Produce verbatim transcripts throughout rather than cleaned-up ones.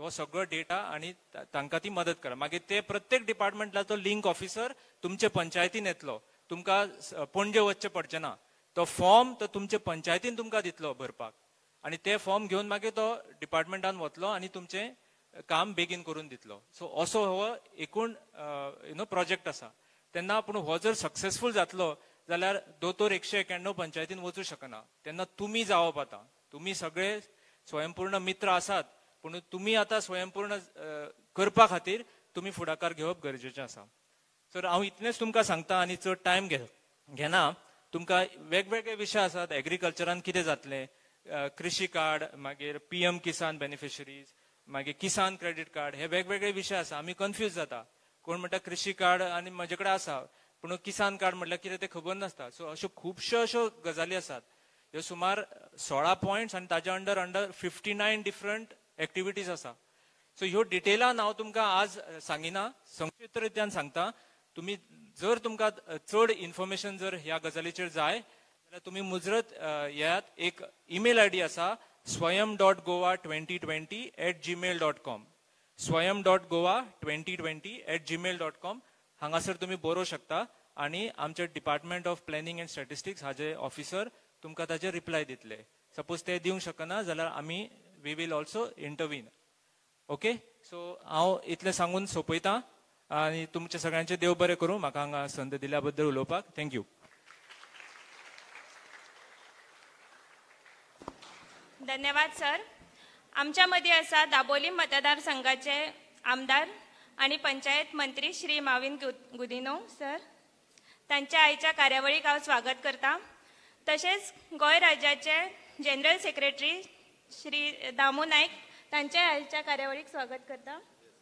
हो सगळो डेटा आणि तांकां ती मदत करा. मागीर ते प्रत्येक डिपार्टमेंटाचो लिंक ऑफिसर तुमचे पंचायतीन येतलो. तुमकां पणजे वचचें पडचें ना. तो फॉर्म तो तुमचे पंचायतीन तुमकां दितलो भरपाक आणि ते फॉर्म घेवन मागीर तो डिपार्टमेंटान वतलो आणि तुमचें काम बेगीन करून दितलो. सो असो हो एकूण यु नो प्रोजेक्ट आसा. तेन्ना पूण हो जर सक्सेसफूल जातलो जाल्यार दोतोर एकशे एक्याण्णव पंचायतीन वचूं शकना. तेन्ना तुमी जावप आता. तुमी सगळे स्वयंपूर्ण मित्र आसात पूण तुमी आता स्वयंपूर्ण करपा खातीर तुमी फुडाकार घेवप गरजेचें आसा. सर हांव इतलेंच तुमकां सांगता आनी चड टायम घे घेना. तुमकां वेगवेगळे विशय आसात. एग्रीकल्चरान कितें जातलें, कृषी कार्ड, मागीर पी एम किसान बेनिफिशरीज, मागीर किसान क्रेडिट कार्ड, हे वेगवेगळे विशय आसा. आमी कन्फ्यूज जाता. कोण म्हणटा कृषी कार्ड आनी म्हजे कडेन आसा पूण किसान कार्ड म्हटल्यार कितें तें खबर नासता. सो अश्यो खुबश्यो अश्यो गजाली आसात. ह्यो सुमार सोळा पॉयंट्स आनी ताज्या under under fifty nine different activities आसा. सो ह्यो डिटेलान हांव तुमकां आज सांगिना, संक्षिप्त रित्यान सांगता. तुम्ही जर तुमकां चड इन्फॉर्मेशन जर ह्या गजालीचेर जाय जाल्यार तुमी मुजरत येयात. एक ईमेल आय डी आसा Swayam dot Goa twenty twenty at Gmail dot com Swayam dot Goa twenty twenty at Gmail dot com हांगासर तुमी बरोवंक शकता आनी आमचे department of planning and statistics हाजे ऑफिसर तुमकां ताचे रिप्लाय दितले. सपोज ते दिवंक शकना जाल्यार आमी we will also intervene. Okay, so हांव इतलें सांगून सोंपयतां आनी तुमचे सगळ्यांचे देव बरें करूं. म्हाका हांगा संद दिल्या बद्दल उलोवपाक थँक्यू. धन्यवाद सर. आमच्या मध्ये आसा दाबोली मतदारसंघाचे आमदार आणि पंचायत मंत्री श्री माविन गुदिनो सर. तांच्या आयच्या कार्यावळीक हांव स्वागत करता. तशेंच गोंय राज्याचे जनरल सेक्रेटरी श्री दामू नायक तांच्या आयच्या कार्यावळीक स्वागत करता.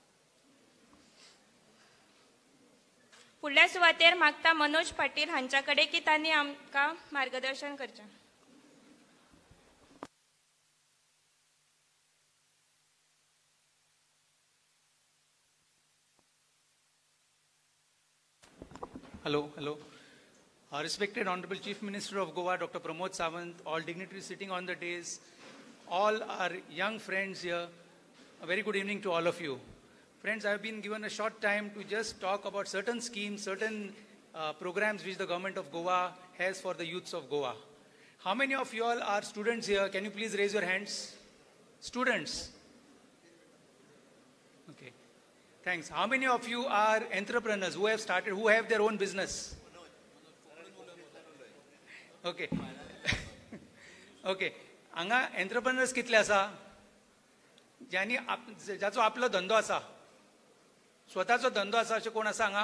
फुडल्या सुवातेर मागता मनोज पाटील हांच्या कडेन की तांणी आमकां मार्गदर्शन करचें. Hello, hello. Our respected Honorable Chief Minister of Goa, Doctor Pramod Sawant, all dignitaries sitting on the dais, all our young friends here, a very good evening to all of you. Friends, I have been given a short time to just talk about certain schemes, certain uh, programs which the government of Goa has for the youths of Goa. How many of you all are students here? Can you please raise your hands? Students? Okay. Thanks. How many of you are entrepreneurs who have started, who have their own business? Okay. Okay. हांगा entrepreneurs कितले आसा ज्यांनी जाचो आपलो धंदो आसा, स्वताचो धंदो आसा अशें कोण आसा हांगा?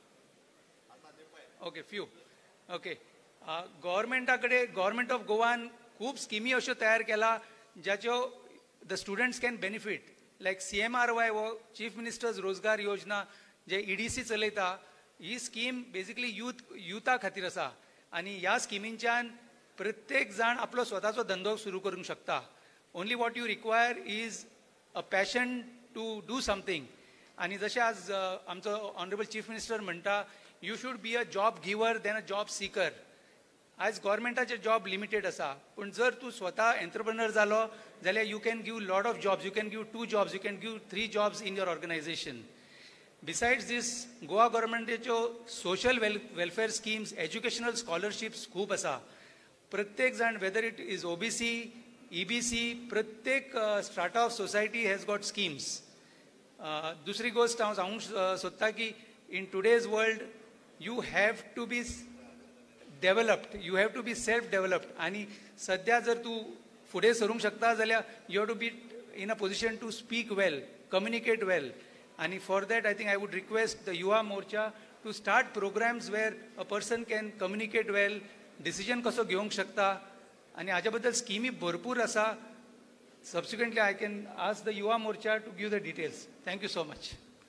Okay, few. ओके. गव्हर्मेंटा कडेन गव्हर्मेंट ऑफ गोवान खूब स्किमी अश्यो तयार केला ज्याच्यो the students can benefit. Like C M R Y वो चीफ मिनिस्टर्स रोजगार योजना जे ईडीसी चलयता, ही स्कीम बेसिकली यूथ युथा खातीर आसा आनी ह्या स्किमींच्यान प्रत्येक जाण आपलो स्वताचो धंदो सुरू करूंक शकता. Only what you require is a passion to do something. आनी जशें आज आमचो ऑनरेबल चीफ मिनिस्टर म्हणटा, you should be a job giver then a job seeker. आज गव्हर्मेंटाचे जॉब लिमिटेड आसा, पूण जर तूं स्वता एंटरप्रेनर जालो जाल्यार you can give lot of jobs, you can give two jobs, you can give three jobs in your organisation. Besides these Goa गव्हर्मेंटाच्यो social well welfare schemes, educational scholarships खूब आसा. प्रत्येक जाण whether it is OBC, EBC, प्रत्येक strata of society has got schemes. दुसरी गोष्ट हांव सांगूंक सोदता की in today's world you have to be developed, you have to be self developed. आणि सध्या जर तू फुडें सरूंक शकता जाल्यार you have to be in a position to speak well, communicate well. आणि for that I think I would request the Yuva Morcha to start programmes where a person can communicate well, decision कसो घेवंक शकता. आणि हाच्या बद्दल स्किमी भरपूर आसा. Subsequently I can ask the Yuva Morcha to give the details. Thank you so much.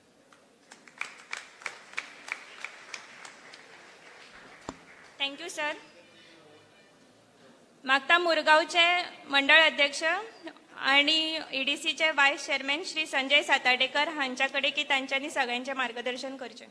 Thank you sir. मागता मुरगांवचे मंडळ अध्यक्ष आणि ईडीसीचे वायस चेअरमॅन श्री संजय साताडेकर हांच्याकडे की तांच्यांनी सगळ्यांचे मार्गदर्शन करचे.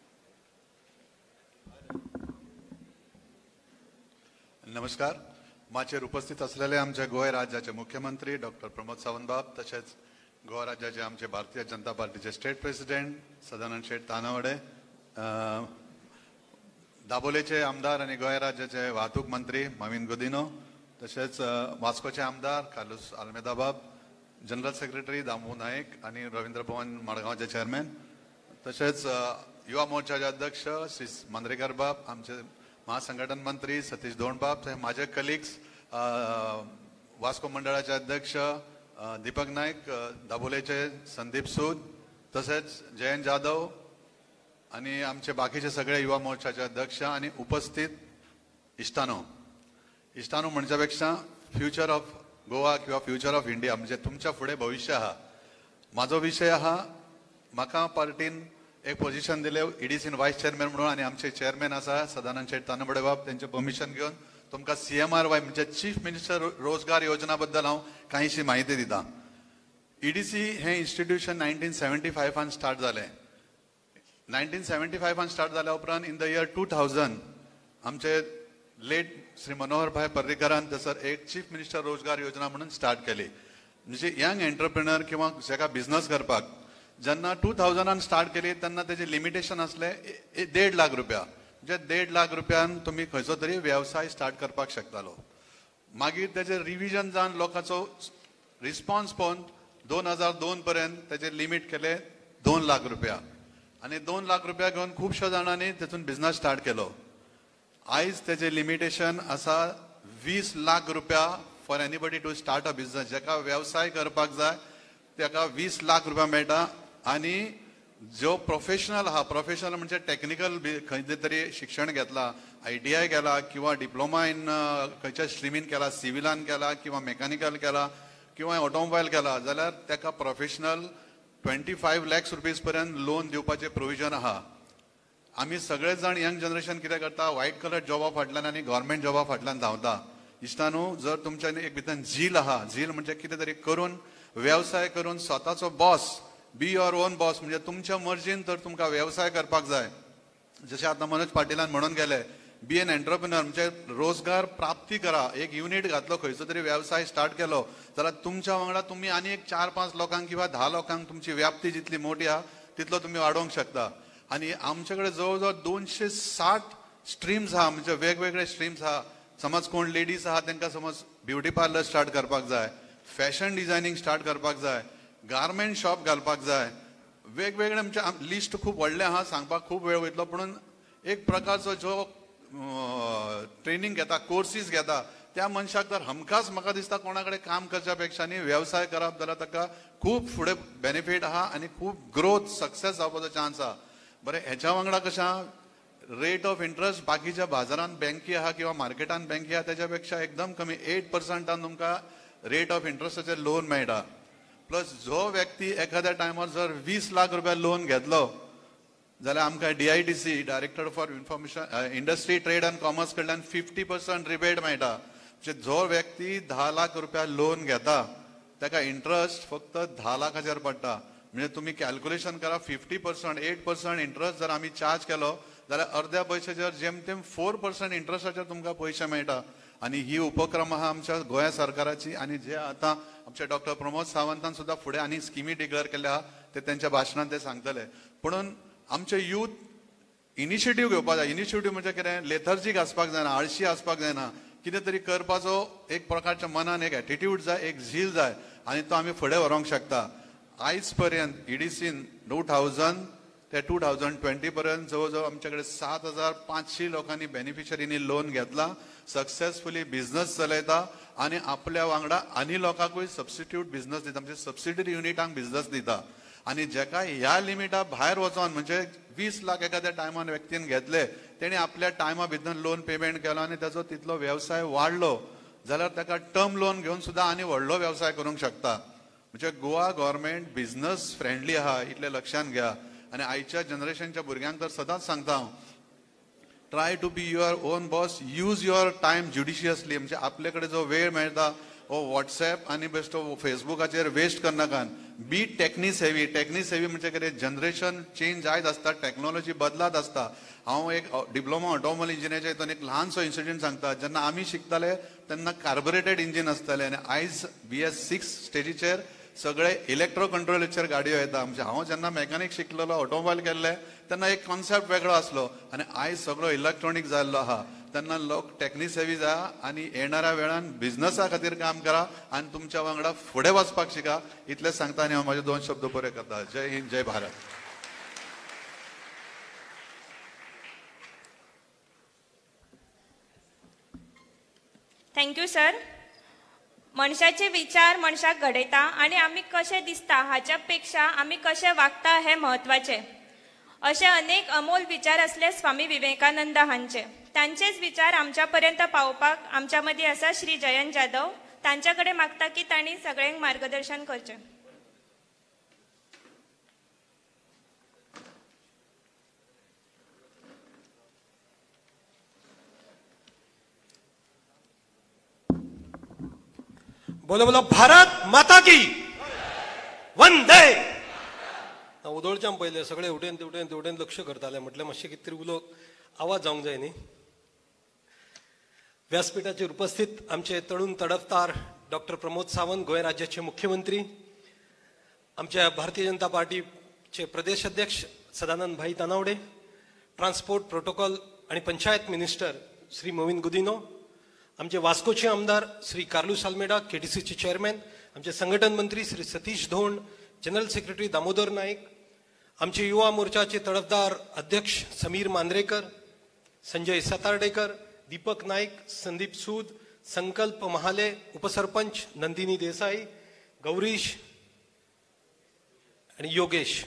नमस्कार. माचेर उपस्थित असलेले आमचे गोय राज्याचे मुख्यमंत्री डॉक्टर प्रमोद सावंत बाब, तसेच गोवा राज्याचे आमचे भारतीय जनता पार्टीचे स्टेट प्रेसिडेंट सदानंद शेठ तानावडे, दाबोलेचे आमदार आणि गोय राज्याचे वाहतूक मंत्री माविन गुदिनो, तसेच वास्कोचे आमदार कार्लोस आल्मेदा बाब, जनरल सेक्रेटरी दामू नायक आणि रवींद्र भवन मडगावचे चेअरमॅन, तसेच युवा मोर्चाचे अध्यक्ष श्री मांद्रेकर बाब, आमचे महासंघटन मंत्री सतीश दोंड बाब, माझे कलिग्स वास्को मंडळाचे अध्यक्ष दीपक नाईक, दाबोलेचे संदीप सूद, तसेच जयंत जाधव आणि आमचे बाकीचे सगळे युवा मोर्चाचे अध्यक्ष आणि उपस्थित इष्टानो इष्टानो म्हणच्यापेक्षा फ्युचर ऑफ गोवा किंवा फ्युचर ऑफ इंडिया म्हणजे तुमच्या पुढे भविष्य आहा. माझो विषय आहा, म्हाका पार्टीन एक पोझिशन दिले ईडीसीन वायस चेअरमॅन म्हणून आणि आमचे चेअरमॅन आसा सदानंद शेठ तानावडे बाब, त्यांचे परमिशन घेऊन तुमका सीएमआर वाय म्हणजे चीफ मिनिस्टर रोजगार योजना बद्दल हांव काहीशी माहिती दिता. ईडीसी हे इन्स्टिट्यूशन नायन्टीन सेव्हन्टी फायव्हान स्टार्ट जालें. नायन्टीन सेव्हन्टी फायव्हान स्टार्ट जाल्या उपरांत in the year two thousand आमचे लेट श्री मनोहर भाई पर्रीकरान थंयसर एक चीफ मिनिस्टर रोजगार योजना म्हणून स्टार्ट केली. म्हणजे यंग एंटरप्रिनर किंवा जाका बिझनेस करपाक जेन्ना टू थाउजंडान स्टार्ट केली तेन्ना तेजे लिमिटेशन असले देड लाख रुपया. म्हणजे देड लाख रुपयान तुम्ही खंयचो तरी व्यवसाय स्टार्ट करपाक शकतालो. मागीर तेजे रिव्हिजन जावन लोकांचो रिस्पॉन्स पळोवन दोन हजार दोन पर्यंत तेजे लिमीट केले दोन लाख रुपया आणि दोन लाख रुपया घेवन खुबश्या जाणांनी तेतून बिझनेस स्टार्ट केलो. आयज तेजे लिमिटेशन आसा वीस लाख रुपया for anybody to start a business. जेका व्यवसाय करपाक जाय तेका वीस लाख रुपया मेळटा आणि जो प्रोफेशनल आहा, प्रोफेशनल म्हणजे टेक्निकल खंयचे तरी शिक्षण घेतला, आय टी आय केला किंवा डिप्लोमा इन खंयच्या स्ट्रिमीन केला, सिव्हिलान केला किंवा मेकॅनिकल केला किंवा ऑटोमोबाईल केला जाल्यार तेका professional twenty five lakhs rupees पर्यंत लोन दिवपाचे प्रोविजन आहा. आमी सगळे जाण यंग जनरेशन कितें करता, व्हायट कलर जॉबा फाटल्यान आनी गव्हर्मेंट जॉबा फाटल्यान धांवता. इश्टानू, जर तुमच्यानी एक भितर झील आहा, झील म्हणजे कितें तरी करून व्यवसाय करून स्वताचो boss, be your own boss, म्हणजे तुमच्या मर्जीन तर तुमकां व्यवसाय करपाक जाय. जशें आतां मनोज पाटीलान म्हणून गेले, बी एन एंटरप्रिनर म्हणजे रोजगार प्राप्ती करा. एक युनिट घातलो, खंयचो तरी व्यवसाय स्टार्ट केलो जाल्यार तुमच्या वांगडा तुम्ही आनी एक चार पांच लोकांक किंवा धा लोकांक तुमची व्याप्ती जितली मोठी आहा तितलो तुम्ही वाडोवंक शकता. आणि आमचे कडेन जवळ जवळ दोनशे साठ स्ट्रीम्स आहा, म्हणजे वेगवेगळे स्ट्रीम्स आहा. समज कोण लेडीज आहा तांकां समज ब्युटी पार्लर स्टार्ट करपाक जाय, फॅशन डिझायनिंग स्टार्ट करपाक जाय, गारमेंट शॉप घालपाक जाय, वेगवेगळे म्हणजे लिस्ट खूप व्हडलें आहा, सांगपाक खूप वेळ वयतलो. म्हणून एक प्रकारचो जो ट्रेनिंग घेता, कोर्सीस घेता, त्या मनशाक तर हमखास म्हाका दिसता कोणाकडे काम करच्या पेक्षा न्ही व्यवसाय करप जाल्यार ताका खूब फुडें बेनिफीट आहा आणि खूब ग्रोथ सक्सेस जावपाचो चान्स आहा. बरें, हेच्या वांगडा कशें रेट ऑफ इंट्रस्ट बाकीच्या बाजारांत बँकी आहा किंवा मार्केटान बँकी आहा त्याच्या पेक्षा एकदम कमी एट पर्संटान तुमकां रेट ऑफ इंट्रस्टाचेर लोन मेळटा. प्लस जो व्यक्ती एखाद्या टायमार जर वीस लाख रुपया लोन घेतलो जाल्यार आमकां D I T C director for information industry trade and commerce कडल्यान फिफ्टी पर्संट रिबेट मेळटा. म्हणजे जो व्यक्ती धा लाख रुपया लोन घेता ताका इंट्रस्ट फक्त धा लाखाचेर पडटा. म्हणजे तुम्ही कॅल्क्युलेशन करा, fifty percent eight percent interest जर आमी चार्ज केलो जाल्यार अर्ध्या पयशाचेर जेमतेम फोर पर्संट इंट्रस्टाचेर तुमकां पयशे मेळटा. आणि ही उपक्रम आहा आमच्या गोंया सरकाराची आणि जे आता आमचे डॉक्टर प्रमोद सावंतान सुद्धा फुडें आनी स्किमी डिक्लेअर केल्या आहा ते त्यांच्या भाशणात ते सांगतले. म्हणून आमचे यूथ इनिशिएटीव घेवपाक जाय. इनिशिएटीव म्हणजे कितें, लेथर्जीक आसपाक जायना, आळशी आसपाक जायना, कितें तरी करपाचो एक प्रकारच्या मनान एक एटिट्यूड जाय, एक झील जाय आणि तो आमी फुडें व्हरोंक शकता. आयज पर्यंत ईडीसीन टू थाउजंड ते टू थाउजंड ट्वेंटी पर्यंत जवळजवळ आमच्याकडे सात हजार पाचशे लोकांनी बेनिफिशरीनी लोन घेतला, सक्सेसफुली बिझनेस चलयता आणि आपल्या वांगडा आनी लोकांकूय सबस्टिट्यूट बिझनेस दिता, म्हणजे सबसिडरी युनिटांक बिझनेस दिता. आणि जेका ह्या लिमिटा भायर वचोन म्हणजे वीस लाख एखाद्या टायमान व्यक्तीन घेतले, तेणे आपल्या टायमा भितर लोन पेमेंट केलो आणि ताचो तितलो व्यवसाय वाडलो जाल्यार ताका टर्म लोन घेवन सुद्धा आनी व्हडलो व्यवसाय करूंक शकता. म्हणजे गोवा गव्हर्मेंट बिझनेस फ्रेंडली आहा इतले लक्षात घ्या. आणि आयच्या जनरेशनच्या भुरग्यांक तर सदांच सांगता हांव, try to be your own boss, use your time judiciously. म्हणजे आपले कडेन जो वेळ मेळटा हो व्हॉट्सएप आणि बेश्टो फेसबुकाचेर वेस्ट करनाकात. बी टेक्नी सेवी टेक्नी सेवी म्हणजे कितें जनरेशन चेंज जायत आसता टेक्नॉलॉजी बदलात आसता हांव एक डिप्लोमा ऑटोमोबाईल इंजिनियरच्या हितून एक ल्हानसो इन्सिडेंट सांगता जेन्ना आमी शिकताले तेन्ना कार्बोरेटेड इंजिन आसताले आनी आयज बी एस सिक्स स्टेजीचेर सगळे इलेक्ट्रो कंट्रोलाचेर गाडयो येता म्हणजे हांव जेन्ना मेकॅनीक शिकलेलो ऑटोमोबाईल केल्ले तेन्ना एक कॉन्सेप्ट वेगळो आसलो आनी आयज सगळो इलेक्ट्रॉनीक जाल्लो आहा तेन्ना लोक टेक्नी सेवी जा आनी येणाऱ्या वेळान बिझनसा खातीर काम करा आनी तुमच्या वांगडा फुडें वचपाक शिका इतलेंच सांगता आनी हांव म्हाजे दोन शब्द बरे करता. जय हिंद जय भारत. Thank you sir. मनशाचे विचार मनशाक घडयता आणि आमी कशे दिसता हाच्या पेक्षा आमी कशे वागता हे महत्वाचे. असे अनेक अमोल विचार असले स्वामी विवेकानंद हांचे. त्यांचेच विचार आमच्या पर्यंत पावपाक आमच्या मध्ये आसा श्री जयंत जाधव. तांच्याकडे मागता की तांणी सगळ्यांक मार्गदर्शन करचे. बोलो बोलो भारत माता की वंदे. उदोळच्या पहिले सगळे उठेन तेवटेन तेवटेन लक्ष करताले म्हटले मातशें कितें तरी उलो आवाज जावंक जाय न्ही. व्यासपीठाचेर उपस्थित आमचे तरुण तडफदार डॉक्टर प्रमोद सावंत गोंय राज्याचे मुख्यमंत्री, आमच्या भारतीय जनता पार्टीचे प्रदेश अध्यक्ष सदानंद भाई तानावडे, ट्रान्सपोर्ट प्रोटोकॉल आणि पंचायत मिनिस्टर श्री मोविन गुदिनो, आमचे वास्कोचे आमदार श्री कार्लूस आल्मेडा केटीसीचे चेअरमॅन, आमचे संघटन मंत्री श्री सतीश धोंड, जनरल सेक्रेटरी दामोदर नाईक, आमचे युवा मोर्चाचे तडफदार अध्यक्ष समीर मांद्रेकर, संजय सातार्डेकर, दीपक नाईक, संदीप सूद, संकल्प महाले, उपसरपंच नंदिनी देसाई, गौरीश आणि योगेश.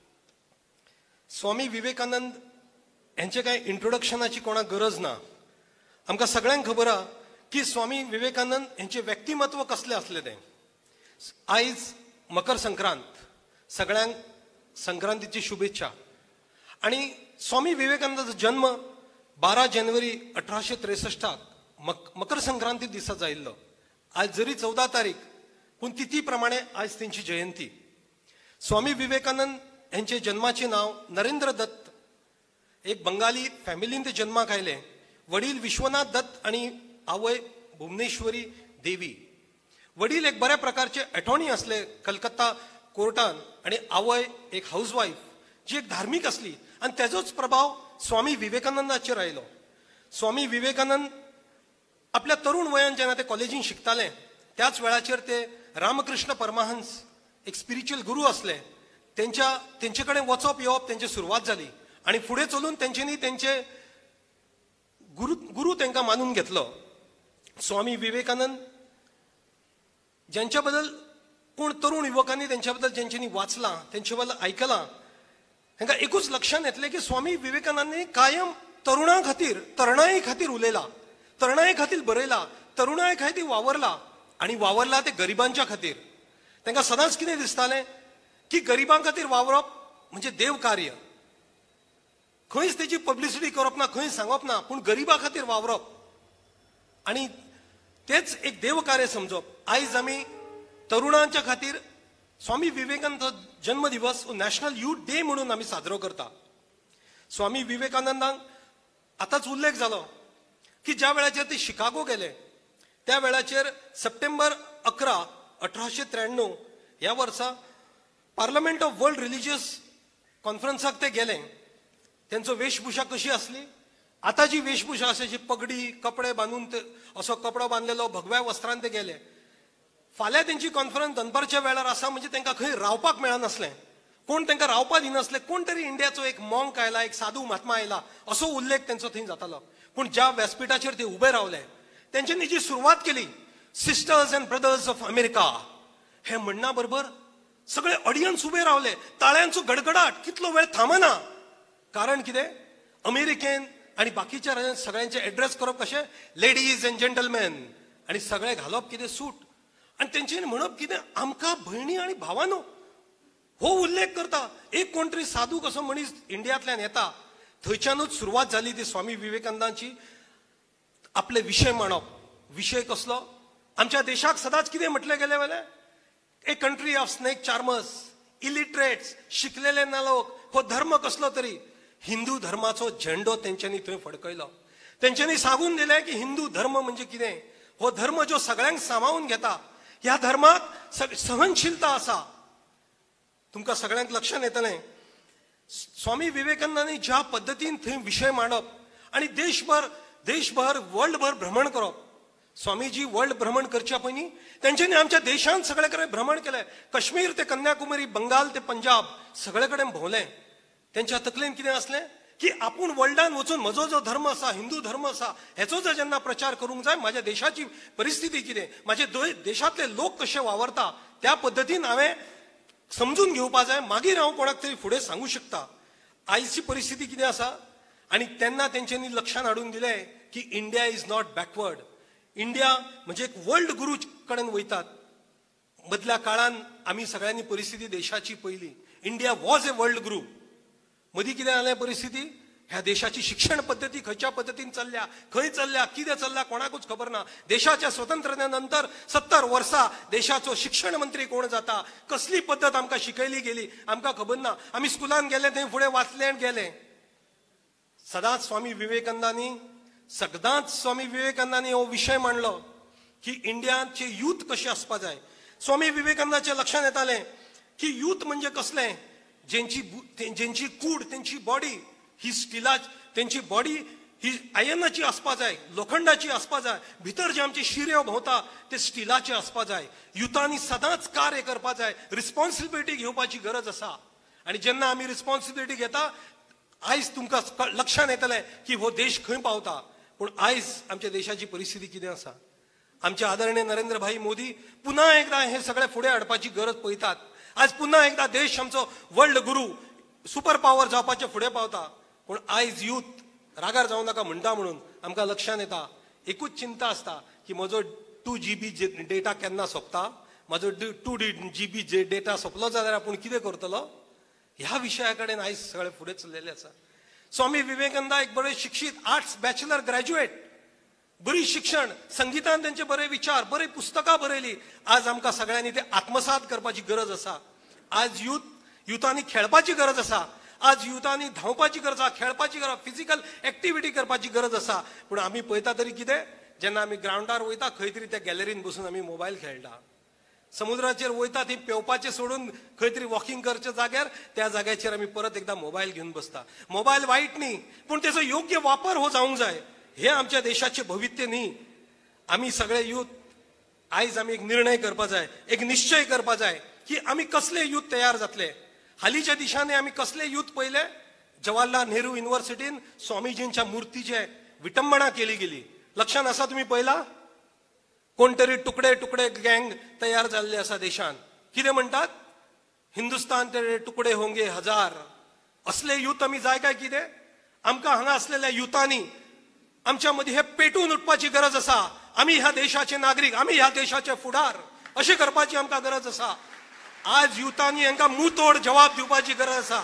स्वामी विवेकानंद यांचे काय इंट्रोडक्शनाची कोणाक गरज ना. आमकां सगळ्यांक खबर आहा की स्वामी विवेकानंद यांचे व्यक्तिमत्व कसले असले ते. आयज मकर संक्रांत, सगळ्यांक संक्रांतीची शुभेच्छा. आणि स्वामी विवेकानंदाचो जन्म बारा जानेवारी अठराशे त्रेसष्टाक मक मकर संक्रांती दिसा जाल्लो. आज जरी चौदा तारीख पूण तिथी प्रमाणे आज त्यांची जयंती. स्वामी विवेकानंद यांचे जन्माचे नाव नरेंद्र दत्त, एक बंगाली फॅमिलीन ते जन्माक आयले. वडील विश्वनाथ दत्त आणि आवय भुवनेश्वरी देवी. वडील एक बऱ्या प्रकारचे अटॉर्नी असले कलकत्ता कोर्टान आणि आवय एक हाऊसवाईफ जी एक धार्मिक असली आणि त्याचोच प्रभाव स्वामी विवेकानंदाचेर आयलो. स्वामी विवेकानंद आपल्या तरुण वयान जेन्ना ते कॉलेजीन शिकताले त्याच वेळाचेर ते रामकृष्ण परमहंस एक स्पिरिच्युअल गुरू असले. त्यांच्या तेंचे कडेन वचप येवप त्यांची सुरवात झाली आणि फुडें चलून तेंच्यांनी तेंचे गुरु गुरु तांकां मानून घेतलो. स्वामी विवेकानंद ज्यांच्या बद्दल कोण तरुण युवकांनी त्यांच्या बद्दल ज्यांच्यांनी वाचला त्यांच्या बद्दल आयकलां तांकां एकूच लक्षात येतलें की स्वामी विवेकानंदांनी कायम तरुणां खातीर तरणाई खातीर उलयला, तरणाई खातीर बरयला, तरुणाई खातीर वावरला आणि वावरला ते गरिबांच्या खातीर. तांकां सदांच कितें दिसतालें की गरिबां खातीर वावरप म्हणजे देव कार्य. खंयच तेची पब्लिसिटी करप ना, खंय सांगप ना, पूण गरिबा खातीर वावरप आणि तेच एक देव कार्य समजप. आयज आमी तरुणांच्या खातीर स्वामी विवेकानंद जन्म दिवस नॅशनल यूथ डे म्हणून आमी साजरो करता. स्वामी विवेकानंदांक आतांच उल्लेख जालो की ज्या वेळाचेर ते शिकागो गेले त्या वेळाचेर सप्टेंबर अकरा अठराशे त्र्याण्णव ह्या वर्सा पार्लमेंट ऑफ वर्ल्ड रिलिजियस कॉन्फरन्साक ते गेले. त्यांचो वेशभूषा कशी असली, आता जी वेशभूषा असे जी पगडी कपडे बांधून ते असो कपडो बांधलेलो भगव्या वस्त्रांत ते गेले. फाल्यां त्यांची कॉन्फरन्स दनपारच्या वेळार आसा म्हणजे तांकां खंय रावपाक मेळनासलें, कोण तांकां रावपाक दिनासले. कोण तरी इंडियाचो एक मॉंक आयला, एक साधू महात्मा आयला असो उल्लेख त्यांचो थंय जातालो. पूण ज्या व्यासपीठाचेर ते उबे रावले तेंच्यांनी जी सुरवात केली sisters and brothers of America हे म्हणना बरोबर सगळे ऑडियन्स उबे रावले. ताळ्यांचो गडगडाट कितलो वेळ थांबना. कारण कितें, अमेरिकेन आणि बाकीच्या राज्यांत सगळ्यांचे एड्रेस करप कशें लेडीज अँड जेंटलमॅन आणि सगळे घालप कितें सूट आणि तेंच्यांनी म्हणप कितें आमकां भयणी आणि भावानो. हो उल्लेख करता एक कोण तरी साधू कसो मनीस इंडियांतल्यान येता. थंयच्यानूच सुरवात जाली ती स्वामी विवेकानंदाची आपले विशय मांडप. विशय कसलो, आमच्या देशाक सदांच कितें म्हटलें गेलें वयलें a country of snake charmers, illiterates, शिकलेले ना लोक, हो धर्म कसलो तरी हिंदू धर्माचो झेंडो तेंच्यांनी थंय फडकयलो. तेंच्यांनी सांगून दिलें की हिंदू धर्म म्हणजे कितें. हो धर्म जो सगळ्यांक सामावून घेता. ह्या धर्माक सहनशीलता आसा. तुमकां सगळ्यांक लक्षात येतलें स्वामी विवेकानंदांनी ज्या पद्दतीन थंय विशय मांडप आनी देशभर देशभर वर्ल्डभर भ्रमण करप. स्वामीजी वर्ल्ड भ्रमण करच्या पयलीं तेंच्यांनी आमच्या देशांत सगळे कडेन भ्रमण केलें. काश्मीर ते कन्याकुमारी, बंगाल ते पंजाब सगळे कडेन भोंवलें. तेंच्या तकलेन कितें आसलें की आपूण वर्ल्डान वचून म्हजो जो धर्म आसा, हिंदू धर्म आसा, हेचो जर जेन्ना प्रचार करूंक जाय, म्हाज्या देशाची परिस्थिती कितें, म्हाजे देशांतले लोक कशे वावरता त्या पद्दतीन हांवें समजून घेवपाक जाय. मागीर हांव कोणाक तरी फुडें सांगू शकता. आयची परिस्थिती कितें आसा. आनी तेन्ना तेंच्यांनी लक्षांत हाडून दिलें की India is not backward. India म्हणजे एक वर्ल्ड गुरू कडेन वयतात. मदल्या काळान आमी सगळ्यांनी परिस्थिती देशाची पयली. India was a world guru. मदीं कितें जालें परिस्थिती, ह्या देशाची शिक्षण पद्दती खंयच्या पद्दतीन चल्ल्या, खंय चल्ल्या, कितें चल्ल्या कोणाकूच खबर ना. देशाच्या स्वतंत्रते नंतर सत्तर वर्सां देशाचो शिक्षण मंत्री कोण जाता, कसली पद्दत आमकां शिकयली गेली आमकां खबर ना. आमी स्कुलान गेले थंय फुडें वाचले आनी गेले. सदांच स्वामी विवेकानंदांनी सदांच स्वामी विवेकानंदांनी हो विशय मांडलो की इंडियाचे यूथ कशें आसपा जाय. स्वामी विवेकानंदाच्या लक्षांत येतालें की यूथ म्हणजे कसलें, जेंची जेंची कूड, तेंची बॉडी ही स्टिला, तेंची बॉडी ही आयनाची आसपा जाय, लोखंडाची आसपा जाय. भितर जे आमचे शिऱ्यो भोंवता ते स्टिलाचे आसपा जाय. युथांनी सदांच कार्य करपा जाय, रिस्पॉन्सिबिलिटी घेवपाची गरज आसा. आनी जेन्ना आमी रिस्पॉन्सिबिलिटी घेता आयज तुमकां लक्षांत येतलें की हो देश खंय पावता. पूण आयज आमच्या देशाची परिस्थिती कितें आसा. आमचे आदरणीय नरेंद्र भाई मोदी पुन्हा एकदा हे सगळे फुडें हाडपाची गरज पळयतात. आज पुन्हा एकदा देश आमचो वर्ल्ड गुरू सुपर पॉवर जावपाचे फुडें पावता. पूण आयज यूथ रागार जावं नाका म्हणटा म्हणून आमकां लक्षांत येता, एकूच चिंता आसता की म्हजो टू जी बी डेटा केन्ना सोंपता, म्हजो टू जी बी डेटा सोंपलो जाल्यार आपूण कितें करतलो. ह्या विशया कडेन आयज सगळे फुडें चल्लेले आसा. स्वामी विवेकानंद एक बरे शिक्षीत आर्ट्स बॅचलर ग्रॅज्युएट, बरी शिक्षण, संगीतान तेंचे बरे विचार, बरी पुस्तकां बरयली. आज आमकां सगळ्यांनी ते आत्मसात करपाची गरज आसा. आज यूथ युथांनी खेळपाची गरज आसा. आज युथांनी धांवपाची गरज आसा, खेळपाची गरज, फिजिकल एक्टिविटी करपाची गरज आसा. पूण आमी पळयता तरी कितें, जेन्ना आमी ग्रावंडार वयता खंय तरी त्या गॅलरीन बसून आमी मोबायल खेळटा. समुद्राचेर वयता थंय पेंवपाचें सोडून खंय तरी वॉकिंग करच्या जाग्यार त्या जाग्याचेर आमी परत एकदा मोबायल घेवन बसता. मोबायल वायट न्ही, पूण तेचो योग्य वापर हो जावंक जाय. हे आमच्या देशाचे भवित्य न्ही. आमी सगळे यूथ आयज आमी एक निर्णय करपा जाय, एक निश्चय करपा जाय की आमी कसले यूथ तयार जातले. हालींच्या दिशांनी आमी कसले यूथ पयले. जवाहरलाल नेहरू युनिव्हर्सिटीन स्वामीजींच्या मुर्तीचे विटंबना केली गेली. लक्षात आसा तुमी पळयला. कोण तरी तुकडे तुकडे गँग तयार जाल्ले आसा देशांत. कितें म्हणटात, हिंदुस्तान तेरे तुकडे होंगे हजार. असले यूथ आमी जाय काय कितें. आमकां हांगा असलेल्या युथांनी आमच्या मदीं हे पेटून उठपाची गरज आसा. आमी ह्या देशाचे नागरीक, आमी ह्या देशाचे फुडार अशें करपाची आमकां गरज आसा. आज युथांनी हांकां मुतोड जवाब दिवपाची गरज आसा.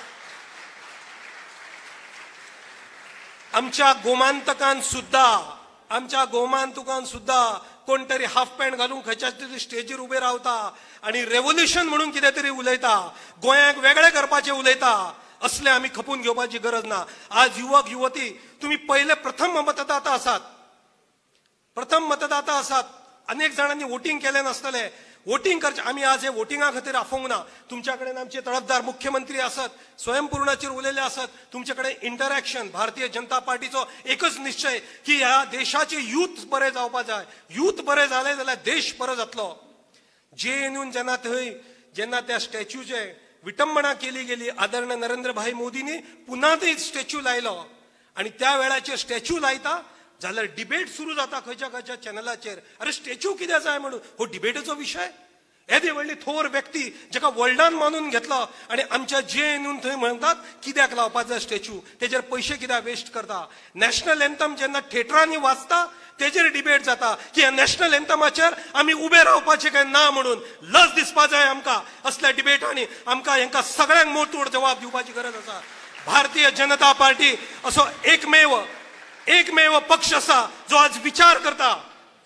आमच्या गोमांतकान सुद्धा आमच्या गोमांतकान सुद्धा कोण तरी हाफ पॅन्ट घालून खंयच्या तरी स्टेजीर उबे रावता आनी रेव्होल्युशन म्हणून कितें तरी उलयता, गोंयाक वेगळें करपाचें उलयता. असले आमी खपून घेवपाची गरज ना. आज युवक युवती तुम्ही पहिले प्रथम मतदाता आसात. प्रथम मतदाता आसात. अनेक जणांनी वोटिंग केलें नासतलें. वोटिंग करचे आमी आज हे वोटिंगा खातीर आफोंक ना. तुमच्या कडेन आमचे तळपदार मुख्यमंत्री आसत, स्वयंपूर्णाचेर उलयले आसत. तुमचे कडेन इंटरॅक्शन. भारतीय जनता पार्टीचो एकच निश्चय की ह्या देशाचे यूथ बरे जावपा जाय. यूथ बरे जाले जाल्यार देश बरो जातलो. जेएनयून जेन्ना थंय जेन्ना त्या स्टॅच्यूचे विटंबना केली गेली, आदरणीय नरेंद्र भाई मोदींनी पुन्हा ते स्टॅच्यू लायलो. आणि त्या वेळाचेर स्टॅच्यू लायता जाल्यार डिबेट सुरू जाता खंयच्या खंयच्या चॅनलाचेर. अरे स्टॅच्यू कित्याक जाय म्हणून. हो डिबेटीचो विशय. येदे व्हडली थोर व्यक्ती जेका वर्ल्डान मानून घेतलो आनी आमच्या जेएनयून थंय म्हणटात कित्याक लावपाक जाय स्टॅच्यू, तेजेर पयशे कित्याक वेस्ट करता. नॅशनल एंथम जेन्ना थिएटरांनी वाजता तेजेर डिबेट जाता की ह्या नॅशनल एंथमाचेर आमी उबे रावपाचे काय ना म्हणून. लज दिसपा जाय आमकां असल्या डिबेटांनी. आमकां हांकां सगळ्यांक मोडतोड जवाब दिवपाची गरज आसा. भारतीय जनता पार्टी असो एकमेव एकमेव पक्ष आसा जो आज विचार करता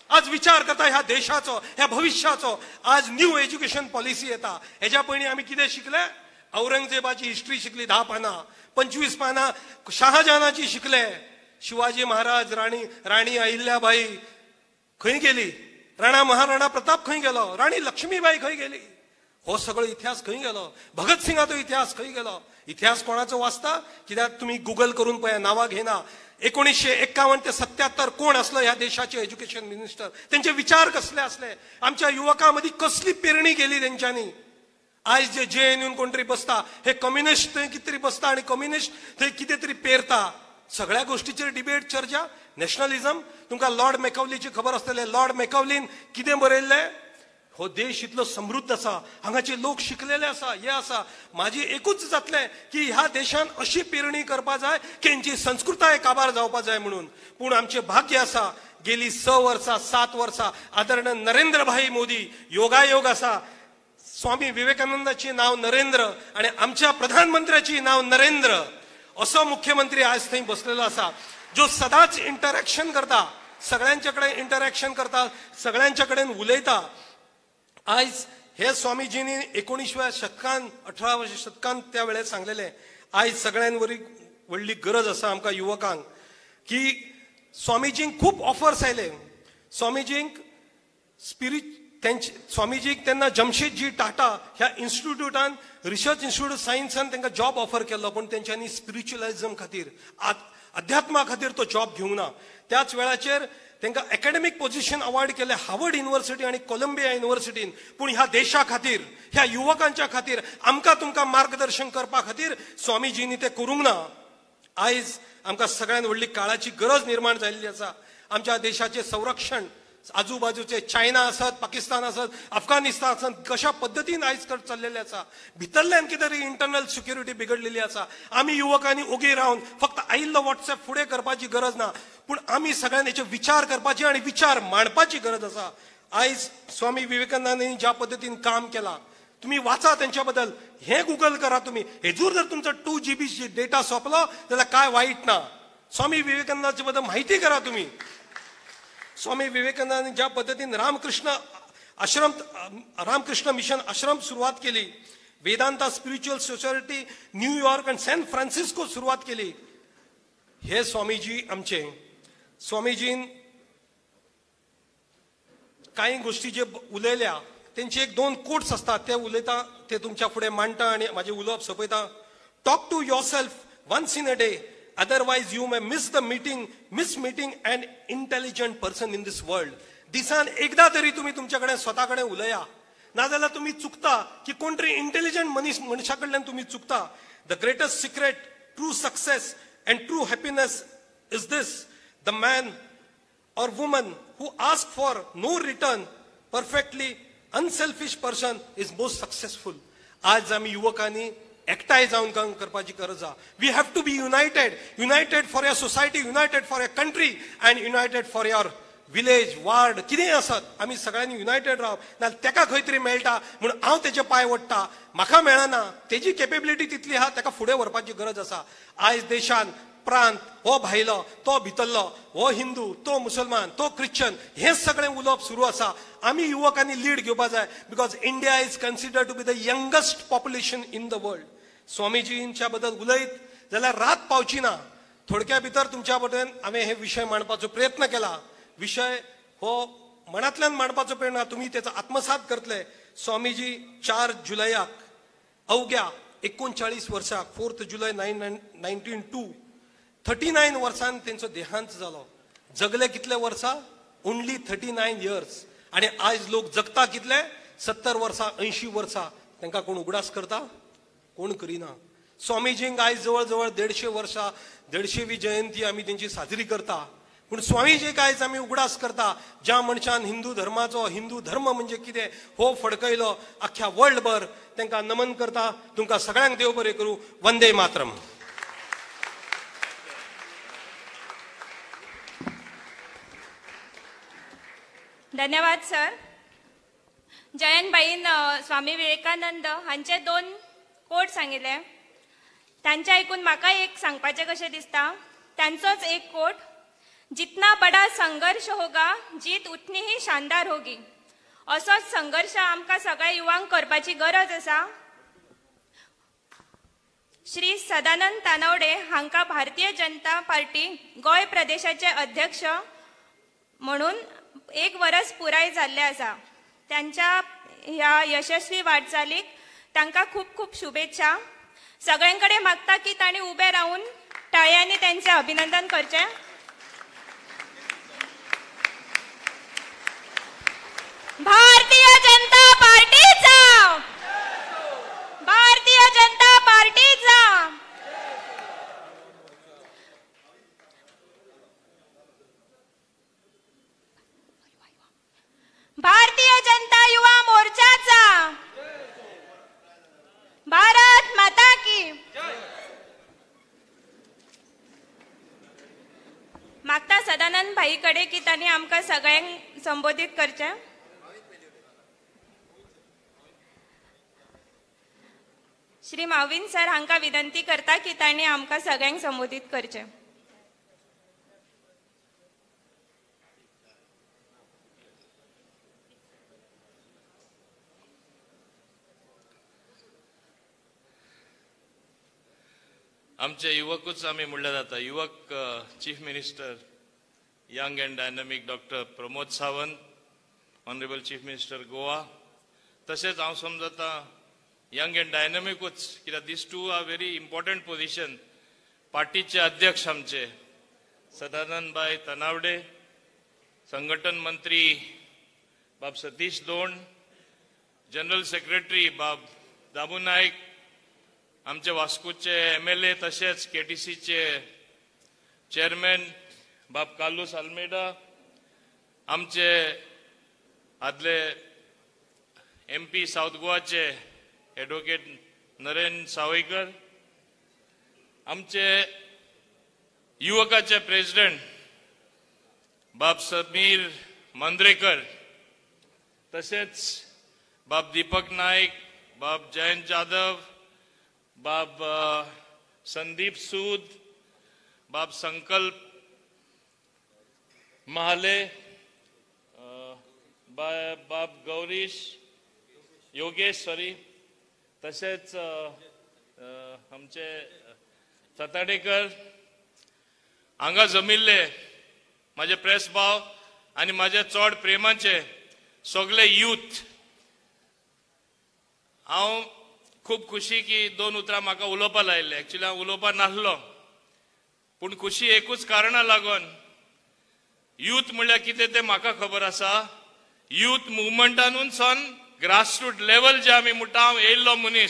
आज विचार करता ह्या देशाचो, ह्या भविष्याचो. आज न्यू एज्युकेशन पॉलिसी येता. हेच्या पयलीं आमी कितें शिकले? औरंगजेबाची हिस्ट्री शिकली धा पानां, पंचवीस पानां शहाजहानाची शिकले. शिवाजी महाराज, राणी राणी अहिल्याबाई खंय गेली? राणा महाराणा प्रताप खंय गेलो? राणी लक्ष्मीबाई खंय गेली? हो सगळो इतिहास खंय गेलो? भगत सिंगाचो इतिहास खंय गेलो? इतिहास कोणाचो वाचता? कित्याक तुम्ही गुगल करून पळया, नांवां घेना. एकोणीसशे एक्कावन्न ते सत्याहत्तर कोण असलो ह्या देशाचे एज्युकेशन मिनिस्टर? त्यांचे विचार कसले असले? आमच्या युवकांमध्ये कसली पेरणी केली त्यांच्यानी? आज जे जे एन यून कोण तरी बसता, हे कम्युनिस्ट थंय कितें तरी बसता आणि कम्युनिस्ट थंय कितें तरी पेरता. सगळ्या गोष्टीचेर डिबेट, चर्चा. नॅशनलिझम. तुमकां लॉर्ड मॅकावलीची खबर आसतलें. लॉर्ड मॅकावलीन कितें बरयल्लें? हो देश इतलो समृद्ध आसा, हांगाचे लोक शिकलेले आसा, हे आसा. माझी एकूच जातलें की ह्या देशान अशी पेरणी करपा जाय की हेंची संस्कृताय काबार जावपा जाय म्हणून. पूण आमचें भाग्य आसा, गेली स वर्सां सात वर्सां आदरणीय नरेंद्र भाई मोदी योगायोग आसा. स्वामी विवेकानंदाची नाव नरेंद्र आणि आमच्या प्रधानमंत्र्याची नाव नरेंद्र. असो मुख्यमंत्री आज थंय बसलेलो आसा, जो सदांच इंटरॅक्शन करता, सगळ्यांच्या कडेन इंटरॅक्शन करता, सगळ्यांच्या कडेन उलयता. आज हे स्वामीजींनी एकोणीसव्या शतकान अठराव्या शतकान त्या वेळेर सांगलेले. आज सगळ्यां वरी व्हडली गरज आसा आमकां युवकांक की स्वामीजींक खूब ऑफर्स आयले. स्वामीजींक स्पिरिट त्यांचे स्वामीजीक तेन्ना जमशेदजी टाटा ह्या इन्स्टिट्यूटान, रिसर्च इन्स्टिट्यूट सायन्सान तांकां जॉब ऑफर केल्लो, पण तेंच्यांनी स्पिरिच्युअलिझम खातीर, अध्यात्मा खातीर तो जॉब घेवंक ना. त्याच वेळाचेर तांकां एकेडमिक पोझिशन अवॉर्ड केले हार्वर्ड युनिव्हर्सिटी आणि कोलंबिया युनिव्हर्सिटीन. पूण ह्या देशा खातीर, ह्या युवकांच्या खातीर, आमकां तुमकां मार्गदर्शन करपा खातीर स्वामीजींनी ते करूंक ना. आयज आमकां सगळ्यांत व्हडली काळाची गरज निर्माण जाल्ली आसा. आमच्या देशाचें संरक्षण, आजूबाजूचे चायना आसत, पाकिस्तान आसत, अफगानिस्तान आसत, कशा पद्दतीन आयज चल्लेले आसा. भितरल्यान कितें तरी इंटरनल सिक्युरिटी बिगडलेली आसा. आमी युवकांनी ओगी रावन फक्त आयिल्लो व्हॉट्सएप फुडें करपाची गरज ना, पूण आमी सगळ्यांनी हेचे विचार करपाचे आणि विचार मांडपाची गरज आसा. आयज स्वामी विवेकानंदांनी ज्या पद्दतीन काम केलां, तुम्ही वाचा त्यांच्या बद्दल, हे गुगल करा तुम्ही. हेजूर जर तुमचा टू जीबी डेटा सोंपलो जाल्यार काय वाईट ना. स्वामी विवेकानंदाच्या बद्दल माहिती करा तुम्ही. स्वामी विवेकानंदांनी ज्या पद्धतीने रामकृष्ण आश्रम, रामकृष्ण मिशन आश्रम सुरुवात केली, वेदांता स्पिरिच्युअल सोसायटी न्यूयॉर्क आणि सॅन फ्रान्सिस्को सुरुवात केली, हे स्वामीजी आमचे. स्वामीजीन काही गोष्टी जे उलयल्या, त्यांचे एक दोन कोट्स असतात, ते उलयता, ते तुमच्या पुढे मांडटा आणि माझे उलोवप सोपयता. Talk to yourself once in a day, otherwise you may miss the meeting, miss meeting an intelligent person in this world. दिसान एकदा तरी तुम्ही तुमच्याकडे स्वतःकडे उलया, नाजाल्यार तुम्ही चुकता की कोणतरी इंटेलिजंट मनीस मनशा कडल्यान तुम्ही चुकता. The greatest secret, true success and true happiness is this: the man or woman who asks for no return, perfectly unselfish person is most successful. आज आम्ही युवकांनी एकठांय जावन काम करपाची गरज आसा. We have to be united, united for your society, united for your country and united for your village, ward, कितेंय आसत. आमी सगळ्यांनी युनायटेड रावप. नाल्यार तेका खंय तरी मेळटा म्हणून हांव तेचे पांय ओडटा, म्हाका मेळना, तेजी कॅपेबिलिटी तितली आहा, तेका फुडें व्हरपाची गरज आसा. आयज देशान प्रांत, हो भायलो, तो भितरलो, हो हिंदू, तो मुसलमान, तो ख्रिश्चन, हे सगळें उलोवप सुरू आसा. आमी युवकांनी लीड घेवपा जाय, because India is considered to be the youngest population in the world. स्वामीजींच्या बद्दल उलयत जाल्यार रात पावची ना. थोडक्या भितर तुमच्या बद्दल हांवें हे विशय मांडपाचो प्रयत्न केला. विशय हो मनांतल्यान मांडपाचो प्रयत्न, तुम्ही त्याचा आत्मसात करतले. स्वामीजी चार जुलयाक अवघ्या एकोणचाळीस वर्साक, fourth July nine nineteen two thirty nine वर्सान त्यांचो देहांत जालो. जगले कितले वर्सां? Only thirty nine years. आणि आज लोक जगता कितले? सत्तर वर्सां, ऐंशी वर्सां. तांकां कोण उगडास करता? कोण करिना. स्वामीजींक आयज जवळ जवळ देडशे वर्सां, देडशेवी जयंती आमी तेंची साजरी करता. पूण स्वामीजीक आयज आमी उगडास करता, ज्या मनशान हिंदू धर्माचो, हिंदू धर्म म्हणजे कितें हो फडकयलो अख्ख्या वर्ल्डभर. तांकां नमन करता. तुमकां सगळ्यांक देव बरें करूं. वंदे मातरम. धन्यवाद सर. जयंतबाईन स्वामी विवेकानंद हांचे दोन कोट सांगितले. त्यांचे ऐकून म्हाका एक सांगपाचें कशें दिसता. त्यांचोच एक कोट, जितना बड़ा संघर्ष होगा जीत उतनी ही शानदार होगी. असोच संघर्ष आमकां सगळ्या युवांक करपाची गरज आसा. श्री सदानंद तानावडे हांकां भारतीय जनता पार्टी गोंय प्रदेशाचे अध्यक्ष म्हणून एक वर्स पुराय जाल्ले आसा. त्यांच्या ह्या यशस्वी वाटचालीक तांकां खूप खूप शुभेच्छा. सगळ्यांकडे मागता की तांणी उबे राहून टाळयांनी त्यांचे अभिनंदन करचे. भारतीय जनता पार्टीचा भारतीय जनता पार्टीचा भारतीय जनता युवा मोर्चाचा भारत माता की. मागता सदानंद भाईकडे की त्यांनी आमकां सगळ्यांक संबोधित करचे. श्री माविन सर हांकां विनंती करता की तांणी आमकां सगळ्यांक संबोधित करचे. आमचे युवकूच आम्ही म्हणलं जाता. युवक chief minister young and dynamic doctor Pramod Sawant, honourable chief minister Goa, तसेच हांव समजता यंग अँड डायनॅमिकूच, कित्याक these two are very important position. पार्टीचे अध्यक्ष आमचे सदानंद भाई तनावडे, संघटन मंत्री बाब सतीश दोंड, जनरल सेक्रेटरी बाब दामू नाईक, आमचे वास्कोचे एम एल ए तसेच केटीसीचे चेअरमॅन बाब कार्लोस अल्मेडा, आमचे आदले एम पी साऊथ गोवाचे एडवोकेट नरेन सावयकर, आमचे युवकाचे प्रेसिडेंट बाब समीर मांद्रेकर, तसेच बाब दीपक नाईक, बाब जयंत जाधव, बाब संदीप सूद, बाब संकल्प महाले, बाब गौरीश योगेश सॉरी, तसेच आमचे सताडेकर, हांगा जमिल्ले माझे प्रेस भाव आणि माझे चड प्रेमाचे सगळे यूथ. हांव खूप खुशी की दोन उतरां म्हाका उलोवपा लायिल्ले. एक्चुअली हांव उलोवपा नासलो, पूण खुशी एकूच कारणां लागून, यूथ म्हणल्यार कितें तें म्हाका खबर आसा. यूथ मुवमेंटानूच सन ग्रासरूट लेवल जे आमी म्हणटा, हांव येयल्लो मनीस.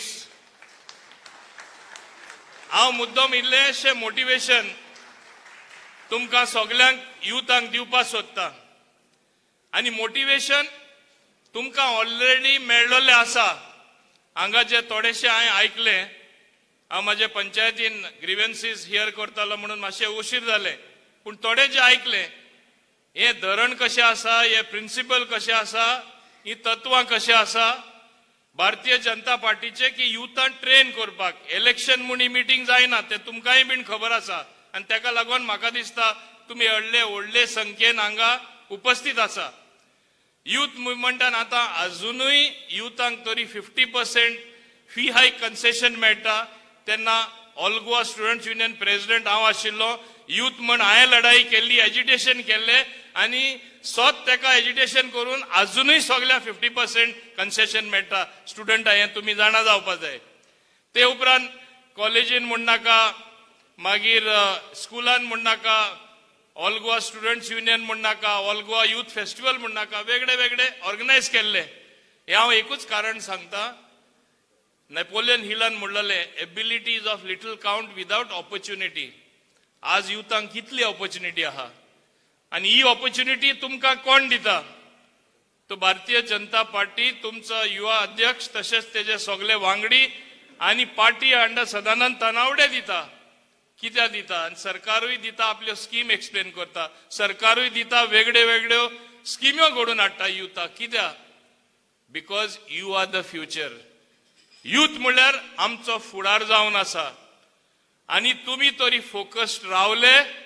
हांव मुद्दम इल्लेशें मोटिवेशन तुमकां सगल्यांक युथांक दिवपा सोदता. आनी मोटिवेशन तुमकां ऑलरेडी मेळ्ळलें आसा. हांगा जे थोडेशे हांवें आयकले, हांव म्हाजे पंचायतीन ग्रिव्हन्सीस हियर करतालो म्हणून मातशें उशीर जालें, पूण थोडे जे आयकले, हे धरण कशें आसा, हे प्रिंसिपल कशें आसा, ही तत्वां कशें आसा भारतीय जनता पार्टीचे की युथान ट्रेन करपाक. इलेक्शन म्हूण ही मिटींग जायना तें तुमकांय बीन खबर आसा. आनी ताका लागून म्हाका दिसता तुमी व्हडले व्हडले संख्येन हांगा उपस्थित आसा. यूथ मुवमेंटान आतां अजुनूय युथांक तरी फिफ्टी पर्सेंट फी हायक कन्सेशन मेळटा. तेन्ना all Goa students union president हांव आशिल्लो. यूथ म्हण हांवें लढाई केल्ली, एज्युटेशन केल्लें, आनी सोत तेका एज्युटेशन करून अजुनूय सगळ्या फिफ्टी पर्सेंट कन्सेशन मेळटा स्टुडंटां. हें तुमी जाणा जावपाक जाय. ते उपरांत कॉलेजीन म्हण नाका, मागीर स्कुलान म्हण नाका, ऑल गोवा स्टुडंट्स युनियन म्हण नाका, ऑल गोवा यूथ फेस्टिवल म्हण नाका, वेगळे वेगळे ऑर्गनायज केल्ले. हे हांव एकूच कारण सांगता. नेपोलियन हिलान म्हणलेलें, abilities of little count without opportunity. आज युथांक कितली ऑपॉर्च्युनिटी आहा, आनी ही ऑपॉर्च्युनिटी तुमकां कोण दिता? तो भारतीय जनता पार्टी, तुमचो युवा अध्यक्ष, तशेंच तेजे सगळे वांगडी आनी पार्टी अंडर सदानंद तानावडे दिता. कित्याक दिता? आनी सरकारूय दिता, आपल्यो स्कीम एक्सप्लेन करता. सरकारूय दिता, वेगळ्यो वेगळ्यो स्किम्यो घडोवन हाडटा युथाक. कित्याक? Because you are the future. Youth म्हणल्यार आमचो फुडार जावन आसा. आनी तुमी तरी फोकस्ड रावले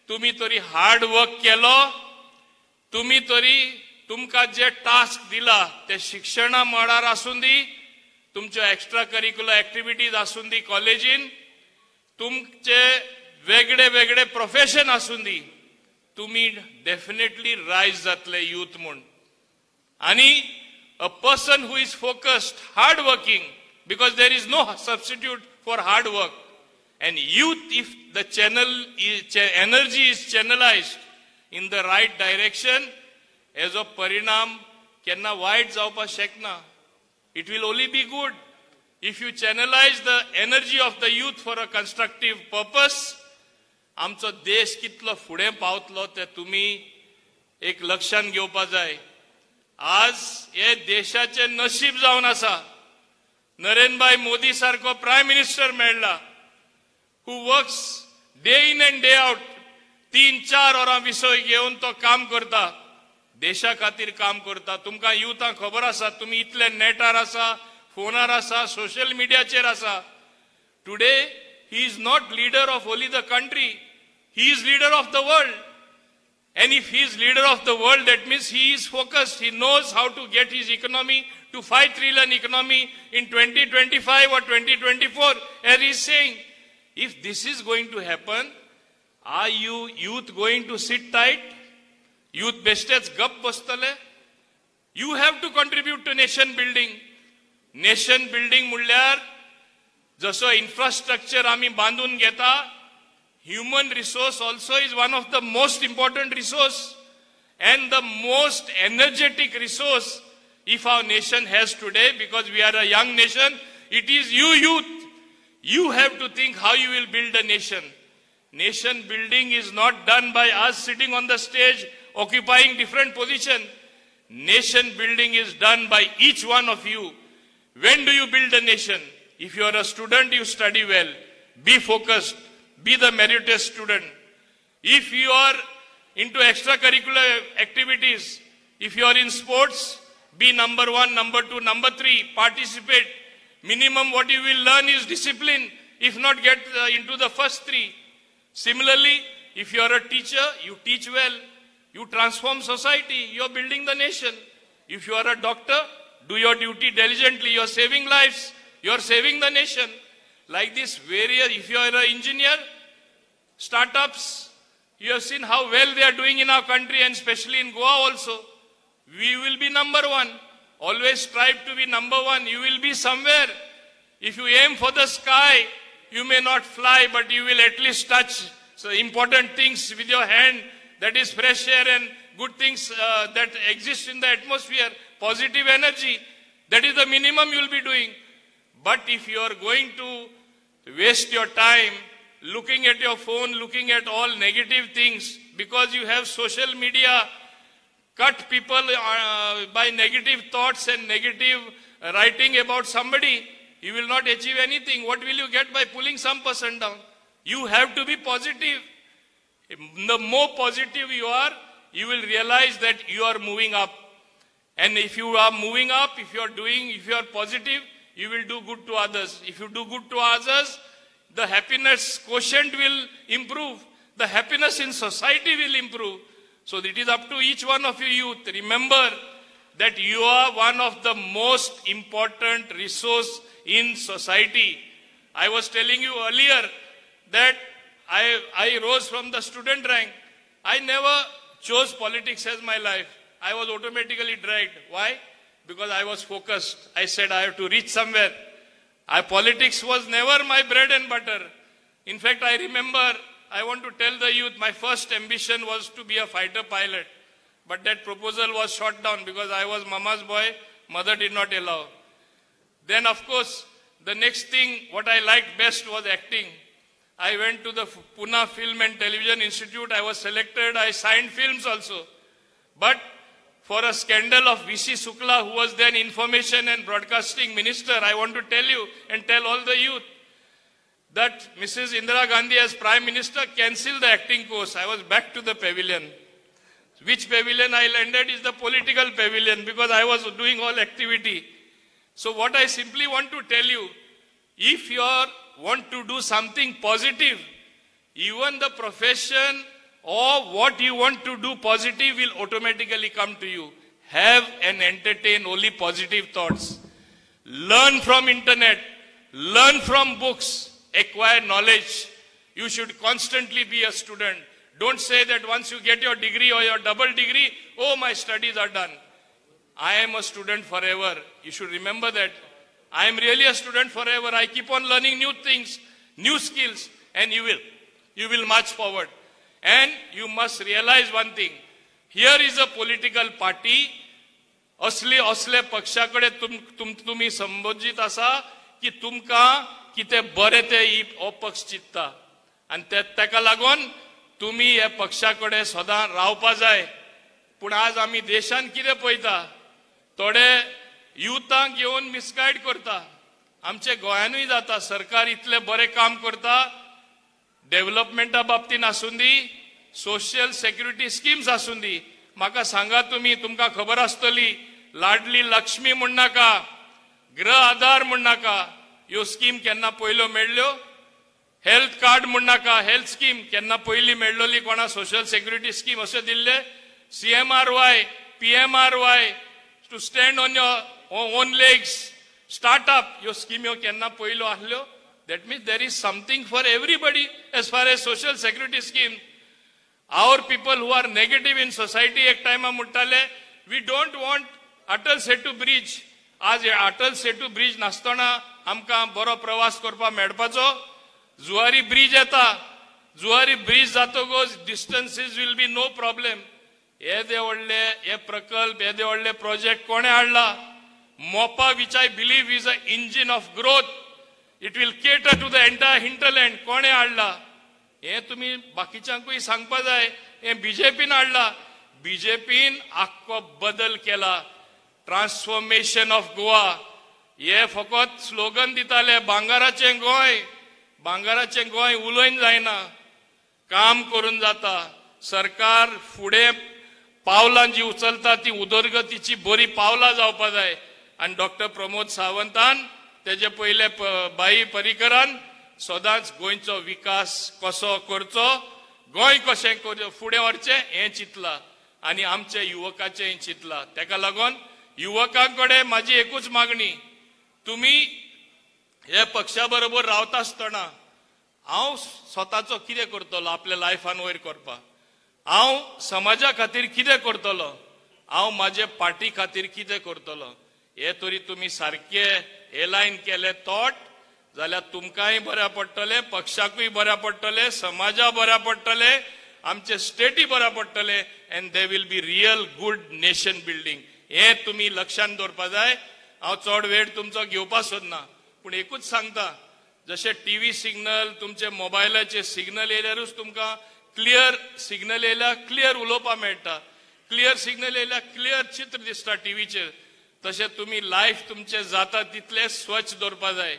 तुम्ही तरी हार्ड वर्क केलो, तुम्ही तरी तुमकां जे टास्क दिला ते शिक्षणा मळार आसूं दी, तुमच्यो एक्स्ट्रा करिक्युलर एक्टिविटीज आसूं दी कॉलेजीन, तुमचे वेगळे वेगळे प्रोफेशन आसूं दी, तुम्ही डेफिनेटली रायज जातले यूथ म्हूण. आणि a person who is focused, hard working, because there is no substitute for hard work. And youth, if the channel is, energy is channelized in the right direction, as a parinam kenna wide जावपा शकना. It will only be good if you channelize the energy of the youth for a constructive purpose. आमचो देश कितलो फुडें पावतलो ते तुम्ही एक लक्षात घेवपा जाय. आज हे देशाचे नशीब जावन आसा, नरेंद्र मोदी सारको प्रायम मिनिस्टर मेळ्ळा, who works day in and day out, तीन चार वरां विसय घेवन तो काम करता, देशा खातीर काम करता. तुमकां युथांक खबर आसा, तुम्ही इतले नेटार आसा, फोनार आसा, सोशल मिडियाचेर आसा. Today he is not leader of only the country, he is leader of the world. And if he is leader of the world, that means he is focused. He knows how to get his economy to five trillion economy in twenty twenty-five or twenty twenty-four. As he is saying, if this is going to happen, are you youth going to sit tight? Youth bestets gap bastale. You have to contribute to nation building. Nation building mullyar jaso infrastructure आम्ही बांधून घेता, human resource also is one of the most important resource and the most energetic resource if our nation has today, because we are a young nation. It is you youth. You have to think how you will build a nation. Nation building is not done by us sitting on the stage occupying different position. Nation building is done by each one of you. When do you build a nation? If you are a student, you study well, be focused, be the meritorious student. If you are into extracurricular activities, if you are in sports, be number one, number two, number three, participate. Minimum what you will learn is discipline, if not get uh, into the first three. Similarly, if you are a teacher, you teach well, you transform society, you are building the nation. If you are a doctor, do your duty diligently, you are saving lives, you are saving the nation. Like this various, if you are an engineer, startups, you have seen how well they are doing in our country and especially in Goa also. We will be number one. Always strive to be number one. You will be somewhere. If you aim for the sky, you may not fly, but you will at least touch so important things with your hand. That is fresh air and good things uh, that exist in the atmosphere. Positive energy. That is the minimum you will be doing. But if you are going to waste your time looking at your phone, looking at all negative things, because you have social media cut people uh, by negative thoughts and negative writing about somebody, you will not achieve anything. What will you get by pulling some person down? You have to be positive. The more positive you are, you will realize that you are moving up. And if you are moving up, if you are doing, if you are positive, you will do good to others. If you do good to others, the happiness quotient will improve. The happiness in society will improve. So it is up to each one of you youth. Remember that you are one of the most important resource in society. I was telling you earlier that I, I rose from the student rank. I never chose politics as my life. I was automatically dragged. Why? Because I was focused. I said I have to reach somewhere. I, politics was never my bread and butter. In fact, I remember, I want to tell the youth, my first ambition was to be a fighter pilot. But that proposal was shot down because I was mama's boy, mother did not allow. Then of course, the next thing, what I liked best was acting. I went to the Pune Film and Television Institute, I was selected, I signed films also. But for a scandal of V C Sukla, who was then Information and Broadcasting Minister, I want to tell you and tell all the youth that Missus Indira Gandhi as Prime Minister cancelled the acting course. I was back to the pavilion. Which pavilion I landed is the political pavilion because I was doing all activity. So what I simply want to tell you, if you are, want to do something positive, even the profession or what you want to do positive will automatically come to you. Have and entertain only positive thoughts. Learn from internet, learn from books, acquire knowledge. You should constantly be a student. Don't say that once you get your degree or your double degree, oh, my studies are done. I am a student forever. You should remember that. I am really a student forever. I keep on learning new things, new skills, and you will. You will march forward. And you must realize one thing. Here is a political party. असले असले पक्षाकडे तुम तुम तुम्ही संबोधित असा की तुमका किते बरे ते ही अपक्ष चित्ता आणि तेका लागून तुम्ही या पक्षाकडे सदां रावपा जाय. पण आज आम्ही देशान कितें पळयता, थोडे युथांक घेवन मिसगायड करता. आमचे गोंयानूय जाता. सरकार इतले बरे काम करता, डेव्हलपमेंटा बाबतीन आसून दी, सोशल सेक्युरिटी स्कीम्स आसून दी. म्हाका सांगा तुम्ही, तुमका खबर आसतली, लाडली लक्ष्मी म्हण नाका, गृह आधार म्हण नाका, ह्यो स्कीम केन्ना पयल्यो मेळ्ळ्यो. हेल्थ कार्ड म्हण नाका, हेल्थ स्कीम केन्ना पयली मेळ्ळली कोणा, सोशल सेक्युरिटी स्कीम अशें दिल्ले. CMRY, PMRY, to stand on your own legs, startup, ह्यो स्किम्यो केन्ना पयल्यो आहल्यो. That means there is something for everybody as far as social security scheme. Our people who are negative in society एक टायमा म्हणटाले we don't want Atal Setu bridge. आज Atal Setu bridge नासतना आमकां बरो प्रवास करपाक मेळपाचो. जुवारी ब्रिज येता, जुवारी ब्रिज जातकच distances will be no problem. हे दे व्हडले हे प्रकल्प, हे दे व्हडले प्रोजेक्ट कोणे हाडला? Mopa which I believe is an engine of growth. It will cater to the entire hinterland. कोणे हाडला? हे तुम्ही बाकीच्यांकूय सांगपा जाय. हे बीजेपीन हाडला. बीजेपीन आख्खो बदल केला. Transformation of Goa. हे फकत स्लोगन दिताले, भांगाराचें गोंय, भांगाराचें गोंय उलोवन जायना, काम करून जाता. सरकार फुडें पावलां जी उचलता ती उदरगतीची बरी पावलां जावपा जाय. आनी डॉक्टर प्रमोद सावंतान, तेजे पयले बाई पर्रीकरान सदांच गोंयचो विकास कसो करचो, गोंय कशें फुडें व्हरचें हें चिंतलां आनी आमच्या युवकाचें चिंतलां. तेका लागून युवकांकडे म्हाजी एकूच मागणी, तुम्ही हे पक्षा बरोबर रावता आसतना हांव स्वताचो कितें करतलो आपल्या लायफान वयर करपाक, हांव समाजा खातीर कितें करतलो, हांव म्हाजे पार्टी खातीर कितें करतलो, हे तरी तुम्ही सारखे एलायन केले थॉट जाल्यार तुमकांय बऱ्या पडटले, पक्षाकूय बऱ्या पडटले, समाजा बऱ्या पडटले, आमचे स्टेटी बऱ्या पडटले, and they will be real good nation building. हे तुम्ही लक्षात दवरपा जाय. हांव चड वेळ तुमचो घेवपाक सोदना, पूण एकूच सांगता, जशे टीव्ही सिग्नल, तुमचे मोबायलाचे सिग्नल येयल्यारूच तुमकां क्लियर सिग्नल येयल्यार क्लियर उलोवपाक मेळटा, क्लियर सिग्नल येयल्यार क्लियर चित्र दिसता टीव्हीचेर. तशें तुमी लायफ तुमचे जाता तितले स्वच्छ दवरपा जाय.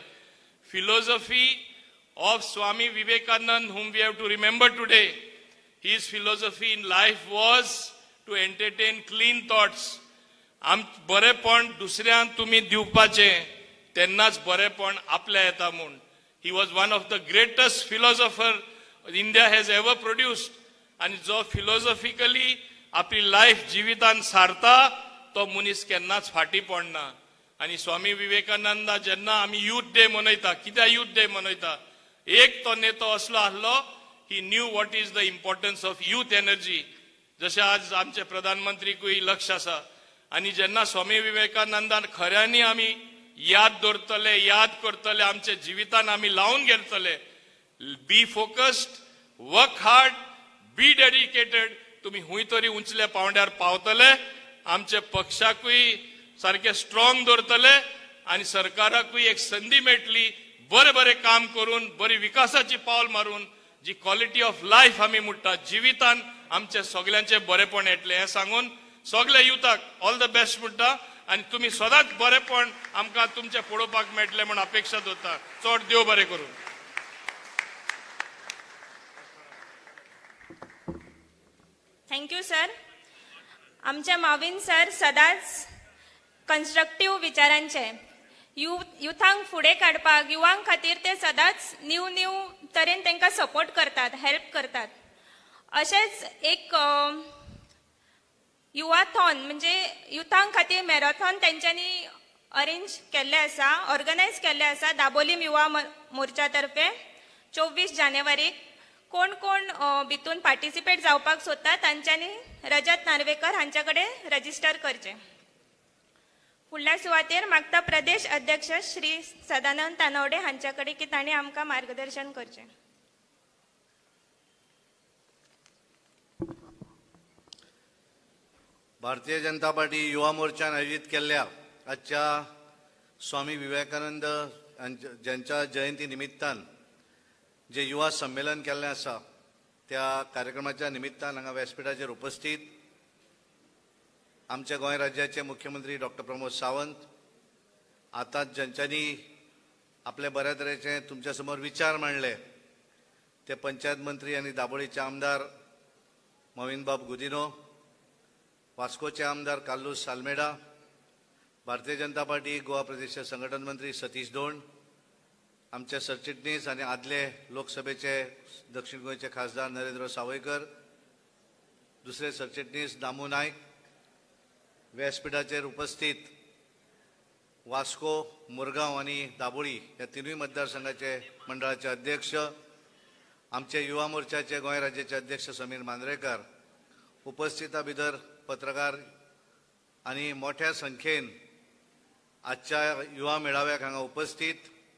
Philosophy of Swami Vivekananda, whom we have to remember today, his philosophy in life was to entertain clean thoughts. आम बरेपण दुसऱ्यांक तुम्ही दिवपाचें, तेन्नाच बरेपण आपल्या येता म्हूण. He was one of the greatest philosopher India has ever produced. आनी जो फिलॉसॉफिकली आपली लायफ जिवितान सारता तो मनीस केन्नाच फाटी पडना. आनी स्वामी विवेकानंदा जेन्ना आमी यूथ डे मनयता, कित्याक यूथ डे मनयता, एक तो नेतो असलो आहलो, he knew what is the importance of youth energy. जशें आज आमचे प्रधानमंत्रीकूय लक्ष आसा. आनी जेन्ना स्वामी विवेकानंदान खऱ्यांनी आमी याद दवरतले, याद करतले, आमच्या जिवितान आमी लावून घेतले, be focused, work hard, be dedicated, तुम्ही हुंय तरी उंचल्या पावंड्यार पावतले, आमच्या पक्षाकूय सारखे स्ट्रॉंग दवरतले आनी सरकाराकूय एक संधी मेळटली बरे बरे काम करून, बरी विकासाची पावल मारून, जी क्वालिटी ऑफ लायफ आमी म्हणटा जिवितान आमचे सगळ्यांचे बरेपण येतले हें सांगून सगळ्या युथाक ऑल द बेस्ट म्हणटा. आनी तुमी सदांच बरेपण आमकां तुमचे पळोवपाक मेळटले म्हण अपेक्षा दवरता. चड देव बरें करूं. Thank you sir. आमचे माविन सर सदांच कन्स्ट्रक्टिव्ह विचारांचे, यू युथांक फुडें काडपाक, युवांक खातीर ते सदांच न्यू न्यू तरेन तांकां सपोर्ट करतात, हेल्प करतात. अशेंच एक अ, युवाथॉन म्हणजे युथां खातीर मॅरेथॉन तेंच्यांनी अरेंज केल्ले आसा, ऑर्गनायज केल्ले आसा दाबोलीम युवा मोर्चा तर्फे चोवीस जानेवारीक. कोण कोण भितून पार्टिसिपेट जावपाक सोदता तांच्यांनी रजत नार्वेकर हांच्या कडेन रजिस्टर करचें. फुडल्या सुवातेर मागता प्रदेश अध्यक्ष श्री सदानंद तानवडे हांच्या कडेन की तांणी आमकां मार्गदर्शन करचें. भारतीय जनता पार्टी युवा मोर्चान आयोजित केल्ल्या आजच्या स्वामी विवेकानंद ज्यांच्या जयंती निमित्तान जे युवा संमेलन केल्लें आसा त्या कार्यक्रमाच्या निमित्तान हांगा व्यासपीठाचेर उपस्थित आमच्या गोंय राज्याचे मुख्यमंत्री डॉक्टर प्रमोद सावंत, आतांच ज्यांच्यांनी आपले बऱ्या तरेचे तुमच्या समोर विचार मांडले ते पंचायत मंत्री आनी दाबोळीचे आमदार मविनबाब गुदिनो, वास्कोचे आमदार कार्लोस आल्मेडा, भारतीय जनता पार्टी गोवा प्रदेश संघटन मंत्री सतीश दोंड, आमचे सरचिटणीस आनी आदले लोकसभेचे दक्षिण गोंयचे खासदार नरेंद्र सावयकर, दुसरे सरचिटणीस दामू नायक, व्यासपीठाचेर उपस्थित वास्को, मुरगांव आनी दाबोळी ह्या तिनूय मतदारसंघाचे मंडळाचे अध्यक्ष, आमचे युवा मोर्चाचे गोंय राज्याचे अध्यक्ष समीर मांद्रेकार, उपस्थिता भितर पत्रकार आनी मोठ्या संख्येन आजच्या युवा मेळाव्याक हांगा उपस्थित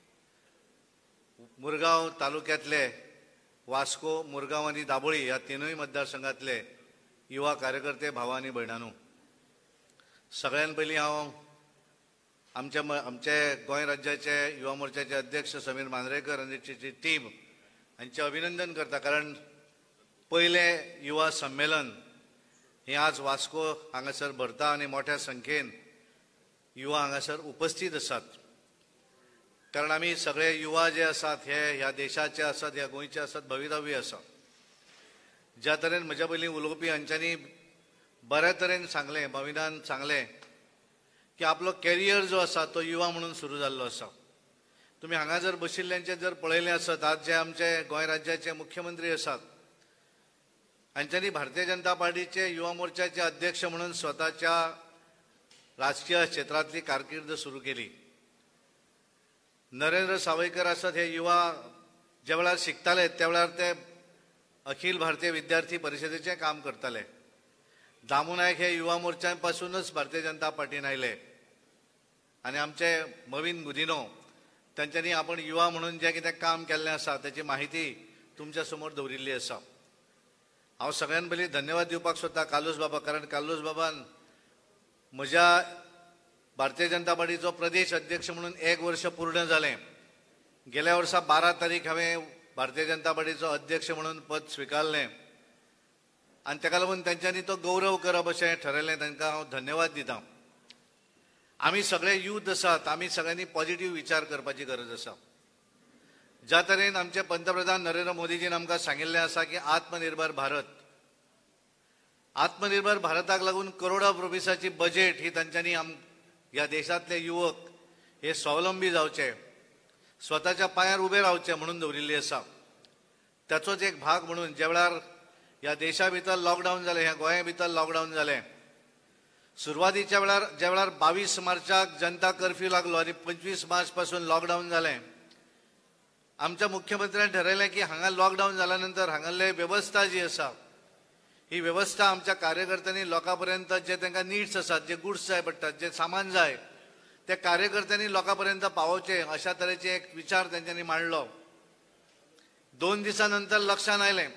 मुरगांव तालुक्यांतले वास्को, मुरगांव आनी दाबोळी ह्या तिनूय मतदारसंघातले युवा कार्यकर्ते भाव आनी भयणांनो, सगळ्यान पयलीं हांव आमच्या आमचे गोंय राज्याचे युवा मोर्चाचे अध्यक्ष समीर मांद्रेकर आनी ताची टीम हांचें अभिनंदन करता. कारण पयलें युवा संमेलन हे आज वास्को हांगासर भरता आनी मोठ्या संख्येन युवा हांगासर उपस्थित आसात. कारण आमी सगळे युवा जे आसात हे ह्या देशाचे आसात, ह्या गोंयचे आसात, भवितव्य आसा. ज्या तरेन म्हज्या पयलीं उलोवपी हांच्यांनी बऱ्या तरेन सांगलें, मविनान सांगलें की आपलो कॅरियर जो आसा तो युवा म्हणून सुरू जाल्लो आसा. तुमी हांगा जर बशिल्ल्यांचे जर पळयलें आसत, आज जे आमचे गोंय राज्याचे मुख्यमंत्री आसात हांच्यांनी भारतीय जनता पार्टीचे युवा मोर्चाचे अध्यक्ष म्हणून स्वताच्या राजकीय क्षेत्रांतली कारकीर्द सुरू केली. नरेंद्र सावयकर आसत हे युवा ज्या वेळार शिकताले त्या वेळार ते अखिल भारतीय विद्यार्थी परिशदेचें काम करताले. दामू नायक हे युवा मोर्चा पासूनच भारतीय जनता पार्टीन आयले आनी आमचे मविन गुदिनो तांच्यांनी आपण युवा म्हणून जें कितें काम केल्लें आसा ताची माहिती तुमच्या समोर दवरिल्ली आसा. हांव सगळ्यान पयलीं धन्यवाद दिवपाक सोदतां कार्लोस बाबा, कारण कार्लोस बाबान म्हज्या भारतीय जनता पार्टीचो प्रदेश अध्यक्ष म्हणून एक वर्ष पूर्ण जालें. गेल्या वर्सा बारा तारीख हांवें भारतीय जनता पार्टीचो अध्यक्ष म्हणून पद स्विकारलें आनी ताका लागून तांच्यांनी तो गौरव करप अशें ठरयलें. तांकां हांव धन्यवाद दितां. आमी सगळे यूथ आसात, आमी सगळ्यांनी पॉझिटिव्ह विचार करपाची गरज आसा. ज्या तरेन आमचे पंतप्रधान नरेंद्र मोदीजीन आमकां सांगिल्लें आसा की आत्मनिर्भर भारत, आत्मनिर्भर भारताक लागून करोडो रुपयाची बजेट ही तांच्यांनी आम ह्या देशांतले युवक हे स्वावलंबी जावचे, स्वताच्या पांयार उबे रावचे म्हणून दवरिल्ली आसा. ताचोच एक भाग म्हणून ज्या वेळार ह्या देशा भितर लॉकडावन जालें, ह्या गोंया भितर लॉकडावन जालें, सुरवातीच्या वेळार ज्या वेळार बावीस मार्चाक जनता कर्फ्यू लागलो आनी पंचवीस मार्च पासून लॉकडावन जालें, आमच्या मुख्यमंत्र्यान ठरयलें की हांगा लॉकडावन जाल्या नंतर हांगासले वेवस्था जी आसा ही वेवस्था आमच्या कार्यकर्त्यांनी लोकां पर्यंत जे तांकां निड्स आसात, जे गुड्स जाय पडटात, जे सामान जाय ते कार्यकर्त्यांनी लोकां पर्यंत पावोवचे अशा तरेचे एक विचार तांच्यांनी मांडलो. दोन दिसां नंतर लक्षांत आयलें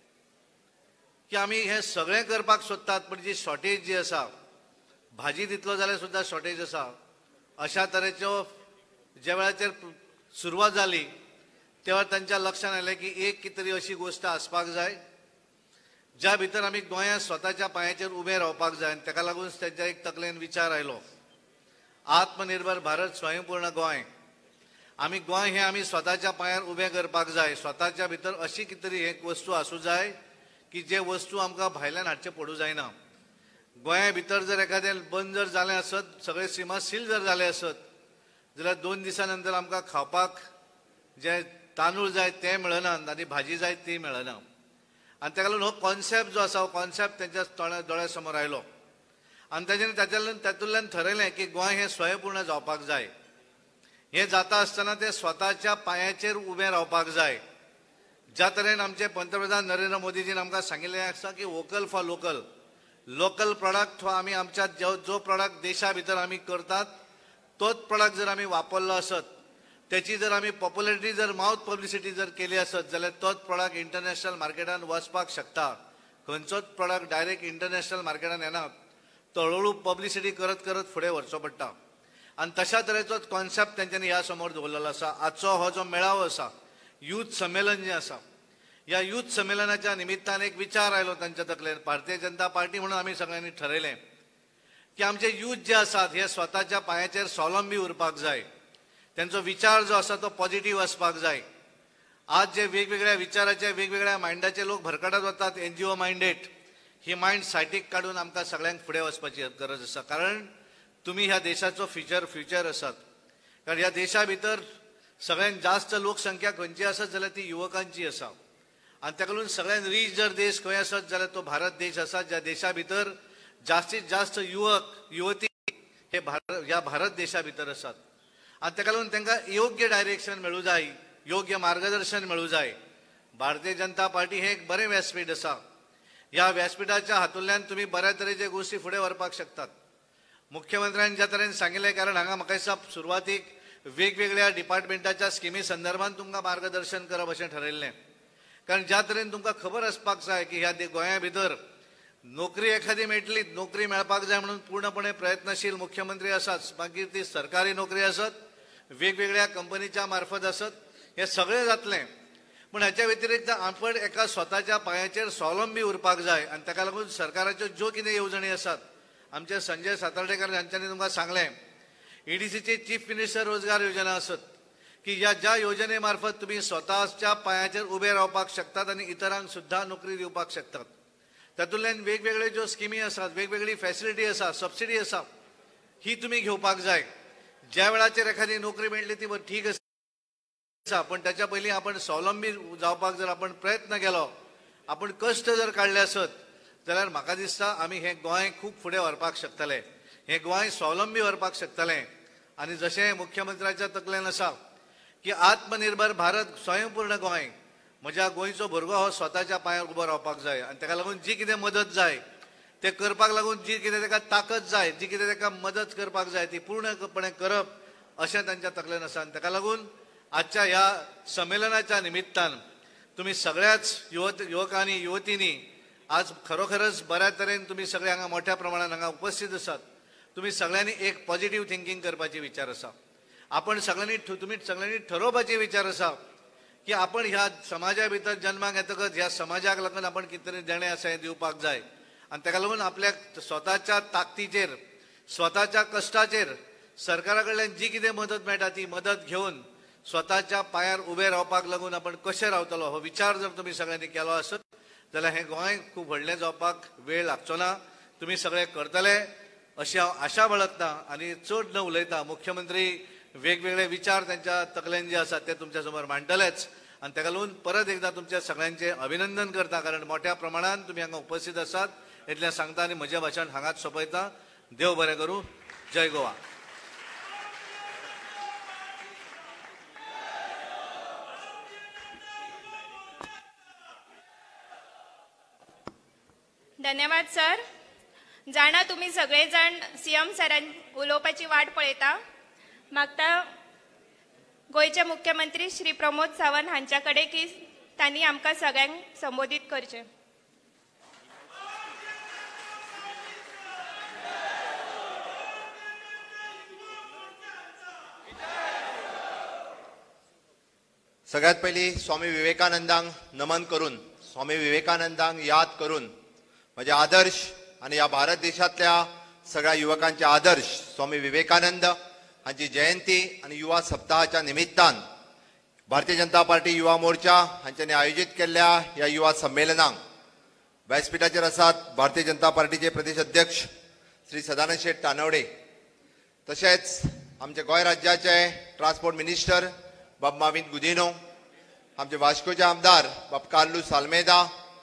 की आमी हें सगळें करपाक सोदतात पण जी शॉर्टेज जी आसा, भाजी दितलो जाल्यार सुद्दां शॉर्टेज आसा. अशा तरेच्यो ज्या वेळाचेर सुरवात जाली तेव्हा तांच्या लक्षांत आयलें की एक कितें तरी अशी गोष्ट आसपाक जाय ज्या भितर आमी गोंयांत स्वताच्या पांयाचेर उबे रावपाक जाय. आनी ताका लागून तांच्या एक तकलेन विचार आयलो, आत्मनिर्भर भारत स्वयंपूर्ण गोंय. आमी गोंय हें आमी स्वताच्या पांयार उबें करपाक जाय. स्वताच्या भितर अशी कितें तरी एक वस्तू आसूं जाय की जे वस्तू आमकां भायल्यान हाडचे पडूं जायना. गोंया भितर जर एखादें बंद जर जालें आसत, सगळे सिमा सील जर जाले आसत जाल्यार दोन दिसां नंतर आमकां खावपाक जे तांदूळ जाय ते मेळनात आनी भाजी जाय ती मेळना. आनी ताका लागून हो कॉन्सेप्ट जो आसा हो कॉन्सेप्ट त्यांच्या दोळ्या दोळ्या समोर आयलो आनी ताच्यानी तातूंतल्यान तातूंतल्यान ठरयलें की गोंय हें स्वयंपूर्ण जावपाक जाय. हें जाता आसतना ते स्वताच्या पांयाचेर उबें रावपाक जाय. ज्या तरेन आमचे पंतप्रधान नरेंद्र मोदीजीन आमकां सांगिल्लें आसा की vocal for local. Local product हो आमी आमच्या जो जो प्रॉडक्ट देशा भितर आमी करतात तोच प्रॉडक्ट जर आमी वापरलो आसत त्याची जर आमी पॉप्युलरिटी जर माउथ पब्लिसिटी जर केली आसत जाल्यार तोच प्रॉडक्ट इंटरनॅशनल मार्केटान वचपाक शकता. खंयचोच प्रॉडक्ट डायरेक्ट इंटरनॅशनल मार्केटान येना. तो हळूहळू पब्लिसिटी करत करत फुडें व्हरचो पडटा. आनी तशा तरेचोच कॉन्सेप्ट तेंच्यांनी ह्या समोर दवरलेलो आसा. आजचो हो जो मेळावो आसा यूथ संमेलन जे आसा ह्या यूथ संमेलनाच्या निमित्तान एक विचार आयलो तांच्या तकलेन. भारतीय जनता पार्टी म्हणून आमी सगळ्यांनी ठरयलें की आमचे यूथ जे आसात हे स्वताच्या पांयाचेर स्वावलंबी उरपाक जाय. त्यांचो विचार जो आसा तो पॉझिटिव्ह आसपाक जाय. आज जे वेगवेगळ्या विचाराचे वेगवेगळ्या मायंडाचे लोक भरकटत वतात एनजीओ मायंडेड ही मायंड सायटीक काडून आमकां सगळ्यांक फुडें वचपाची गरज आसा. कारण तुमी ह्या देशाचो फ्युचर फ्युचर आसात. कारण ह्या देशा भितर सगळ्यांत जास्त लोकसंख्या खंयची आसत जाल्यार ती युवकांची आसा. आनी ताका लागून सगळ्यांत रीच जर देश खंय आसत जाल्यार तो भारत देश आसा. ज्या देशा भितर जास्तीत जास्त युवक युवती हे भारत ह्या भारत देशा भितर आसात. आनी ताका लागून तांकां योग्य डायरेक्शन मेळूं जाय, योग्य मार्गदर्शन मेळूं जाय. भारतीय जनता पार्टी हे एक बरें व्यासपीठ आसा. ह्या व्यासपीठाच्या हातूंतल्यान तुमी बऱ्या तरेचे गोश्टी फुडें व्हरपाक शकतात. मुख्यमंत्र्यान ज्या तरेन सांगिल्लें कारण हांगा म्हाका दिसता सुरवातीक वेगवेगळ्या डिपार्टमेंटाच्या स्किमी संदर्भात तुमकां मार्गदर्शन करप अशें ठरयल्लें. कारण ज्या तरेन तुमकां खबर आसपाक जाय की ह्या गोंया भितर नोकरी एखादी मेळटली नोकरी मेळपाक जाय म्हणून पूर्णपणे प्रयत्नशील मुख्यमंत्री आसात. मागीर ती सरकारी नोकरी आसत वेगवेगळ्या कंपनीच्या मार्फत आसत हे सगळें जातलें. पूण हाच्या व्यतिरिक्त आपण एका स्वताच्या पांयाचेर स्वावलंबी उरपाक जाय. आनी ताका लागून सरकाराच्यो ज्यो कितें येवजणी आसात आमचे संजय सातर्डेकर हांच्यांनी तुमकां सांगलें ईडीसीची चीफ मिनिस्टर रोजगार योजना आसत की ह्या ज्या योजने मार्फत तुम्ही स्वताच्या पांयाचेर उबे रावपाक शकतात आनी इतरांक सुद्धा नोकरी दिवपाक शकतात. तातूंतल्यान वेगवेगळे ज्यो स्किमी आसात वेगवेगळी फॅसिलिटी आसा सबसिडी आसा ही तुम्ही घेवपाक जाय. ज्या वेळाचेर एखादी नोकरी मेळटली ती ठीक आसा पण त्याच्या पयलीं आपण स्वावलंबी जावपाक जर आपण प्रयत्न केलो आपण कश्ट जर काडले आसत जाल्यार म्हाका दिसता आमी हें गोंय खूब फुडें व्हरपाक शकतले. हें गोंय स्वावलंबी व्हरपाक शकतले. आनी जशें मुख्यमंत्र्याच्या तकलेन आसा की आत्मनिर्भर भारत स्वयंपूर्ण गोंय म्हज्या गोंयचो भुरगो हो स्वताच्या पांयार उबो रावपाक जाय. आनी ताका लागून जी कितें मदत जाय ते करपाक लागून जी कितें ताका ताकद जाय जी कितें ताका मदत करपाक जाय ती पूर्णपणे करप अशें तांच्या तकलेन आसा. आनी ताका लागून आजच्या ह्या संमेलनाच्या निमित्तान तुम्ही सगळ्याच युवक युवकांनी युवतींनी आज खरोखरच बऱ्या तरेन तुम्ही सगळे हांगा मोठ्या प्रमाणात हांगा उपस्थित आसात. तुम्ही सगळ्यांनी एक पॉझिटिव्ह थिंकींग करपाची विचार आसा. आपण सगळ्यांनी तुम्ही सगळ्यांनी ठरोवपाची विचार आसा की आपण ह्या समाजा भितर जन्माक येतकच ह्या समाजाक लागून आपण कितें तरी देणें आसा हें दिवपाक जाय. आनी ताका लागून आपल्या स्वताच्या ताकदीचेर स्वताच्या कश्टाचेर सरकारा कडल्यान जी कितें मदत मेळटा ती मदत घेवन स्वताच्या पांयार उबे रावपाक लागून आपण कशें रावतलो हो विचार जर तुम्ही सगळ्यांनी केलो आसत जाल्यार हें गोंय खूब व्हडलें जावपाक वेळ लागचो ना. तुमी सगळे करतले अशी हांव आशा बाळगता. आनी चड न उलयता मुख्यमंत्री वेगवेगळे विचार त्यांच्या तकलेन जे आसात ते तुमच्या समोर मांडटलेच. आनी ताका लागून परत एकदा तुमच्या सगळ्यांचे अभिनंदन करता कारण मोठ्या प्रमाणात तुम्ही हांगा उपस्थित आसात. इतलें सांगता आनी म्हजें भाशण हांगाच सोंपयता. देव बरें करूं. जय गोवा. धन्यवाद सर. जाणा तुम्ही सगळेजण सीएम सरान उलोवपाची वाट पळयता. मागता गोयचे मुख्यमंत्री श्री प्रमोद सावंत हांच्या कडेन की तांणी आमकां सगळ्यांक संबोधीत करचें. सगळ्यात पयलीं स्वामी विवेकानंदांक नमन करून स्वामी विवेकानंदांक याद करून म्हजे आदर्श आणि या भारत देशातल्या सगळ्या युवकांचे आदर्श स्वामी विवेकानंद हांची जयंती आणि युवा सप्ताहाच्या निमित्तान भारतीय जनता पार्टी युवा मोर्चा हांच्यांनी आयोजित केल्ल्या ह्या युवा संमेलनाक व्यासपीठाचेर आसात भारतीय जनता पार्टीचे प्रदेश अध्यक्ष श्री सदानंद शेट तानवडे, तशेंच आमचे गोंय राज्याचे ट्रान्सपोर्ट मिनिस्टर बाब माविन गुदिनो, आमचे वास्कोचे आमदार बाब कार्लूस आल्मेदा,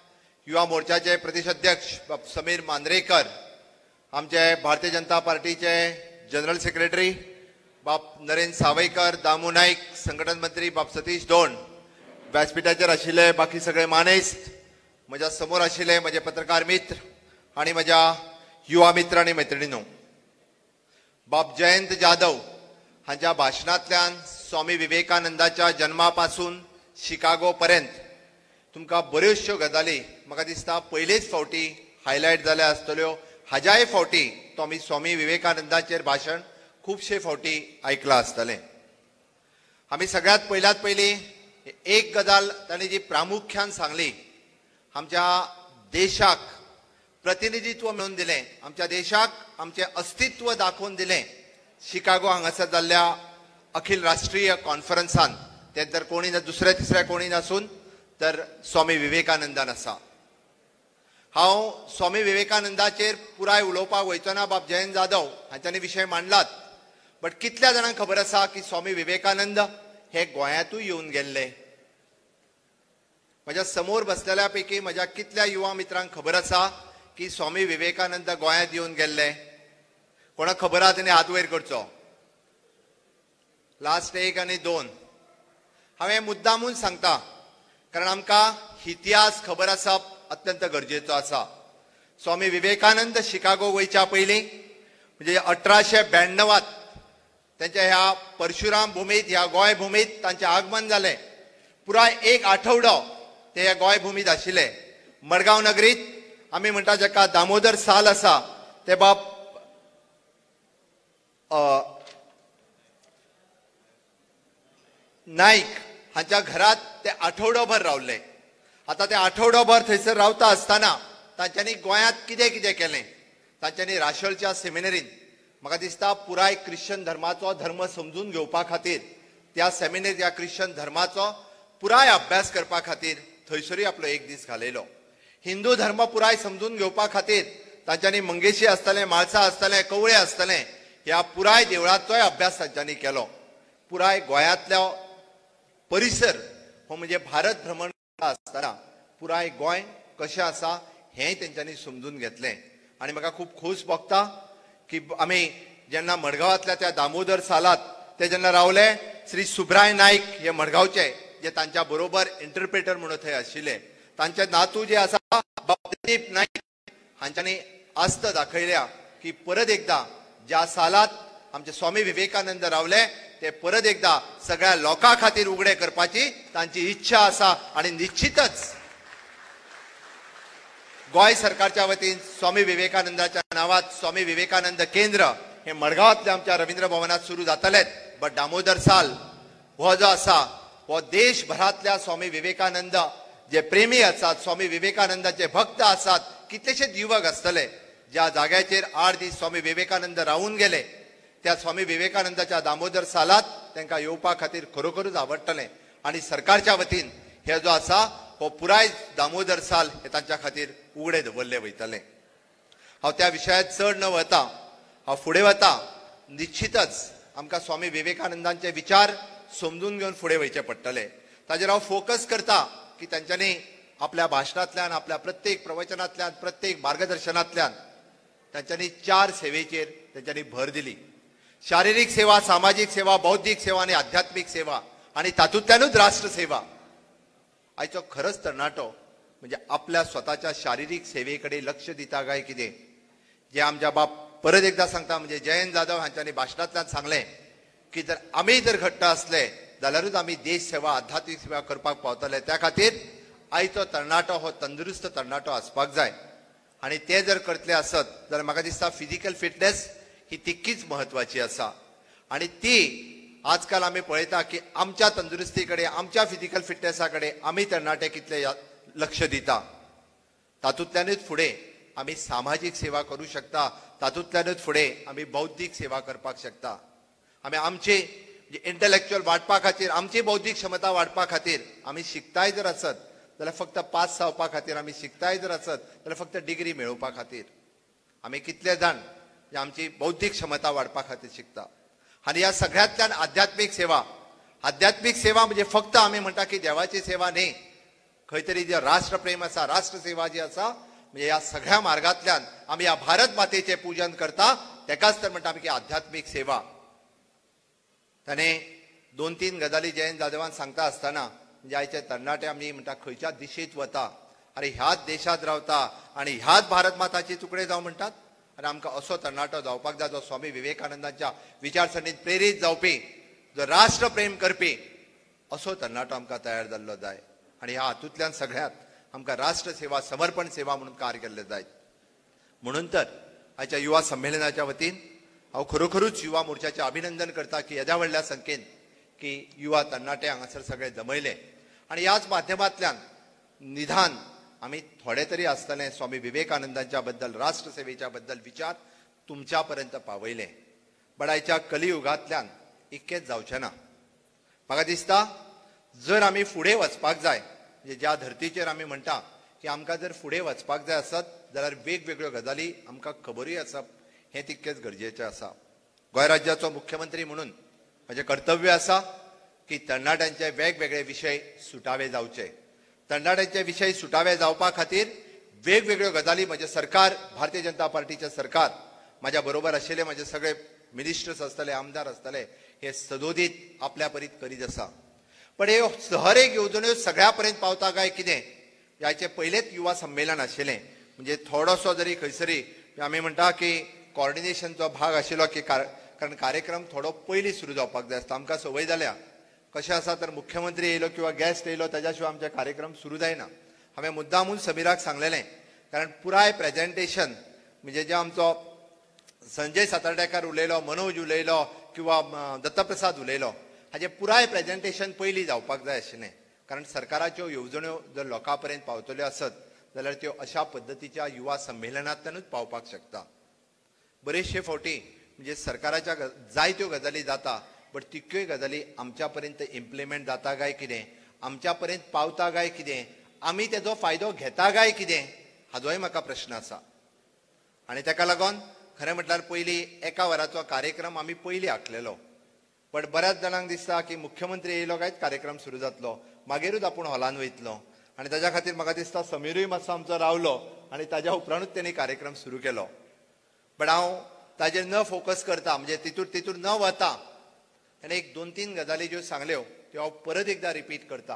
युवा मोर्चाचे प्रदेश अध्यक्ष बाब समीर मांद्रेकर, आमचे भारतीय जनता पार्टीचे जनरल सेक्रेटरी बाब नरेंद्र सावयकर, दामू नाईक, संघटन मंत्री बाब सतीश दोंड, व्यासपीठाचेर आशिल्ले बाकी सगळे मानेस्त, म्हज्या समोर आशिल्ले म्हजे पत्रकार मित्र आणि म्हज्या युवा मित्र आणि मैत्रिणींनो, बाब जयंत जाधव हांच्या भाशणांतल्यान स्वामी विवेकानंदाच्या जन्मापासून शिकागो पर्यंत तुमकां बऱ्योचश्यो गजाली म्हाका दिसता पयलेच फावटी हायलायट जाल्या आसतल्यो. हाज्याय फावटी तो आमी स्वामी विवेकानंदाचेर भाशण खुबशे फावटी आयकलां आसतलें. आमी सगळ्यात पयल्यात पयली एक गजाल ताणें जी प्रामुख्यान सांगली, आमच्या देशाक प्रतिनिधित्व मेळून दिलें, आमच्या देशाक आमचें अस्तित्व दाखोवन दिलें शिकागो हांगासर जाल्ल्या अखिल राष्ट्रीय कॉन्फरन्सान. तें तर कोणी ना दुसऱ्या तिसऱ्या कोणी नासून तर स्वामी विवेकानंदान आसा. हांव स्वामी विवेकानंदाचेर पुराय उलोवपाक वयतना बाब जयंत जाधव हांच्यांनी विशय मांडलात, बट कितल्या जाणांक खबर आसा की स्वामी विवेकानंद हे गोंयांतूय येवन गेल्ले? म्हज्या समोर बसलेल्या पैकी म्हज्या कितल्या युवा मित्रांक खबर आसा की स्वामी विवेकानंद गोंयांत येवन गेल्ले? कोणाक खबर आहा ताणें हात वयर करचो. लास्ट एक आनी दोन. हांवें मुद्दामून सांगता कारण आमकां इतिहास खबर आसप अत्यंत गरजेचो आसा. स्वामी विवेकानंद शिकागो वयच्या पयलीं म्हणजे अठराशे ब्याण्णवात त्यांच्या ह्या परशुराम भूमीत, ह्या गोंय भूमीत तांचें आगमन जालें. पुराय एक आठवडो ते ह्या गोंय भूमीत आशिल्ले. मडगांव नगरीत आमी म्हणटा जाका दामोदर साल आसा ते बाब नाईक हांच्या घरात ते आठवडोभर रावले. आता ते आठवडोभर थंयसर रावता आसतना तांच्यांनी गोंयांत कितें कितें केलें, तांच्यांनी राशोलच्या सेमिनरीन म्हाका दिसता पुराय क्रिश्चन धर्माचो धर्म समजून घेवपा खातीर, त्या सेमिनरीत ह्या क्रिश्चन धर्माचो पुराय अभ्यास करपा खातीर थंयसरूय आपलो एक दीस घालयलो. हिंदू धर्म पुराय समजून घेवपा खातीर तांच्यांनी मंगेशी आसतलें, म्हाळसा आसतलें, कवळे आसतलें, ह्या पुराय देवळाचोय अभ्यास तांच्यांनी केलो. पुराय गोंयांतलो परिसर हो म्हणजे भारत भ्रमण आसतना पुराय गोंय कशें आसा हेंय तेंच्यांनी समजून घेतलें. आनी म्हाका खूब खोस भोगता की आमी जेन्ना मडगांवांतल्या त्या दामोदर सालात ते जेन्ना रावले, श्री सुब्राय नाईक हे मडगांवचे जे तांच्या बरोबर इंटरप्रेटर म्हणून थंय आशिल्ले, तांचे नातू जे आसा प्रदीप नाईक हांच्यांनी आस्त दाखयल्या की परत एकदा ज्या सालात आमचे स्वामी विवेकानंद रावले ते परत एकदा सगळ्या लोकां खातीर उगडे करपाची तांची इच्छा आसा. आनी निश्चितच गोंय सरकारच्या वतीन स्वामी विवेकानंदाच्या नांवात स्वामी विवेकानंद केंद्र हे मडगांवांतल्या आमच्या रवींद्र भवनात सुरू जातलेच. बट दामोदर साल हो जो आसा हो देशभरांतल्या स्वामी विवेकानंद जे प्रेमी आसात, स्वामी विवेकानंदाचे भक्त आसात, कितलेशेच युवक आसतले ज्या जाग्याचेर आठ दीस स्वामी विवेकानंद रावून गेले, त्या स्वामी विवेकानंदाच्या दामोदर सालात तांकां येवपा खातीर खरोखरूच आवडटलें. आनी सरकारच्या वतीन हे जो आसा हो पुराय दामोदर साल हे तांच्या खातीर उगडे दवरले वयतले. हांव त्या विशयात चड न वता, हांव फुडें वता. निश्चितच आमकां स्वामी विवेकानंदांचे विचार समजून घेवन फुडें वयचें पडटलें. ताजेर हांव फोकस करता की तांच्यांनी आपल्या भाशणांतल्यान, आपल्या प्रत्येक प्रवचनांतल्यान, प्रत्येक मार्गदर्शनांतल्यान तांच्यांनी चार सेवेचेर तांच्यांनी भर दिली. शारिरीक सेवा, सामाजीक सेवा, बौद्धीक सेवा आणि आध्यात्मिक सेवा आणि तातूंतल्यानूच राष्ट्र सेवा. आयचो खरंच तरणाटो म्हणजे आपल्या स्वताच्या शारिरीक सेवेकडे लक्ष दिता काय कितें, जे आमच्या बाप परत एकदा सांगता म्हणजे जयंत जाधव हांच्यांनी भाशणांतल्यान सांगलें की जर आमी जर घट्ट असले जाल्यारूच आमी देश सेवा, आध्यात्मिक सेवा करपाक पावतले. त्या खातीर आयचो तरणाटो हो तंदुरुस्त तरणाटो आसपाक जाय. आणि ते जर करतले आसत जाल्यार म्हाका दिसता फिजिकल फिटनेस ही तितकीच म्हत्वाची आसा. आणि ती आजकाल आमी पळयता की आमच्या तंदुरुस्ती कडेन, आमच्या फिजिकल फिटनेसा कडेन आमी तरणाटे कितले लक्ष दिता. तातूंतल्यानूच फुडें आमी सामाजीक सेवा करूं शकता, तातूंतल्यानूच फुडें आमी बौद्धीक सेवा करपाक शकता. आमी आमची इंटलेक्च्युअल वाडपा खातीर, आमची बौद्धीक क्षमता वाडपा खातीर आमी शिकताय जर आसत जाल्यार फक्त पास जावपा खातीर आमी शिकताय जर आसत जाल्यार फक्त डिग्री मेळोवपा खातीर आमी कितले जाण आमची बौद्धीक क्षमता वाडपा खातीर शिकता. आनी ह्या सगळ्यांतल्यान आध्यात्मिक सेवा, आध्यात्मिक सेवा म्हणजे फक्त आमी म्हणटा की देवाची सेवा न्ही, खंय तरी जे राष्ट्रप्रेम आसा, राष्ट्रसेवा जी आसा, म्हणजे ह्या सगळ्या मार्गांतल्यान आमी ह्या भारत मातेचें पूजन करता. तेकाच तर म्हणटा आमी की आध्यात्मीक सेवा. ताणें दोन तीन गजाली जयंत जाधवान सांगता आसतना म्हणजे आयचे तरणाटे आमी म्हणटा खंयच्या दिशेत वता, अरे ह्याच देशात रावता आनी ह्याच भारत माताचे तुकडे जावं म्हणटात. आनी आमकां असो तरणाटो जावपाक जाय जो स्वामी विवेकानंदांच्या विचारसरणीत प्रेरीत जावपी, जो राष्ट्रप्रेम करपी असो तरणाटो आमकां तयार जाल्लो जाय. आनी ह्या हातूंतल्यान सगळ्यात आमकां राष्ट्र सेवा, समर्पण सेवा म्हणून कार्य केल्ले जाय. म्हणून तर आयच्या युवा संमेलनाच्या वतीन हांव खरोखरूच युवा मोर्चाचें अभिनंदन करता की येद्या व्हडल्या संख्येन की युवा तरणाटे हांगासर सगळे जमयले. आनी ह्याच माध्यमांतल्यान निदान आमी थोडे तरी आसतले स्वामी विवेकानंदांच्या बद्दल, राष्ट्रसेवेच्या बद्दल विचार तुमच्या पर्यंत पावयले. बट आयच्या कलियुगांतल्यान इतकेंच जावचें ना. म्हाका दिसता जर आमी फुडें वचपाक जाय, म्हणजे ज्या धर्तीचेर आमी म्हणटा की आमकां जर फुडें वचपाक जाय आसत जाल्यार वेगवेगळ्यो गजाली आमकां खबरूय आसप हें तितकेंच गरजेचें आसा. गोंय राज्याचो मुख्यमंत्री म्हणून म्हजें कर्तव्य आसा की तरणाट्यांचे वेगवेगळे विशय सुटावे जावचे. तरणाट्यांचे विशय सुटावे जावपा खातीर वेगवेगळ्यो गजाली म्हजें सरकार, भारतीय जनता पार्टीचें सरकार, म्हाज्या बरोबर आशिल्ले म्हजे सगळे मिनिस्टर्स आसतले, आमदार आसतले, हे सदोदीत आपल्या परीत करीत आसा. पण ह्यो हर एक येवजण्यो सगळ्या पर्यंत पावता काय कितें, ह्याचें पयलेंच युवा संमेलन आशिल्लें. म्हणजे थोडोसो जरी खंयसरी आमी म्हणटा की कॉर्डिनेशनचो भाग आशिल्लो की कारण कार्यक्रम थोडो पयलीं सुरू जावपाक जाय आसता. आमकां संवय जाल्या कशें आसा तर मुख्यमंत्री येयलो किंवा गेस्ट येयलो ताज्या शिवाय आमचे कार्यक्रम सुरू जायना. हांवें मुद्दामून समिराक सांगलेलें कारण पुराय प्रेजेंटेशन म्हणजे जे आमचो संजय सातर्डेकर उलयलो, मनोज उलयलो किंवा दत्तप्रसाद उलयलो, हाजें पुराय प्रेजेंटेशन पयलीं जावपाक जाय आशिल्लें. कारण सरकाराच्यो येवजण्यो जर लोकां पर्यंत पावतल्यो आसत जाल्यार त्यो अशा पद्दतीच्या युवा संमेलनांतल्यानूच पावपाक शकता. बरेचशे फावटी म्हणजे सरकाराच्या जायत्यो गजाली जाता, बट तितक्योय गजाली आमच्या पर्यंत इम्प्लिमेंट जाता काय कितें, आमच्या पर्यंत पावता काय कितें, आमी तेजो फायदो घेता काय कितें, हाजोय म्हाका प्रश्न आसा. आनी ताका लागून खरें म्हटल्यार पयलीं एका वराचो कार्यक्रम आमी पयलीं आंखलेलो. बट बऱ्याच जाणांक दिसता की मुख्यमंत्री येयलो कांयच कार्यक्रम सुरू जातलो, मागीरूच आपूण हॉलान वयतलो. आनी ताज्या खातीर म्हाका दिसता समीरूय मातसो आमचो रावलो आनी ताज्या उपरांतूच तेणी कार्यक्रम सुरू केलो. बट हांव ताजेर न फोकस करता, म्हणजे तितूर तितूर न वता, ताणें एक दोन तीन गजाली ज्यो सांगल्यो त्यो हांव परत एकदां रिपीट करता.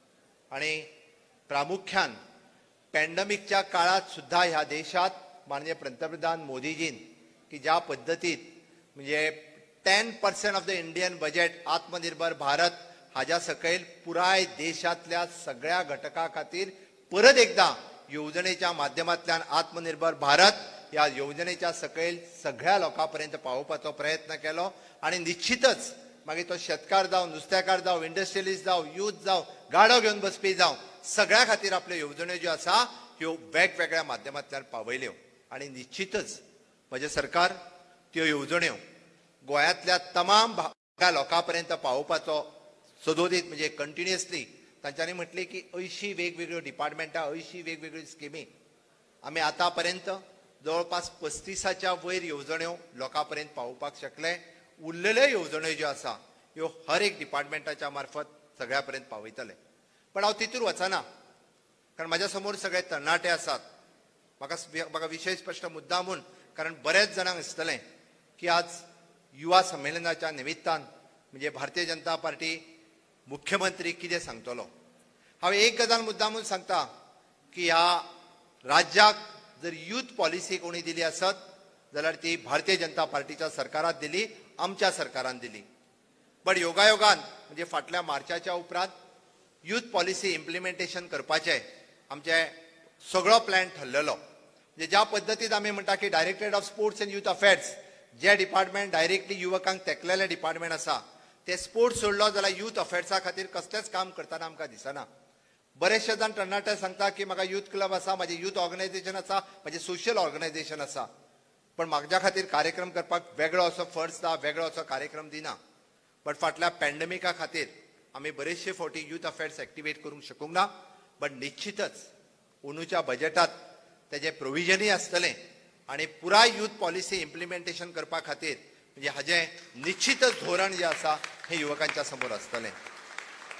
आनी प्रामुख्यान पॅन्डेमिकच्या काळात सुद्धा ह्या देशात माननीय पंतप्रधान मोदीजीन की ज्या पद्दतीत म्हणजे ten percent of the Indian budget Atmanirbhar Bharat हाज्या सकयल पुराय देशांतल्या सगळ्या घटकां खातीर परत एकदां येवजणेच्या माध्यमांतल्यान आत्मनिर्भर भारत ह्या येवजणेच्या सकयल सगळ्या लोकां पर्यंत पावोवपाचो प्रयत्न केलो. आनी निश्चितच मागीर तो शेतकार जावं, नुस्तेकार जावं, इंडस्ट्रियलिस्ट जावं, यूथ जावं, गाडो घेवन बसपी जावं, सगळ्या खातीर आपल्यो येवजण्यो ज्यो आसा ह्यो वेगवेगळ्या माध्यमांतल्यान पावयल्यो. आनी निश्चितच म्हजें सरकार त्यो येवजण्यो गोंयांतल्या तमाम भागा लोकां पर्यंत पावोवपाचो सदोदीत म्हणजे कंटिन्युअसली तांच्यांनी म्हटलें की अंयशीं वेगवेगळ्यो डिपार्टमेंटां, अंयशीं वेगवेगळ्यो स्किमी आमी आतां पर्यंत जवळपास पस्तिसाच्या वयर येवजण्यो लोकां पर्यंत पावोवपाक शकले. उरलेल्यो येवजण्यो ज्यो आसा ह्यो हर एक डिपार्टमेंटाच्या मार्फत सगळ्या पर्यंत पावयतले. पण हांव तितूर वचना कारण म्हाज्या समोर सगळे तरणाटे आसात. म्हाका म्हाका विशय स्पश्ट मुद्दामून कारण बरेच जाणांक दिसतलें की आज युवा संमेलनाच्या निमित्तान म्हणजे भारतीय जनता पार्टी मुख्यमंत्री कितें सांगतलो. हांव एक गजाल मुद्दामून सांगता की ह्या राज्याक जर यूथ पॉलिसी कोणी दिली आसत जाल्यार ती भारतीय जनता पार्टीच्या सरकारात दिली, आमच्या सरकारान दिली. बट योगायोगान म्हणजे फाटल्या मार्चाच्या उपरांत यूथ पॉलिसी इम्प्लिमेंटेशन करपाचें आमचे सगळो प्लॅन ठरलेलो. म्हणजे ज्या पद्दतीन आमी म्हणटा की directorate of sports and youth affairs जे डिपार्टमेंट डायरेक्टली युवकांक तेंकलेलें डिपार्टमेंट आसा ते स्पोर्ट्स सोडलो जाल्यार यूथ अफेर्सा खातीर कसलेंच काम करतना आमकां दिसना. बरेचशे जाण तरणाटे सांगता की म्हाका यूथ क्लब आसा, म्हाजें यूथ ऑर्गनायझेशन आसा, म्हाजें सोशल ऑर्गनायझेशन आसा, पण म्हाज्या खातीर कार्यक्रम करपाक वेगळो असो फंड्स दा, वेगळो असो कार्यक्रम दिना. बट फाटल्या पॅन्डेमिका खातीर आमी बरेचशे फावटी यूथ अफेर्स एक्टिवेट करूंक शकूंक ना. बट निश्चितच अंदूच्या बजेटात तेजें प्रोविजनय आसतलें आनी पुराय यूथ पॉलिसी इम्प्लिमेंटेशन करपा खातीर म्हणजे हाजें निश्चितच धोरण जें आसा हें युवकांच्या समोर आसतलें.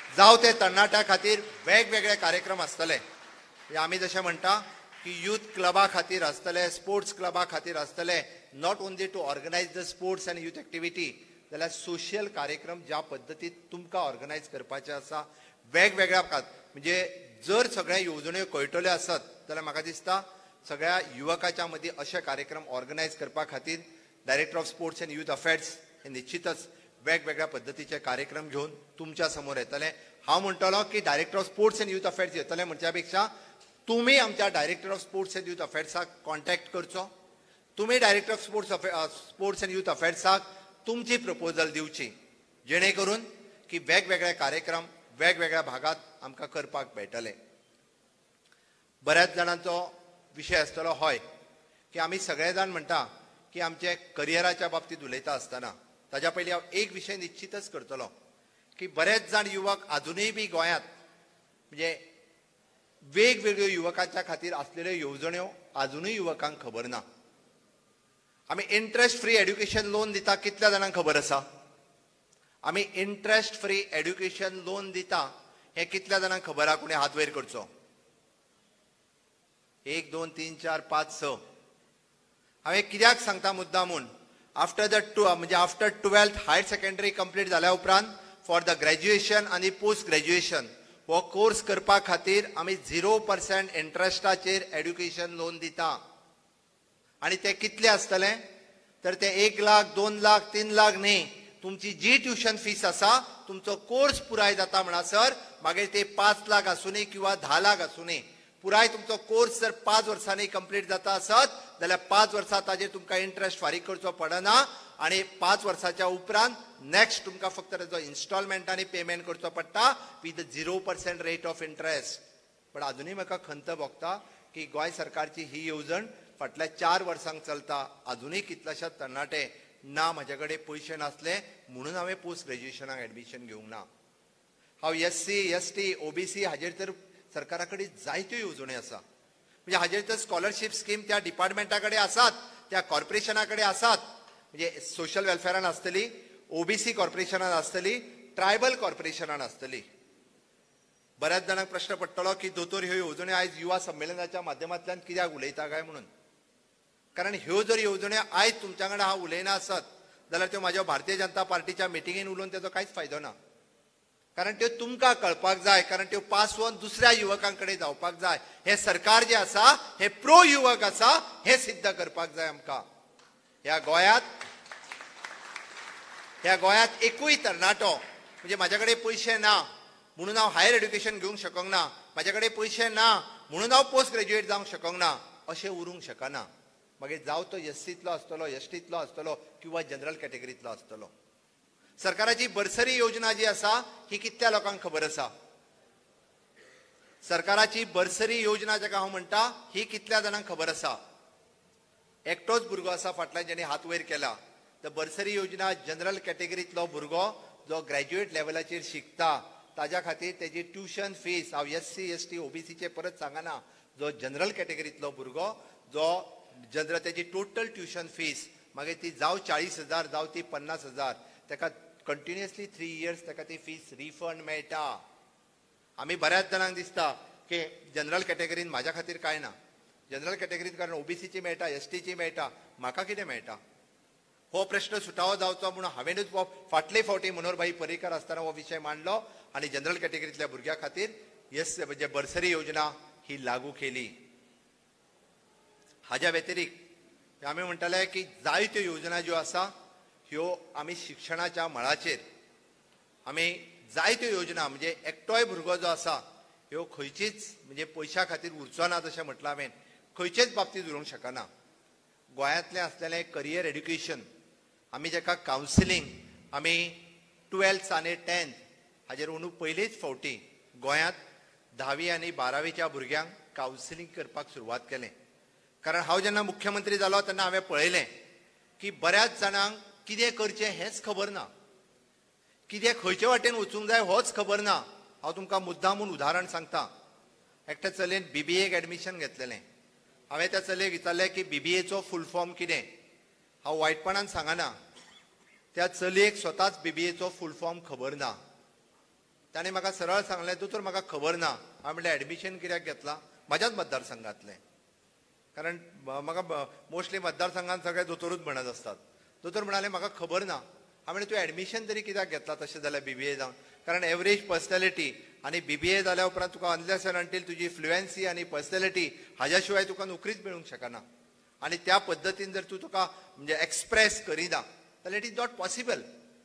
जावं ते तरणाट्या खातीर वेगवेगळे कार्यक्रम आसतले. आमी जशें म्हणटा की यूथ क्लबा खातीर आसतले, स्पोर्ट्स क्लबा खातीर आसतले, not only to organise the sports and youth activity, जाल्यार सोशियल कार्यक्रम ज्या पद्दतीन तुमकां ऑर्गनायज करपाचे आसा वेगवेगळ्या म्हणजे जर सगळ्या येवजण्यो कळटल्यो आसत जाल्यार म्हाका दिसता सगळ्या युवकाच्या मदीं अशे कार्यक्रम ऑर्गनायज करपा खातीर director of sports and youth affairs हे निश्चितच वेगवेगळ्या पद्दतीचे कार्यक्रम घेवन तुमच्या समोर येतले. हांव म्हणटलो की director of sports and youth affairs येतले म्हणच्या पेक्षा तुम्ही आमच्या director of sports and youth अफेर्साक कॉन्टॅक्ट करचो. तुम्ही director of sports sports and youth अफेर्साक तुमची प्रपोजल दिवची, जेणे करून की वेगवेगळे कार्यक्रम वेगवेगळ्या भागात आमकां करपाक मेळटले. बऱ्याच जाणांचो विशय आसतलो हय की आमी सगळे जाण म्हणटा की आमचे करियराच्या बाबतींत उलयता आसतना ताच्या पयलीं हांव एक विशय निश्चितच करतलो की बरेच जाण युवक अजूनय बी गोंयांत म्हणजे वेगवेगळ्यो युवकांच्या खातीर आसलेल्यो येवजण्यो अजूनय युवकांक खबर ना. आमी इंट्रस्ट फ्री एड्युकेशन लोन दिता, कितल्या जाणांक खबर आसा? आमी इंट्रस्ट फ्री एड्युकेशन लोन दिता हे कितल्या जाणांक खबर आहा? कोणी हात वयर करचो. एक दोन तीन चार पाच स. हांवें कित्याक सांगता मुद्दामून, आफ्टर द टू म्हणजे after twelfth higher secondary complete जाल्या उपरांत फॉर द ग्रॅज्युएशन आनी पोस्ट ग्रॅज्युएशन हो कोर्स करपा खातीर आमी झिरो पर्सेंट इंट्रस्टाचेर एड्युकेशन लोन दिता. आनी ते कितले आसतले तर ते एक लाख दोन लाख तीन लाख न्ही, तुमची जी ट्युशन फीस आसा तुमचो कोर्स पुराय जाता म्हणसर मागीर ते पाच लाख आसूनी किंवा धा लाख आसूनी, पुराय तुमचो कोर्स जर पाच वर्सांनी कंप्लीट जाता आसत जाल्यार पाच वर्सां ताजेर तुमकां इंट्रस्ट फारीक करचो पडना आनी पाच वर्साच्या उपरांत नेक्स्ट तुमकां फक्त ताजो इन्स्टॉलमेंटांनी पेमेंट करचो पडटा with zero percent rate of interest. पण अजूनय म्हाका खंत भोगता की गोंय सरकारची ही येवजण फाटल्या चार वर्सांक चलता, अजूनय कितलेशेच तरणाटे ना म्हाजे कडेन पयशे नासले म्हणून हांवें पोस्ट ग्रॅज्युएशनाक एडमिशन घेवंक ना. हांव S C S T OBC हाजेर तर सरकारा कडेन जायत्यो येवजण्यो आसा, म्हणजे हाजेर तर स्कॉलरशीप स्कीम त्या डिपार्टमेंटा कडेन आसात, त्या कॉर्पोरेशना कडेन आसात, म्हणजे सोशल वेलफेरान आसतली, ओबीसी कॉर्पोरेशनान आसतली, ट्रायबल कॉर्पोरेशनान आसतली. बऱ्याच जाणांक प्रश्न पडटलो की दोतोर ह्यो येवजण्यो आयज युवा संमेलनाच्या माध्यमांतल्यान कित्याक उलयता काय म्हणून. कारण ह्यो जर येवजण्यो आयज तुमच्या कडेन हांव उलयना आसत जाल्यार त्यो म्हाज्या भारतीय जनता पार्टीच्या मिटिंगेन उलोवन तेजो कांयच फायदो ना. कारण त्यो तुमकां कळपाक जाय, कारण त्यो पासवोन दुसऱ्या युवकां कडेन जावपाक जाय. हे सरकार जे आसा हे प्रो युवक आसा हे सिद्ध करपाक जाय आमकां. ह्या गोंयांत ह्या गोंयांत एकूय तरणाटो म्हणजे म्हाजे कडेन पयशे ना म्हणून हांव हायर एड्युकेशन घेवंक शकूंक ना, म्हाजे कडेन पयशे ना म्हणून हांव पोस्ट ग्रॅज्युएट जावंक शकूंक ना अशें उरूंक शकना. मागीर जावं तो एस सीतलो आसतलो, एस टीतलो आसतलो किंवा जनरल कॅटेगरीतलो आसतलो. सरकाराची बर्सरी योजना जी आसा ही कितल्या लोकांक खबर आसा? सरकाराची बर्सरी योजना जाका हांव म्हणटा ही कितल्या जाणांक खबर आसा? एकटोच भुरगो आसा फाटल्यान जेणे हात वयर केला. द बर्सरी योजना जनरल कॅटेगरीतलो भुरगो जो ग्रॅज्युएट लेवलाचेर शिकता ताज्या खातीर तेजी ट्युशन फीस, हांव एस सी एस टी ओबीसीचे परत सांगना, जो जनरल कॅटेगरीतलो भुरगो जो जनरल तेजी टोटल ट्युशन फीस मागीर ती जावं चाळीस हजार जावं ती पन्नास हजार ताका कंटिन्युअसली थ्री इयर्स ताका ती फीस रिफंड मेळटा. आमी बऱ्याच जाणांक दिसता की जनरल कॅटेगरीन म्हाज्या खातीर कांय ना, जनरल कॅटेगरीन कारण ओबीसीची मेळटा, एस टीची मेळटा, म्हाका कितें मेळटा? हो प्रश्न सुटावो जावचो म्हणून हांवेनूच फाटले फावटी मनोहरभाई पर्रीकर आसतना हो विशय मांडलो आनी जनरल कॅटेगरींतल्या भुरग्यां खातीर येस म्हणजे बर्सरी योजना ही लागू केली. हाज्या व्यतिरिक्त आमी म्हणटाले की जायत्यो योजना ज्यो आसा ह्यो आमी शिक्षणाच्या मळाचेर आमी जायत्यो योजना म्हणजे एकटोय भुरगो जो आसा ह्यो खंयचीच म्हणजे पयशा खातीर उरचो ना जशें म्हटलां हांवें, खंयचेच बाबतींत उरूंक शकना. गोंयांतलें आसलेलें करियर एड्युकेशन आमी जेका कावन्सिलींग आमी टुवेल्थ आनी टेन्थ हाजेर अंदू पयलीच फावटी गोंयांत धावी आनी बारावेच्या भुरग्यांक कावन्सिलींग करपाक सुरवात केलें. कारण हांव जेन्ना मुख्यमंत्री जालो तेन्ना हांवें पळयलें की बऱ्याच जाणांक कितें करचें हेंच खबर ना, कितें खंयचे वाटेन वचूंक जाय होच खबर ना. हांव तुमकां मुद्दामून उदाहरण सांगता. एकट्या चलयेन बीबीएक एडमिशन घेतलेलें. हांवें त्या चलयेक विचारलें की बीबीएचो फूल फॉर्म कितें? हांव वायटपणान सांगना, त्या चलयेक स्वताच बीबीएचो फूल फॉर्म खबर ना. ताणें म्हाका सरळ सांगलें दोतोर म्हाका खबर ना. हांवें म्हणलें एडमिशन कित्याक घेतलां? म्हाज्याच मतदारसंघांतलें. कारण म्हाका मोस्टली मतदारसंघांत सगळे दोतोरूच म्हणत आसतात. दोतोर म्हणाले म्हाका खबर ना. हांवें म्हणलें तूं एडमिशन तरी कित्याक घेतला तशें जाल्यार बीबीए जावन? कारण एवरेज पर्सनॅलिटी आनी बीबीए जाल्या उपरांत तुका अनलेस एंड अंटील तुजी फ्लुएन्सी आनी पर्सनॅलिटी हाज्या शिवाय तुका नोकरीच मेळूंक शकना. आनी त्या पद्दतीन जर तूं तुका म्हणजे एक्सप्रेस करिना जाल्यार इट इज नॉट पॉसिबल.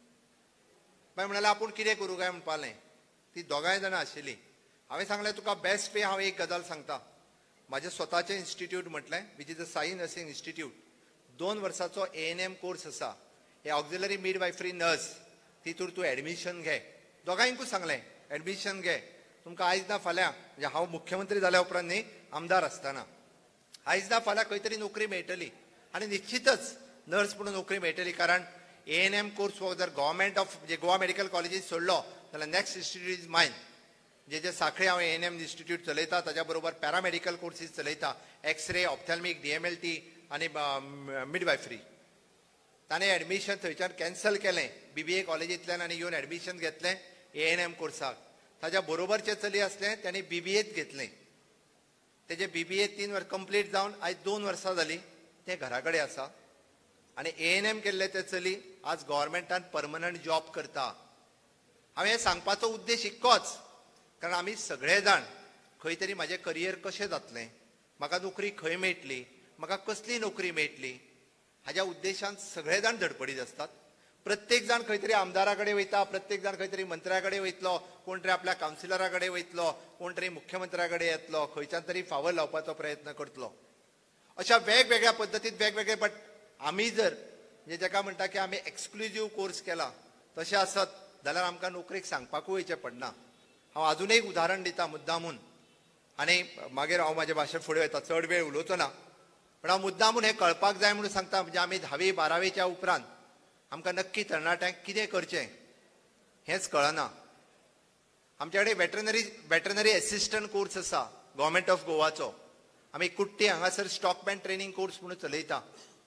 मागीर म्हणाले आपूण कितें करूं काय म्हणपालें. ती दोगांय जाणां आशिल्लीं. हांवें सांगलें तुका बेस्ट पे हांव एक गजाल सांगता. म्हाजें स्वताचें इन्स्टिट्यूट म्हटलें which is a Sai nursing institute. दोन वर्साचो ए एन एम कोर्स आसा. हे ऑक्झिलरी मिडवायफरी नर्स तितूर तूं एडमिशन घे. दोगांयकूय सांगलें एडमिशन घे. तुमकां आयज ना फाल्यां म्हणजे हांव मुख्यमंत्री जाल्या उपरांत न्ही आमदार आसतना आयज ना फाल्यां खंय तरी नोकरी मेळटली आनी निश्चितच नर्स म्हणून नोकरी मेळटली. कारण ए एन एम कोर्स हो जर गव्हर्मेंट ऑफ म्हणजे गोवा मेडिकल कॉलेजीस सोडलो जाल्यार नेक्स्ट इन्स्टिट्यूट इज मायन. जे जे साखळे हांव ए एन एम इन्स्टिट्यूट चलयता ताच्या बरोबर पॅरामेडिकल कोर्सीस चलयता. X ray, ophthalmic, D M L T आनी मिडवायफरी. ताणें एडमिशन थंयच्यान कॅन्सल केलें बीबीए कॉलेजींतल्यान आनी येवन एडमिशन घेतलें ए एन एम कोर्साक. ताच्या बरोबरचें चली आसलें ताणें बीबीएत घेतलें. तेजे बीबीए तीन वर्स कंप्लीट जावन आयज दोन वर्सां जालीं तें घरा कडेन आसा. आनी ए एन एम केल्ले ते चली आज गव्हर्मेंटान परमनंट जॉब करता. हांवें हें सांगपाचो उद्देश इतकोच कारण आमी सगळे जाण खंय तरी म्हाजें करियर कशें जातलें, म्हाका नोकरी खंय मेळटली, म्हाका कसली नोकरी मेळटली हाज्या उद्देशान सगळे जाण धडपडीत आसतात. प्रत्येक जाण खंय तरी आमदारा कडेन वयता, प्रत्येक जाण खंय तरी मंत्र्या कडेन वयतलो, कोण तरी आपल्या कावन्सिलरा कडेन वयतलो, कोण तरी मुख्यमंत्र्या कडेन येतलो, खंयच्यान तरी फावो लावपाचो प्रयत्न करतलो. अशा वेगवेगळ्या पद्दतीन वेगवेगळे. बट आमी जर म्हणजे जाका म्हणटा की आमी एक्सक्लुझीव कोर्स केला तशें आसत जाल्यार आमकां नोकरेक सांगपाकूय वयचें पडना. हांव अजून एक उदाहरण दिता मुद्दामून आनी मागीर हांव म्हाजें भाशण फुडें वयता. चड वेळ उलोवचो ना पण हांव मुद्दामून हें कळपाक जाय म्हणून सांगता. म्हणजे आमी धावी बारावेच्या उपरांत आमकां नक्की तरणाट्यांक कितें करचें हेंच कळना. आमचे कडेन वेटरनरी वेटरनरी एसिस्टंट कोर्स आसा गव्हर्मेंट ऑफ गोवाचो. आमी कुट्टी हांगासर स्टॉकमॅन ट्रेनिंग कोर्स म्हणून चलयता.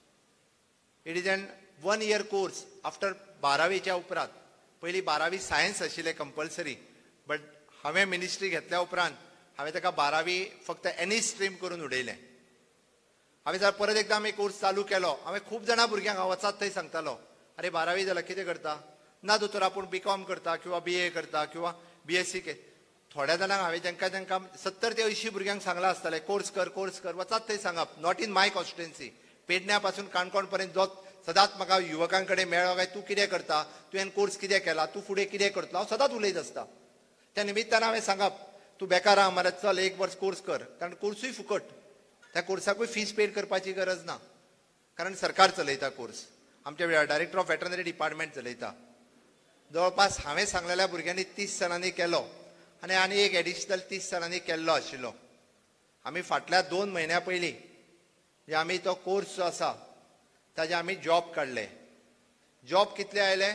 It is an one year course after बारावेच्या उपरांत. पयलीं बारावी सायन्स आशिल्लें कंपल्सरी बट हांवें मिनिस्ट्री घेतल्या उपरांत हांवें ताका बारावी फक्त एनी स्ट्रीम करून उडयलें. हांवें जर परत एकदां आमी कोर्स चालू केलो. हांवें खूब जाणां भुरग्यांक हांव वचात थंय सांगतालो अरे बारावी जाल्यार कितें करता? ना दोतोर आपूण बी कॉम करता किंवा बी ए करता किंवा बी एस सी के. थोड्या जाणांक हांवें जेंका जेंका सत्तर ते अंयशीं भुरग्यांक सांगलां आसतलें कोर्स कर कोर्स कर वचात थंय सांगप. Not in my constituency. पेडण्या पासून काणकोण पर्यंत जो सदांच म्हाका युवकां कडेन मेळ्ळो काय तूं कितें करता, तुवें कोर्स कितें केला, तूं फुडें कितें करतलो, हांव सदांच उलयत आसता. त्या निमित्तान हांवें सांगप तूं बेकार आहा मरे चल एक वर्स कोर्स कर. कारण कोर्सूय फुकट. त्या कोर्साकूय फीज पेड करपाची गरज ना कारण सरकार चलयता कोर्स. आमचे डायरेक्टर ऑफ वेटरनरी डिपार्टमेंट चलयता. जवळपास हांवें सांगलेल्या भुरग्यांनी तीस जाणांनी केलो आनी आनी एक एडिशनल तीस जाणांनी केल्लो आशिल्लो. आमी फाटल्या दोन म्हयन्या पयलीं जे आमी तो कोर्स जो आसा ताजे आमी जॉब काडले. जॉब कितले आयले?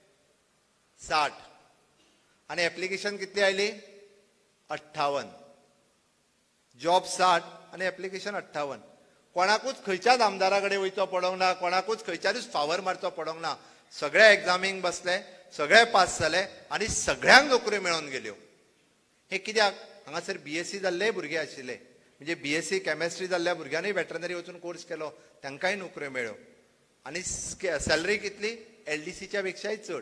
साठ. आनी एप्लिकेशन कितली आयली? अठ्ठावन. जॉब साठ आनी एप्लिकेशन अठ्ठावन. कोणाकूच खंयच्याच आमदारा कडेन वयचो पडोंक ना, कोणाकूच खंयच्यारूच फावर मारचो पडोंक ना. सगळे एग्जामीक बसले, सगळे पास जाले आनी सगळ्यांक नोकऱ्यो मेळोन गेल्यो. हे कित्याक? हांगासर बीएससी जाल्ले भुरगे आशिल्ले. म्हणजे बीएससी केमेस्ट्री जाल्ल्या भुरग्यांनी वेटरनरी वचून कोर्स केलो तांकांय नोकऱ्यो मेळ्यो. आनी सॅलरी कितली? एलडीसीच्या पेक्षाय चड.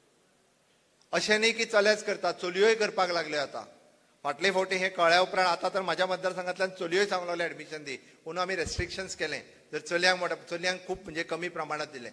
अशें न्ही की चलेच करता, चलयोय करपाक लागल्यो आतां. फाटले फावटी हे कळ्ळ्या उपरांत आतां तर म्हाज्या मतदारसंघांतल्यान चलयोय सांगूंक लागले एडमिशन दी पूण आमी रेस्ट्रिक्शन्स केले. जर चलयांक मोठ्या चलयांक खूब म्हणजे कमी प्रमाणात दिले.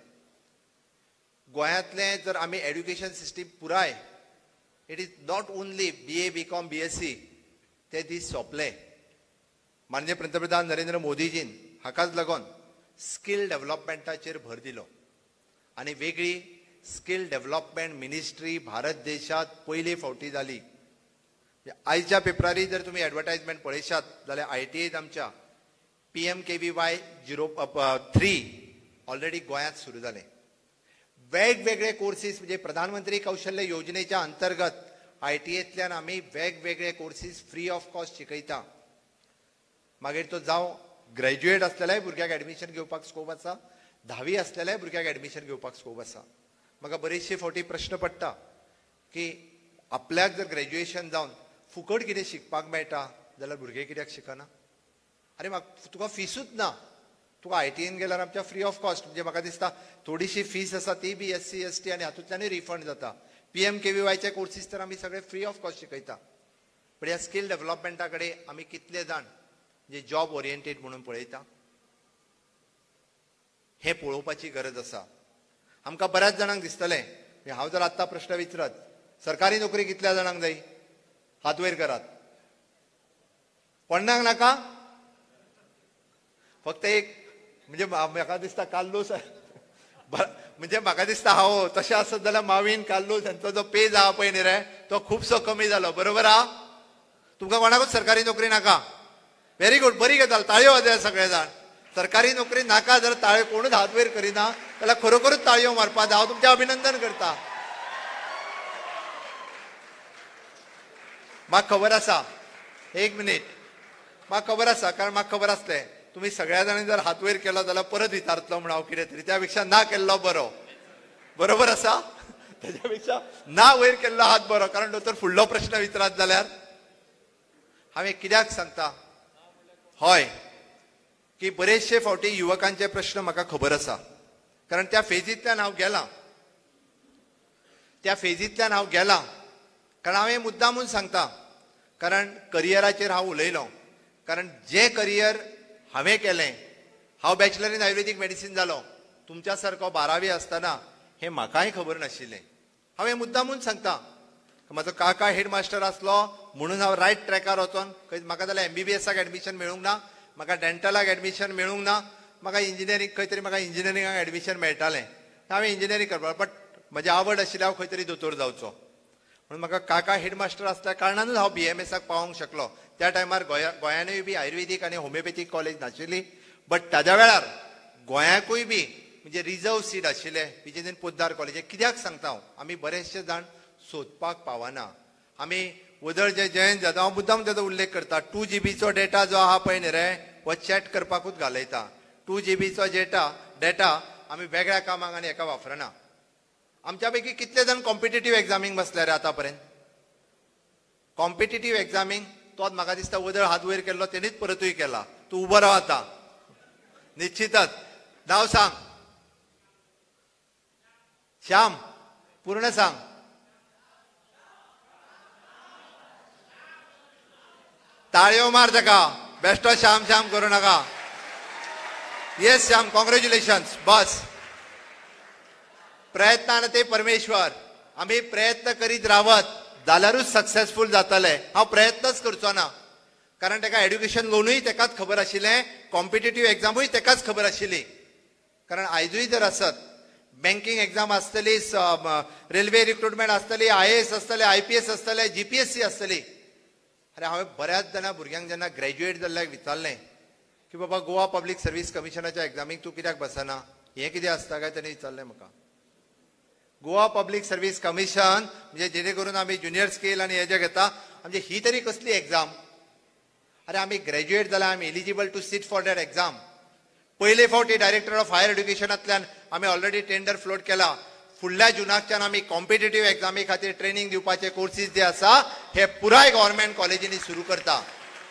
गोंयांतले जर आमी एड्युकेशन सिस्टीम पुराय it is not only B A B com B S C ते दीस सोंपले. माननीय पंतप्रधान नरेंद्र मोदीजीन हाकाच लागून स्कील डेव्हलपमेंटाचेर भर दिलो आनी वेगळी स्कील डेव्हलपमेंट मिनिस्ट्री भारत देशात पयली फावटी जाली. आयच्या पेपरारी जर तुम्ही एडवर्टायजमेंट पळयशात जाल्यार आय टी एत आमच्या P M K V Y zero three already गोंयांत सुरू जाले. वेगवेगळे कोर्सीस म्हणजे प्रधानमंत्री कौशल्य योजनेच्या अंतर्गत आय टी एतल्यान आमी वेगवेगळे कोर्सीस फ्री ऑफ कॉस्ट शिकयता. मागीर तो जावं ग्रॅज्युएट आसलेल्याय भुरग्याक एडमिशन घेवपाक स्कोप आसा, धावी आसलेल्याय भुरग्याक एडमिशन घेवपाक स्कोप आसा. म्हाका बरेचशे फावटी प्रश्न पडटा की आपल्याक जर ग्रॅज्युएशन जावन फुकट कितें शिकपाक मेळटा जाल्यार भुरगे कित्याक शिकना? अरे म्हाका तुका फिसूच ना. तुका आय टीन गेल्यार आमच्या फ्री ऑफ कॉस्ट, म्हणजे म्हाका दिसता थोडीशी फीस आसा ती B S C S T आनी हातूंतल्यानूय रिफंड जाता. पी एम के व्ही वायचे कोर्सीस तर आमी सगळे फ्री ऑफ कॉस्ट शिकयता. पण ह्या स्कील डेव्हलपमेंटा कडेन आमी कितले जाण जे जॉब ओरिएंटेड म्हणून पळयता, हें पळोवपाची गरज आसा. आमकां बऱ्याच जाणांक दिसतलें, हांव जर आत्तां प्रश्न विचारत, सरकारी नोकरी कितल्या जाणांक जाय? हात वयर करात. कोणाक नाका? फक्त एक म्हणजे म्हाका दिसता काल्लूस म्हणजे म्हाका दिसता हांव तशें आसत जाल्यार मावीन काल्लूस हांचो जो पेज आहा पळय न्ही रे तो खुबसो कमी जालो. बरोबर आहा? तुमकां कोणाकूच सरकारी नोकरी नाका? व्हेरी गुड, बरी गजाल, ताळयो वाजया सगळे जाण. सरकारी नोकरी नाका जर ताळयो कोणूच हात वयर करिना जाल्यार खरोखरूच ताळयो मारपाक हांव तुमचें अभिनंदन करता. म्हाका खबर आसा, एक मिनीट, म्हाका खबर आसा, कारण म्हाका खबर आसलें तुम्ही सगळ्या जाणांनी जर हात वयर केलो जाल्यार परत विचारतलो म्हणून हांव कितें तरी, त्यापेक्षा ना केल्लो बरो. बरोबर आसा? त्याच्यापेक्षा ना वयर केल्लो हात बरो, कारण दोतोर फुडलो प्रश्न विचारत जाल्यार हांवें कित्याक सांगता, हय, की बरेचशे फावटी युवकांचे प्रश्न म्हाका खबर आसा, कारण त्या फेजींतल्यान हांव गेलां. त्या फेजींतल्यान हांव गेलां कारण हांव हें मुद्दामून सांगता, कारण करियराचेर हांव उलयलो. कारण जें करियर हांवें केलें, हांव बॅचलर इन आयुर्वेदीक मेडिसीन जालो, तुमच्या सारको बारावी आसतना हें म्हाकाय खबर नाशिल्लें. हांव हें मुद्दामून सांगता. म्हाजो काका हेडमास्टर आसलो म्हणून हांव रायट ट्रॅकार वचोन खंय म्हाका जाल्यार एमबीबीएसाक एडमिशन मेळूंक ना, म्हाका डेंटलाक एडमिशन मेळूंक ना, म्हाका इंजिनियरींग खंय तरी म्हाका इंजिनियरिंगाक एडमिशन मेळटालें. हांवें इंजिनियरींग करपाक, बट म्हजी आवड आशिल्ली हांव खंय तरी दोतोर जावचो म्हणून. म्हाका काका हेडमास्टर आसल्या कारणानूच हांव बी एम एसाक पावोंक शकलो. त्या टायमार गोंया गोंयानूय बी आयुर्वेदीक आनी होमिओपॅथीक कॉलेज नाशिल्ली, बट ताज्या वेळार गोंयाकूय बी म्हणजे रिजर्व सीट आशिल्ले विजयन पोद्दार कॉलेज. कित्याक सांगता हांव, आमी बरेचशे जाण सोदपाक पावना. आमी वदळ जे जयंत जाता, हांव मुद्दाम ताचो उल्लेख करता, टू जीबीचो डेटा जो आहा पळय न्ही रे, हो चॅट करपाकूच घालयता. टू जीबीचो डेटा डेटा आमी वेगळ्या कामाक आनी हेका वापरना. आमच्या पैकी कितले जाण कॉम्पिटेटिव्ह एग्जामीक बसले रे आतां पर्यंत? कॉम्पिटेटिव्ह एग्जामीक तोच म्हाका दिसता वदळ हात वयर केल्लो तेणीच परतूय केला. तूं उबो राव आतां निश्चितच. नांव सांग. श्याम, पूर्ण सांग. ताळयो मार ताका. बेश्टो श्याम श्याम करूं नाका. Yes Shyam, congratulations. बस, प्रयत्नान ते परमेश्वर. आमी प्रयत्न करीत रावत जाल्यारूच सक्सेसफूल जातले. हांव प्रयत्नच करचो ना, कारण ताका एड्युकेशन लोनूय ताकाच खबर आशिल्लें, कॉम्पिटेटिव्ह एग्जामूय ताकाच खबर आशिल्ली. कारण आयजूय जर आसत बँकींग एग्जाम आसतली, रेल्वे रिक्रुटमेंट आसतली, आय ए एस आसतले, आय पी एस आसतले, जी पी एस सी आसतली. अरे हांवें बऱ्याच जाणां भुरग्यांक जेन्ना ग्रॅज्युएट जाल्ल्याक विचारलें की बाबा गोवा पब्लीक सर्वीस कमिशनाच्या एग्जामीक तूं कित्याक बसना, हें कितें आसता काय ताणें विचारलें म्हाका. गोवा पब्लीक सर्वीस कमिशन म्हणजे जेणे करून आमी ज्युनियर स्केल आनी हेजे घेता, म्हणजे ही तरी कसली एग्जाम? अरे आमी ग्रॅज्युएट जाल्यार आमी eligible to sit for that exam. पयले फावटी डायरेक्टर ऑफ हायर एड्युकेशनांतल्यान आमी ऑलरेडी टेंडर फ्लोट केला. फुडल्या जुनाकच्यान आमी कॉम्पिटेटिव्ह एग्जामी खातीर ट्रेनिंग दिवपाचे कोर्सीस जे आसा हे पुराय गव्हर्मेंट कॉलेजींनी सुरू करता.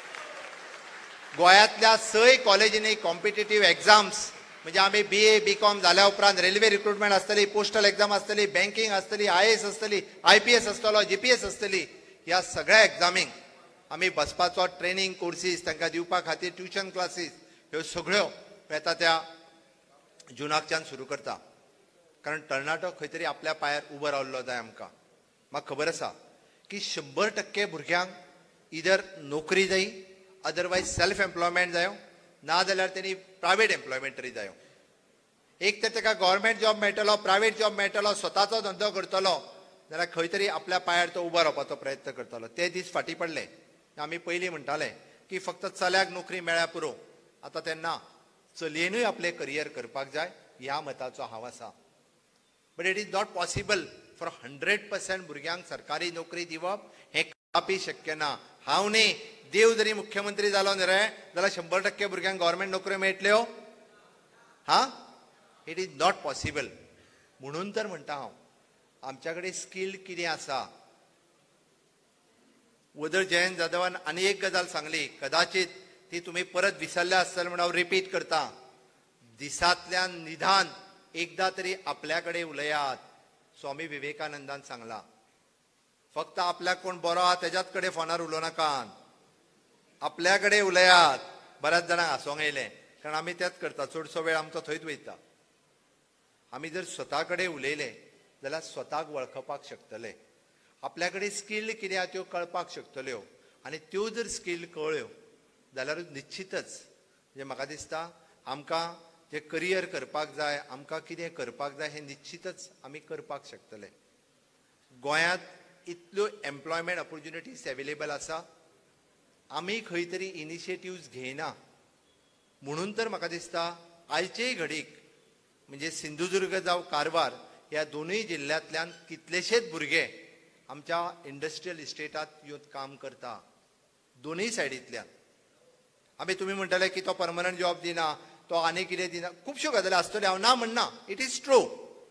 गोंयांतल्या सय कॉलेजींनी कॉम्पिटेटिव्ह एग्जाम्स म्हणजे आमी बी ए बी कॉम जाल्या उपरांत रेल्वे रिक्रुटमेंट आसतली, पोस्टल एग्जाम आसतली, बँकिंग आसतली, आय ए एस आसतली, आय पी एस आसतलो, जी पी एस आसतली, ह्या सगळ्या एग्जामीक आमी बसपाचो ट्रेनिंग कोर्सीस तांकां दिवपा खातीर ट्युशन क्लासीस ह्यो सगळ्यो येता त्या जुनाकच्यान सुरू करता. कारण तरणाटो खंय तरी आपल्या पांयार उबो रावल्लो जाय. आमकां म्हाका खबर आसा की शंबर टक्के भुरग्यांक इधर नोकरी जायी, अदरवायज सेल्फ एम्प्लॉयमेंट जायो, ना जाल्यार तेणी प्रायवेट एम्प्लॉयमेंट तरी जायो. एक तर ताका गव्हर्मेंट जॉब मेळटलो, प्रायवेट जॉब मेळटलो, स्वताचो धंदो करतलो जाल्यार खंय तरी आपल्या पांयार तो उबो रावपाचो प्रयत्न करतलो. ते दीस फाटीं पडले. आमी पयलीं म्हणटाले की फक्त चल्याक नोकरी मेळ्ळ्या पुरो. आतां तेन्ना चलयेनूय आपलें करियर करपाक जाय ह्या मताचो हांव आसा. But it is not possible for hundred percent भुरग्यांक सरकारी नोकरी दिवप हें कदापी शक्य ना. हांव न्ही, देव जरी मुख्यमंत्री जालो न्ही रे जाल्यार शंबर टक्के भुरग्यांक गव्हर्मेंट नोकऱ्यो मेळटल्यो? हा, इट इज नॉट पॉसिबल. म्हणून तर म्हणटा हांव, आमच्या कडेन स्कील कितें आसा वदळ जयंत जाधवान आनी एक गजाल सांगली, कदाचित ती तुम्ही परत विसरल्या आसतले म्हणून हांव रिपीट करता. दिसांतल्यान निदान एकदा तरी आपल्याकडे उलयात, स्वामी विवेकानंदान सांगला. फक्त आपल्याक कोण बरो आहा तेज्याच कडेन फोनार उलोव नाकात, आपल्याकडे उलयात. बऱ्याच जाणांक हांसोंक येयलें, कारण आमी तेच करता, चडसो वेळ आमचो थंयच वयता. आमी जर स्वता कडेन उलयले जाल्यार स्वताक वळखपाक शकतले. आपल्या कडेन स्कील कितें आहा त्यो कळपाक शकतल्यो, आनी त्यो जर स्कील कळ्ळ्यो जाल्यारूच निश्चितच म्हणजे म्हाका दिसता आमकां जे करियर करपाक जाय, आमकां कितें करपाक जाय हें निश्चितच आमी करपाक शकतले. गोंयांत इतल्यो एम्प्लॉयमेंट ऑपॉर्च्युनिटीज अवेलेबल आसा, आमी खंय तरी इनिशिएटिव्ज घेयना म्हणून तर म्हाका दिसता आयचेय घडीक म्हणजे सिंधुदुर्ग जावं कारवार ह्या दोनूय जिल्ल्यांतल्यान कितलेशेच भुरगे आमच्या इंडस्ट्रियल इस्टेटात येवन काम करता, दोनूय सायडींतल्यान. आमी तुमी म्हणटले की तो परमनंट जॉब दिना, तो आनी कितें दिना, खुबश्यो गजाली आसतल्यो, हांव ना म्हणना, इट इज ट्रू.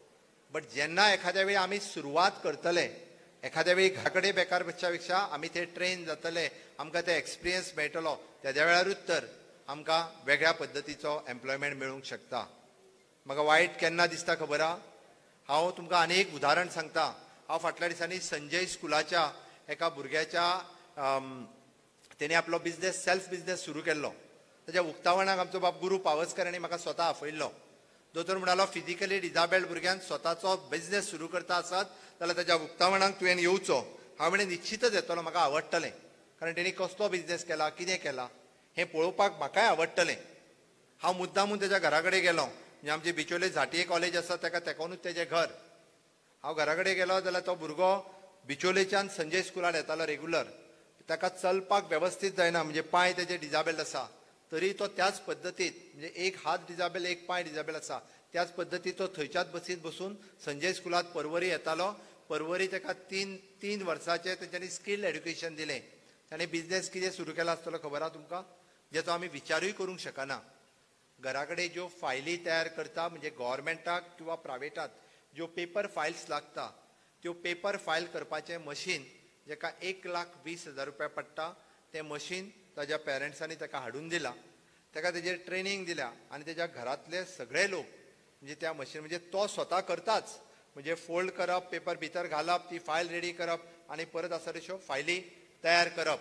बट जेन्ना एखाद्या वेळी आमी सुरवात करतले, एखाद्या वेळी घरा कडेन बेकार बसच्या पेक्षा आमी ते ट्रेन जातले, आमकां ते एक्सपिरियन्स मेळटलो, तेद्या वेळारूच तर आमकां वेगळ्या पद्दतीचो एम्प्लॉयमेंट मेळूंक शकता. म्हाका वायट केन्ना दिसता खबर आहा? हांव तुमकां आनी एक उदाहरण सांगता. हांव फाटल्या दिसांनी संजय स्कुलाच्या एका भुरग्याच्या तेणे आपलो बिझनेस सेल्फ बिझनेस सुरू केल्लो. ताच्या उक्तावणाक आमचो बाब गुरू पावसकर हांणी म्हाका स्वता आपयल्लो. दोतोर म्हणलो फिजिकली डिजाबल्ड भुरग्यांक स्वताचो बिझनेस सुरू करता आसत जाल्यार ताच्या उक्तावणाक तुवें येवचो. हांव म्हणे निश्चितच येतलो, म्हाका आवडटलें, कारण तेणी कसलो बिझनेस केला, कितें केला हें पळोवपाक म्हाकाय आवडटलें. हांव मुद्दामून ताच्या घरा कडेन गेलो, म्हणजे आमचे बिचोले झांटये कॉलेज आसा ताका तेकोनूच तेजें घर. हांव घरा कडेन गेलो जाल्यार तो भुरगो बिचोलेच्यान संजय स्कुलान येतालो रेगुलर. ताका चलपाक वेवस्थीत जायना, म्हणजे पांय तेजे डिजाबल्ड आसा, तरी तो त्याच पद्दतीत म्हणजे एक हात डिजाबल एक पांय डिजाबल आसा त्याच पद्दतीत तो थंयच्याच बसीत बसून संजय स्कुलात परवरी येतालो. परवरी ताका तीन तीन वर्साचें तेंच्यांनी स्कील एड्युकेशन दिलें. ताणें बिझनेस कितें सुरू केला आसतलो खबर आहा तुमकां, जेचो आमी विचारूय करूंक शकना. घरा कडेन ज्यो फायली तयार करता, म्हणजे गव्हर्मेंटाक किंवा प्रायवेटात ज्यो पेपर फायल्स लागता, त्यो पेपर फायल करपाचें मशीन जेका एक लाख वीस हजार रुपया पडटा, तें मशीन ताज्या पेरंट्सांनी ताका हाडून दिला. ताका तेजेर ट्रेनिंग दिल्या आनी तेज्या घरांतले सगळे लोक म्हणजे त्या मशीन म्हणजे तो स्वता करताच, म्हणजे फोल्ड करप, पेपर भितर घालप, ती फायल रेडी करप आनी परत आसा तश्यो फायली तयार करप,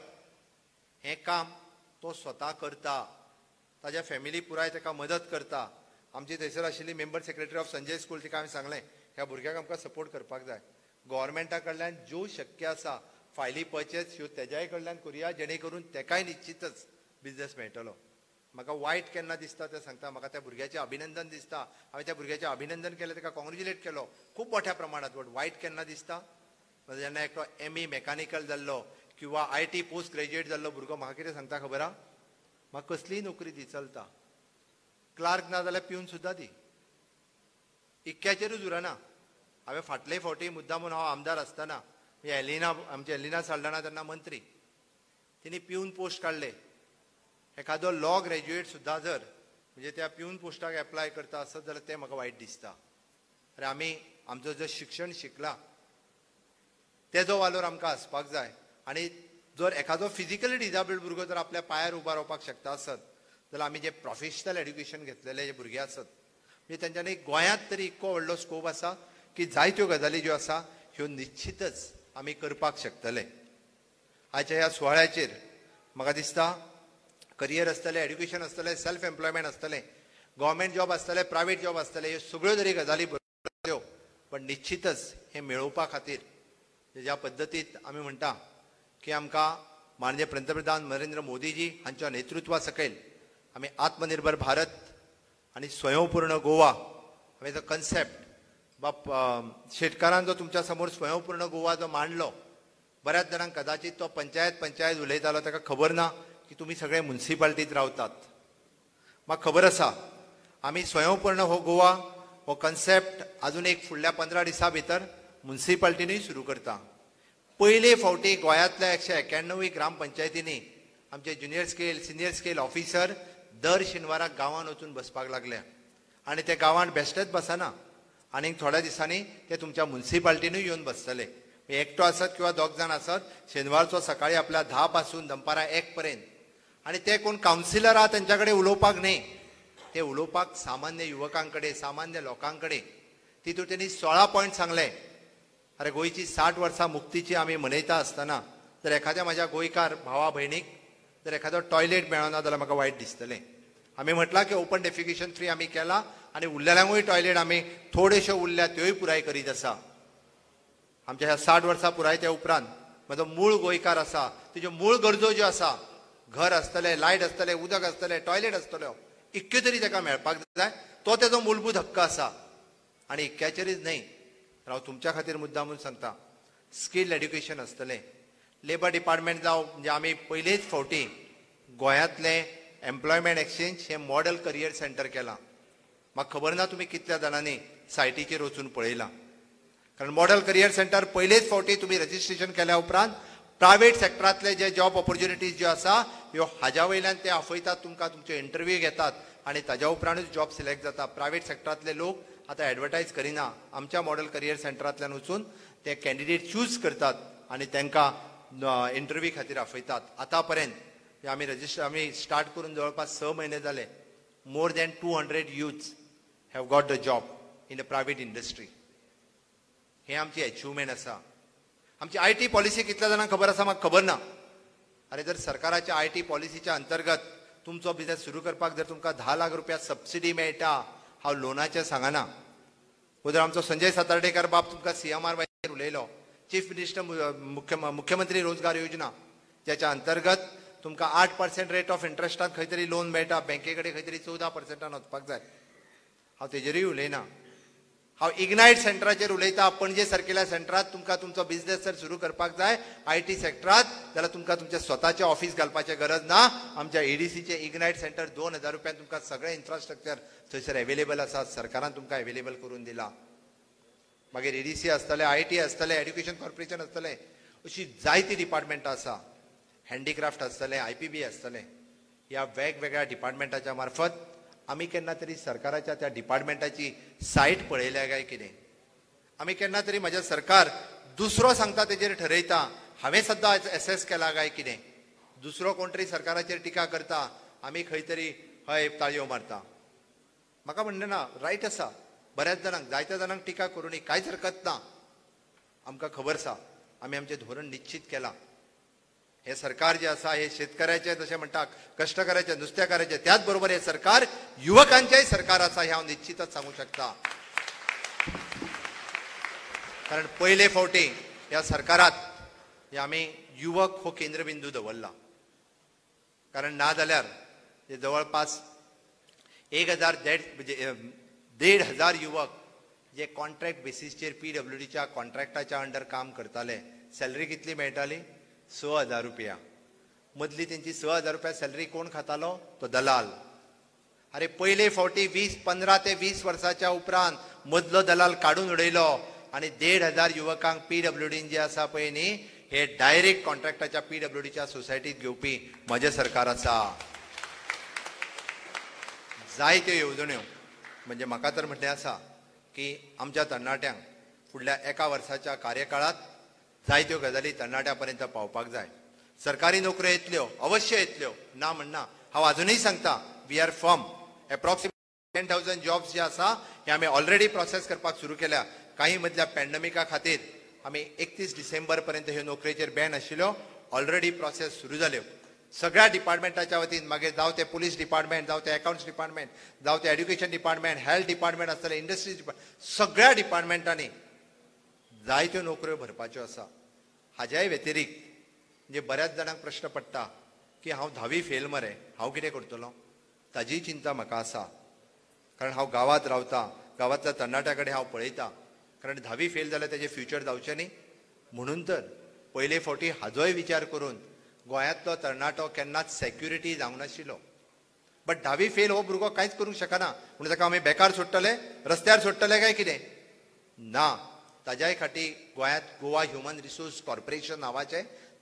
हें काम तो स्वता करता. ताज्या फॅमिली पुराय ताका मदत करता. आमची थंयसर आशिल्ली member secretary of Sanjay school, तिका हांवें सांगलें ह्या भुरग्याक आमकां सपोर्ट करपाक जाय. गव्हर्मेंटा कडल्यान ज्यो शक्य आसा फायली परचेस ह्यो तेज्याय कडल्यान करुया, जेणे करून तेकाय निश्चितच बिझनेस मेळटलो. म्हाका वायट केन्ना दिसता तें सांगता, म्हाका त्या भुरग्याचें अभिनंदन दिसता. हांवें त्या भुरग्याचें अभिनंदन केलें, ताका कॉंग्रेच्युलेट केलो खूब मोठ्या प्रमाणात. बट वायट केन्ना दिसता जेन्ना एकटो एम ई मेकॅनिकल जाल्लो किंवा आय टी पोस्ट ग्रॅज्युएट जाल्लो भुरगो म्हाका कितें सांगता खबर आहा, म्हाका कसलीय नोकरी दी चलता, क्लार्क ना जाल्यार पिवन सुद्दां दी, इक्क्याचेरूच उरना. हांवें फाटले फावटी मुद्दाम म्हणून हांव आमदार आसतना एलिना आमचे एलिना साल्ढाणा तेन्ना मंत्री, तिणी पिवन पोस्ट काडले. एखादो लॉ ग्रॅज्युएट सुद्दां जर म्हणजे त्या पिवन पोस्टाक एप्लाय करता आसत जाल्यार तें म्हाका वायट दिसता. अरे आमी आमचो जो शिक्षण शिकला तेजो वालोर आमकां आसपाक जाय. आनी जर एखादो फिजिकली डिजाबल्ड भुरगो जर आपल्या पांयार उबा रावपाक शकता आसत जाल्यार आमी जे प्रोफेशनल एड्युकेशन घेतलेले जे भुरगे आसत म्हणजे तेंच्यांनी गोंयांत तरी इतको व्हडलो स्कोप आसा की जायत्यो गजाली ज्यो आसा ह्यो निश्चितच आमी करपाक शकतले. आयच्या ह्या सुवाळ्याचेर म्हाका दिसता करियर आसतलें, एड्युकेशन आसतलें, सेल्फ एम्प्लॉयमेंट आसतलें, गव्हर्मेंट जॉब आसतले, प्रायवेट जॉब आसतले, ह्यो सगळ्यो जरी गजाली बऱ्यो, पण निश्चितच हे मेळोवपा खातीर ज्या पद्दतीत आमी म्हणटा की आमकां माननीय पंतप्रधान नरेंद्र मोदीजी हांच्या नेतृत्वा सकयल आमी आत्मनिर्भर भारत आनी स्वयंपूर्ण गोवा हांवें जो कन्सेप्ट बाप शेतकारान जो तुमच्या समोर स्वयंपूर्ण गोवा जो मांडलो, बऱ्याच जाणांक कदाचित तो पंचायत पंचायत उलयतालो ताका खबर ना की तुमी सगळे म्युनिसिपालिटीत रावतात. म्हाका खबर आसा आमी स्वयंपूर्ण हो गोवा हो कन्सेप्ट आजून एक फुडल्या पंदरा दिसां भितर म्युनिसिपालिटीनूय सुरू करता. पयले फावटी गोंयांतल्या एकशे एक्याण्णव ग्रामपंचायतींनी आमचे junior scale senior scale officer दर शेनवाराक गांवांत वचून बसपाक लागल्या. आनी ते गांवांत बेश्टेच बसना, आनीक थोड्या दिसांनी ते तुमच्या म्युनिसिपालिटीनूय येवन बसतले. एकटो आसत किंवा दोग जाण आसत शेनवारचो सकाळी आपल्या धा पासून दनपारां एक पर्यंत आनी ते कोण कावन्सिलर आहा तेंच्या कडेन उलोवपाक न्ही, ते उलोवपाक सामान्य युवकां कडेन सामान्य लोकां कडेन. तितूंत तेणी सोळा पॉयंट सांगले. अरे गोंयची साठ वर्सां मुक्तीची आमी मनयता आसतना जर एखाद्या म्हाज्या गोंयकार भावा भयणीक जर एखादो टॉयलेट मेळना जाल्यार म्हाका वायट दिसतलें. आमी म्हटलां की ओपन डेफिकेशन फ्री आमी केलां आनी उरलेल्यांकूय टॉयलेट आमी थोडेश्यो उरल्या त्योय पुराय करीत आसा. आमच्या ह्या साठ वर्सां पुरायत्या उपरांत म्हजो मूळ गोंयकार आसा तेज्यो मूळ गरजो ज्यो आसा, घर आसतलें, लायट आसतलें, उदक आसतलें, टॉयलेट आसतल्यो, इतक्यो तरी ताका मेळपाक जाय. तो तेजो मूलभूत हक्क आसा. आनी इतक्याचेरच न्हय, हांव तुमच्या खातीर मुद्दामून सांगता, स्किल्ड एड्युकेशन आसतलें. लेबर डिपार्टमेंट जावं म्हणजे आमी पयलेच फावटी गोंयांतलें एम्प्लॉयमेंट एक्सचेंज हें मॉडल करियर सेंटर केलां. म्हाका खबर ना तुमी कितल्या जाणांनी सायटीचेर वचून पळयलां. कारण मॉडल करियर सेंटर पयलेच फावटी तुमी रजिस्ट्रेशन केल्या उपरांत प्रायवेट सेक्टरांतले जे जॉब ऑपॉर्च्युनिटीज ज्यो आसा ह्यो हाज्या वयल्यान ते आफयतात, तुमकां तुमचे इंटरव्यू घेतात आनी ताज्या उपरांतूच जॉब सिलेक्ट जाता. प्रायवेट सेक्टरांतले लोक आतां एडवर्टायज करिना, आमच्या मॉडल करियर सेंटरांतल्यान वचून ते कॅन्डिडेट चूज करतात आनी तांकां इंटरव्यू खातीर आफयतात. आतां पर्यंत आमी रजिस्टर आमी स्टार्ट करून जवळपास स म्हयने जाले. More than two hundred youths have got the job in the private industry. हे आमची अचिवमेंट आसा. आमची आय टी पॉलिसी कितल्या जाणांक खबर आसा म्हाका खबर ना. अरे जर सरकाराच्या आय टी पॉलिसीच्या अंतर्गत तुमचो बिझनेस सुरू करपाक जर तुमकां धा लाख रुपया सबसिडी मेळटा, हांव लोनाचें सांगना. उदर आमचो संजय सातार्डेकर बाब तुमकां सी एम आर वायचेर उलयलो, चीफ मिनिस्टर मुख्य मुख्यमंत्री रोजगार योजना, ज्याच्या अंतर्गत तुमकां आठ पर्सेंट रेट ऑफ इंट्रस्टान खंय तरी लोन मेळटा, बँके कडेन खंय तरी चवदा पर्सेंटान वचपाक जाय. हांव तेजेरूय उलयना. हांव इग्नायट सेंटराचेर उलयता. पणजे सारकेल्या सेंटरांत तुमकां तुमचो बिझनेस जर सुरू करपाक जाय आय टी सेक्टरांत जाल्यार तुमकां तुमचें स्वताचें ऑफिस घालपाची गरज ना. आमच्या एडीसीचे इग्नायट सेंटर दोन हजार रुपयान तुमकां सगळें इन्फ्रास्ट्रक्चर थंयसर एवेलेबल आसा, सरकारान तुमकां एवेलेबल करून दिला. मागीर एडीसी आसतलें, आय टी आसतलें, एड्युकेशन कॉर्पोरेशन आसतलें, अशी जायती डिपार्टमेंटां आसा. हँडीक्राफ्ट आसतलें, आय पी बी आसतलें. ह्या वेगवेगळ्या डिपार्टमेंटाच्या मार्फत आमी केन्ना तरी सरकाराच्या त्या डिपार्टमेंटाची सायट पळयल्या काय कितें? आमी केन्ना तरी म्हजें सरकार दुसरो सांगता तेजेर ठरयता, हांवें सद्दां एसेस केला काय कितें? दुसरो कोण तरी सरकाराचेर टिका करता, आमी खंय तरी हय ताळयो मारता. म्हाका म्हणणें ना, रायट आसा. बऱ्याच जाणांक जायत्या जाणांक टिका करूनी कांयच हरकत ना. आमकां खबर आसा आमी आमचें धोरण निश्चित केलां. हे सरकार जे आसा हे शेतकऱ्याचे जशें म्हणटा कश्टकऱ्याचे, नुस्तेकाराचे, त्याच बरोबर हे सरकार युवकांचेय सरकार आसा हे हांव निश्चितच सांगू शकता. कारण पयले फावटी ह्या सरकारात आमी युवक हो केंद्रबिंदू दवरला. कारण ना जाल्यार हे जवळपास एक हजार देड म्हणजे देड हजार युवक जे कॉन्ट्रॅक्ट बेसिसचेर पीडब्ल्यूडीच्या कॉन्ट्रॅक्टाच्या अंडर काम करताले, सॅलरी कितली मेळटाली? स हजार रुपया. मदली तेंची स हजार रुपया सॅलरी कोण खातालो? तो दलाल. अरे पयले फावटी वीस पंदरा ते वीस वर्साच्या उपरांत मदलो दलाल काडून उडयलो आनी देड हजार युवकांक पीडब्ल्यूडीन जे आसा पळय न्ही हे डायरेक्ट कॉन्ट्रॅक्टाच्या पीडब्ल्यूडीच्या सोसायटीत घेवपी म्हजें सरकार आसा. जायत्यो येवजण्यो म्हणजे म्हाका तर म्हटलें आसा की आमच्या तरणाट्यांक फुडल्या एका वर्साच्या कार्यकाळात जायत्यो गजाली तरणाट्या पर्यंत पावपाक जाय. सरकारी नोकऱ्यो येतल्यो, अवश्य येतल्यो, ना म्हणना. हांव अजुनूय सांगता, we are firm. Approximate ten thousand jobs जे आसा हे आमी ऑलरेडी प्रोसेस करपाक सुरू केल्या. काही मदल्या पॅन्डेमिका खातीर आमी एकतीस डिसेंबर पर्यंत ह्यो नोकरेचेर बॅन आशिल्ल्यो, ऑलरेडी प्रोसेस सुरू जाल्यो. सगळ्या डिपार्टमेंटाच्या वतीन मागीर जावं ते पुलीस डिपार्टमेंट, जावं ते अकाउंट्स डिपार्टमेंट, जावं ते एड्युकेशन डिपार्टमेंट, हेल्थ डिपार्टमेंट आसतले, इंडस्ट्रीज डिपार्टमेंट, सगळ्या डिपार्टमेंटांनी जायत्यो नोकऱ्यो भरपाच्यो आसा. हाज्याय व्यतिरिक्त म्हणजे बऱ्याच जाणांक प्रश्न पडटा की हांव धावी फेल मरे, हांव कितें करतलो? ताजी चिंता म्हाका आसा. कारण हांव गांवांत रावतां, गांवांतल्या तरणाट्या कडेन हांव पळयतां. कारण धावी फेल जाल्यार तेजें फ्युचर जावचें न्ही. म्हणून तर पयले फावटी हाजोय विचार करून गोंयांतलो तरणाटो केन्नाच सेक्युरिटी जावंक नाशिल्लो. बट धावी फेल हो भुरगो कांयच करूंक शकना म्हणून ताका आमी बेकार सोडटले, रस्त्यार सोडटले काय कितें? ना. ताज्याय खातीर गोंयांत गोवा ह्युमन रिसोर्स कॉर्पोरेशन नांवाचें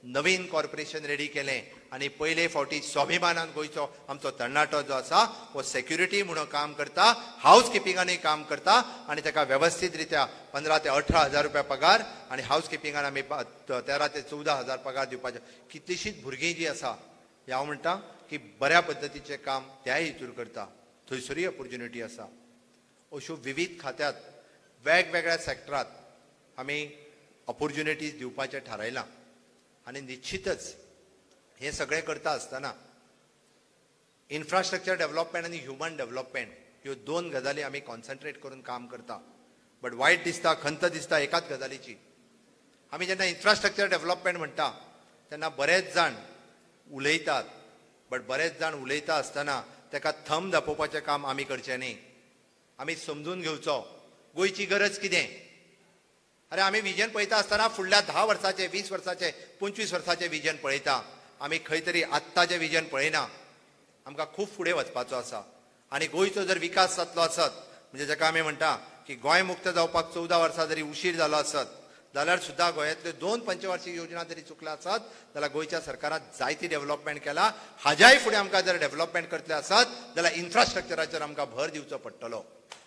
नवीन कॉर्पोरेशन रेडी केलें आनी पयले फावटी स्वाभिमानान गोंयचो आमचो तरणाटो जो आसा हो सेक्युरिटी म्हणून काम करता, हाऊस किपिंगानूय काम करता आनी ताका वेवस्थीत रित्या पंदरा ते अठरा हजार रुपया पगार आनी हाऊस किपिंगान आमी तेरा ते चौदा हजार पगार दिवपाचे. कितलीशींच भुरगीं जी आसा हांव म्हणटा की बऱ्या पद्दतीचें काम त्याय हितूर करता, थंयसरूय ऑपॉर्च्युनिटी आसा. अश्यो विविध खात्यांत वेगवेगळ्या सॅक्टरांत आमी ऑपॉर्च्युनिटीज दिवपाचें थारायलां आनी निश्चितच हे सगळें करता आसतना इन्फ्रास्ट्रक्चर डेव्हलपमेंट आनी ह्युमन डेव्हलपमेंट ह्यो दोन गजाली आमी कॉन्सन्ट्रेट करून काम करता. बट वायट दिसता, खंत दिसता एकाच गजालीची. आमी जेन्ना इन्फ्रास्ट्रक्चर डेव्हलपमेंट म्हणटा तेन्ना बरेच जाण उलयतात, बट बरेच जाण उलयता आसतना ताका थंब दाखोवपाचें काम आमी करचें न्ही. आमी समजून घेवचो गोंयची गरज कितें. अरे आमी विजन पळयता आसतना फुडल्या धा वर्साचे, वीस वर्साचे, पंचवीस वर्साचे विजन पळयता. आमी खंय तरी आत्ताचें विजन पळयना. आमकां खूब फुडें वचपाचो आसा आनी गोंयचो जर विकास जातलो आसत म्हणजे जाका आमी म्हणटा की गोंय मुक्त जावपाक चवदा वर्सां जरी उशीर जालो आसत जाल्यार सुद्दां गोंयांतल्यो दोन पंचवार्षिक योजना जरी चुकल्या आसत जाल्यार गोंयच्या सरकारान जायती डेव्हलपमेंट केला. हाज्याय फुडें आमकां जर डेव्हलपमेंट करतले आसत जाल्यार इन्फ्रास्ट्रक्चराचेर आमकां भर दिवचो पडटलो.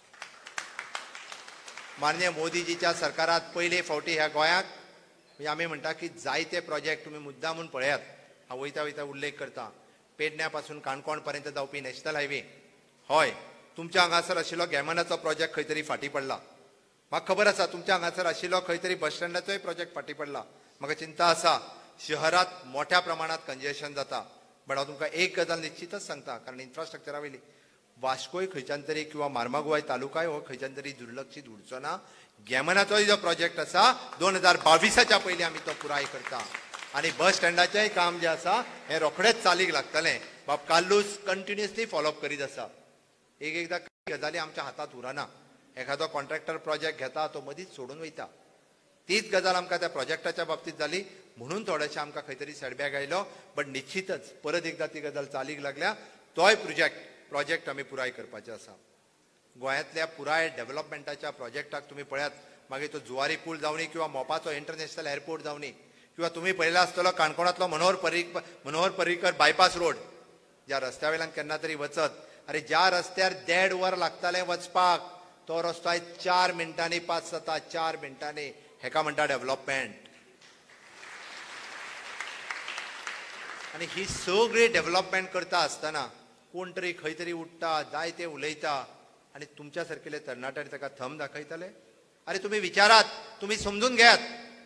माननीय मोदीजीच्या सरकारात पयले फावटी ह्या गोंयाक म्हणजे आमी म्हणटा की जायते प्रोजेक्ट तुमी मुद्दामून पळयात. हांव वयता वयता उल्लेख करता. पेडण्या पासून काणकोण पर्यंत जावपी नॅशनल हायवे, हय तुमच्या हांगासर आशिल्लो गॅमनाचो प्रोजेक्ट खंय तरी फाटीं पडला. म्हाका खबर आसा तुमच्या हांगासर आशिल्लो खंय तरी बस स्टँडाचोय प्रोजेक्ट फाटीं पडला. म्हाका चिंता आसा शहरात मोठ्या प्रमाणात कंजेशन जाता. बट हांव तुमकां एक गजाल निश्चितच सांगता, कारण इन्फ्रास्ट्रक्चरा वयली वास्कोय खंयच्यान तरी किंवा मार्मागुवाय तालुकाय हो खंयच्यान तरी दुर्लक्षीत उरचो ना. गॅमनाचोय जो प्रोजेक्ट आसा दोन हजार बावीसाच्या पयलीं आमी तो पुराय करता आनी बस स्टँडाचेंय काम जें आसा हें रोखडेंच चालीक लागतलें. बाब काल्लूस कंटिन्युअसली फॉलोअप करीत आसा. एक एकदां काही गजाली आमच्या हातांत उरना. एखादो कॉन्ट्रॅक्टर प्रोजेक्ट घेता तो मदींच सोडून वयता. तीच गजाल आमकां त्या प्रोजेक्टाच्या बाबतींत जाली म्हणून थोडेशें आमकां खंय तरी सेटबॅक आयलो. बट निश्चितच परत एकदां ती गजाल चालीक लागल्या. तोय प्रोजेक्ट प्रोजेक्ट आमी पुराय करपाचे आसा. गोंयांतल्या पुराय डेव्हलपमेंटाच्या प्रोजेक्टाक तुमी पळयात, मागीर तो जुवारी पूल जावनी किंवा मोपाचो इंटरनॅशनल एअरपोर्ट जावनी किंवा तुमी पळयला आसतलो काणकोणांतलो मनोहर पर्रीकर मनोहर पर्रीकर बायपास रोड, ज्या रस्त्या वयल्यान केन्ना तरी वचत, अरे ज्या रस्त्यार देड वर लागतालें वचपाक तो रस्तो आयज चार मिनटांनी पास जाता. चार मिनटांनी हेका म्हणटा डेव्हलपमेंट. आनी ही सगळी डेव्हलपमेंट करता आसतना कोण तरी खंय तरी उठता, जायते उलयता आनी तुमच्या सारकेले तरणाटे ताका थंब दाखयतले. अरे तुम्ही विचारात, तुम्ही समजून घेयात.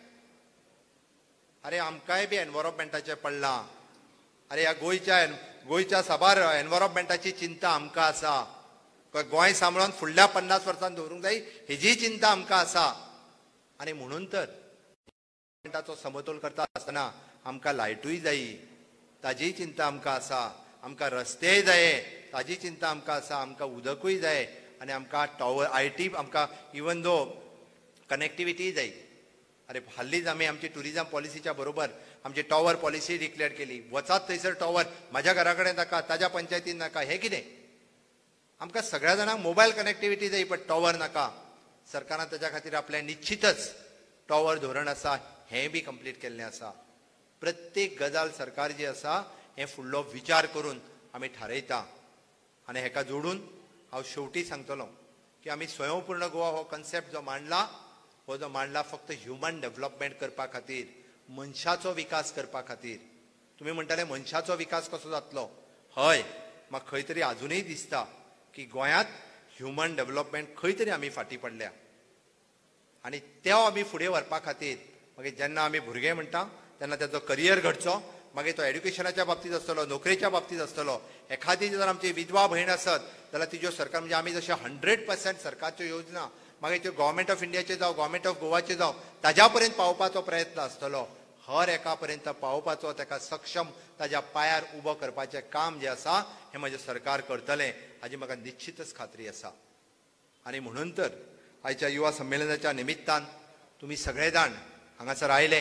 अरे आमकांय बी एनवायरमेंटाचें पडलां. अरे ह्या गोंयच्या गोंयच्या साबार एनवायरमेंटाची चिंता आमकां आसा. गोंय सांबाळून फुडल्या पन्नास वर्सांत दवरूंक जाय हेजी चिंता आमकां आसा. आनी म्हणून तर एनवायरमेंटाचो समतोल करता आसतना आमकां लायटूय जायी ताजीय चिंता आमकां आसा. आमकां रस्तेय जाये ताजी चिंता आमकां आसा. आमकां उदकूय जाय आनी आमकां टॉवर आय टी आमकां इवन दो कनेक्टिविटी जाय. अरे हाल्लीच आमी आमची टुरिजम पॉलिसीच्या बरोबर आमची टॉवर पॉलिसी डिक्लेअर केली. वचात थंयसर टॉवर, म्हाज्या घरा कडेन नाका, ताज्या पंचायतीन नाका, हें कितें? आमकां सगळ्या जाणांक मोबायल कनेक्टिविटी जाय बट टॉवर नाका. सरकारान ताच्या खातीर आपलें निश्चितच टॉवर धोरण आसा हें बी कंप्लीट केल्लें आसा. प्रत्येक गजाल सरकार जी आसा हें फुडलो विचार करून आमी थारयता. आनी हेका जोडून हांव शेवटी सांगतलो की आमी स्वयंपूर्ण गोवा हो कन्सेप्ट जो मांडला, हो जो मांडला फक्त ह्युमन डेव्हलपमेंट करपा खातीर, मनशाचो विकास करपा खातीर. तुमी म्हणटाले मनशाचो विकास कसो जातलो? हय, म्हाका खंय तरी आजुनूय दिसता की गोंयांत ह्युमन डेव्हलपमेंट खंय तरी आमी फाटीं पडल्या. आनी तो आमी फुडें व्हरपा खातीर मागीर जेन्ना आमी भुरगे म्हणटा तेन्ना ताचो करियर घडचो. मागीर तो एड्युकेशनाच्या बाबतींत आसतलो, नोकरेच्या बाबतींत आसतलो. एखादी जर आमची विधवा भयण आसत जाल्यार तिच्यो सरकार म्हणजे आमी जशे हंड्रेड पर्सेंट सरकारच्यो योजना मागीर त्यो गव्हर्मेंट ऑफ इंडियाचे जावं गव्हर्मेंट ऑफ गोवाचे जावं ताज्या पर्यंत पावपाचो प्रयत्न आसतलो. हर एका पर्यंत पावपाचो, ताका सक्षम ताज्या पांयार उबो करपाचें काम जें आसा हें म्हजें सरकार करतलें हाची म्हाका निश्चितच खात्री आसा. आनी म्हणून तर आयच्या युवा संमेलनाच्या निमित्तान तुमी सगळे जाण हांगासर आयले.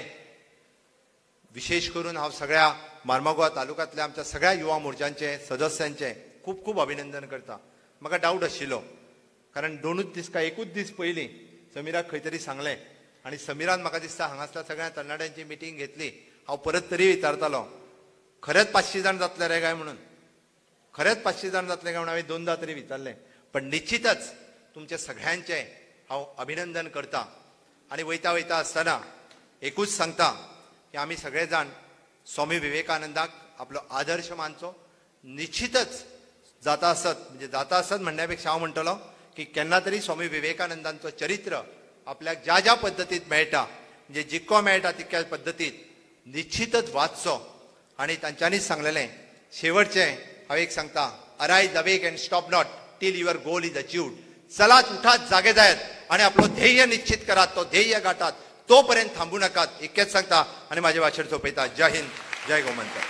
विशेष करून हांव सगळ्या मार्मागुवा तालुक्यांतल्या आमच्या सगळ्या युवा मोर्चांचे सदस्यांचे खूब खूब अभिनंदन करता. म्हाका डावट आशिल्लो, कारण दोनूच दीस काय एकूच दीस पयलीं समिराक खंय तरी सांगलें आनी समिरान म्हाका दिसता हांगासल्या सगळ्या तरणाट्यांची मिटींग घेतली. हांव परत तरी विचारतालो खरेंच पांचशी जाण जातले रे काय म्हणून. खरेंच पांचशी जाण जातले काय म्हणून हांवें दोनदा तरी विचारलें. पण निश्चितच तुमचे सगळ्यांचे हांव अभिनंदन करता आनी वयता वयता आसतना एकूच सांगता की आमी सगळे जाण स्वामी विवेकानंदाक आपलो आदर्श मानचो. निश्चितच जाता आसत म्हणजे जाता आसत म्हणण्या पेक्षा हांव म्हणटलो की केन्ना तरी स्वामी विवेकानंदांचो चरित्र आपल्याक ज्या ज्या पद्दतीत मेळटा म्हणजे जितको मेळटा तितक्या पद्दतीत निश्चितच वाचचो. आनी तांच्यांनीच सांगलेलें शेवटचें हांव एक सांगता, arise awake and stop not till your goal is achieved. चलात उठात जागे जायत आणि आपलो ध्येय निश्चित करात, तो ध्येय गाठात, तोपर्यंत थांबू नकात. इतकेच सांगता आणि माझे भाशण सोंपयता. जय हिंद, जय गोमंतक.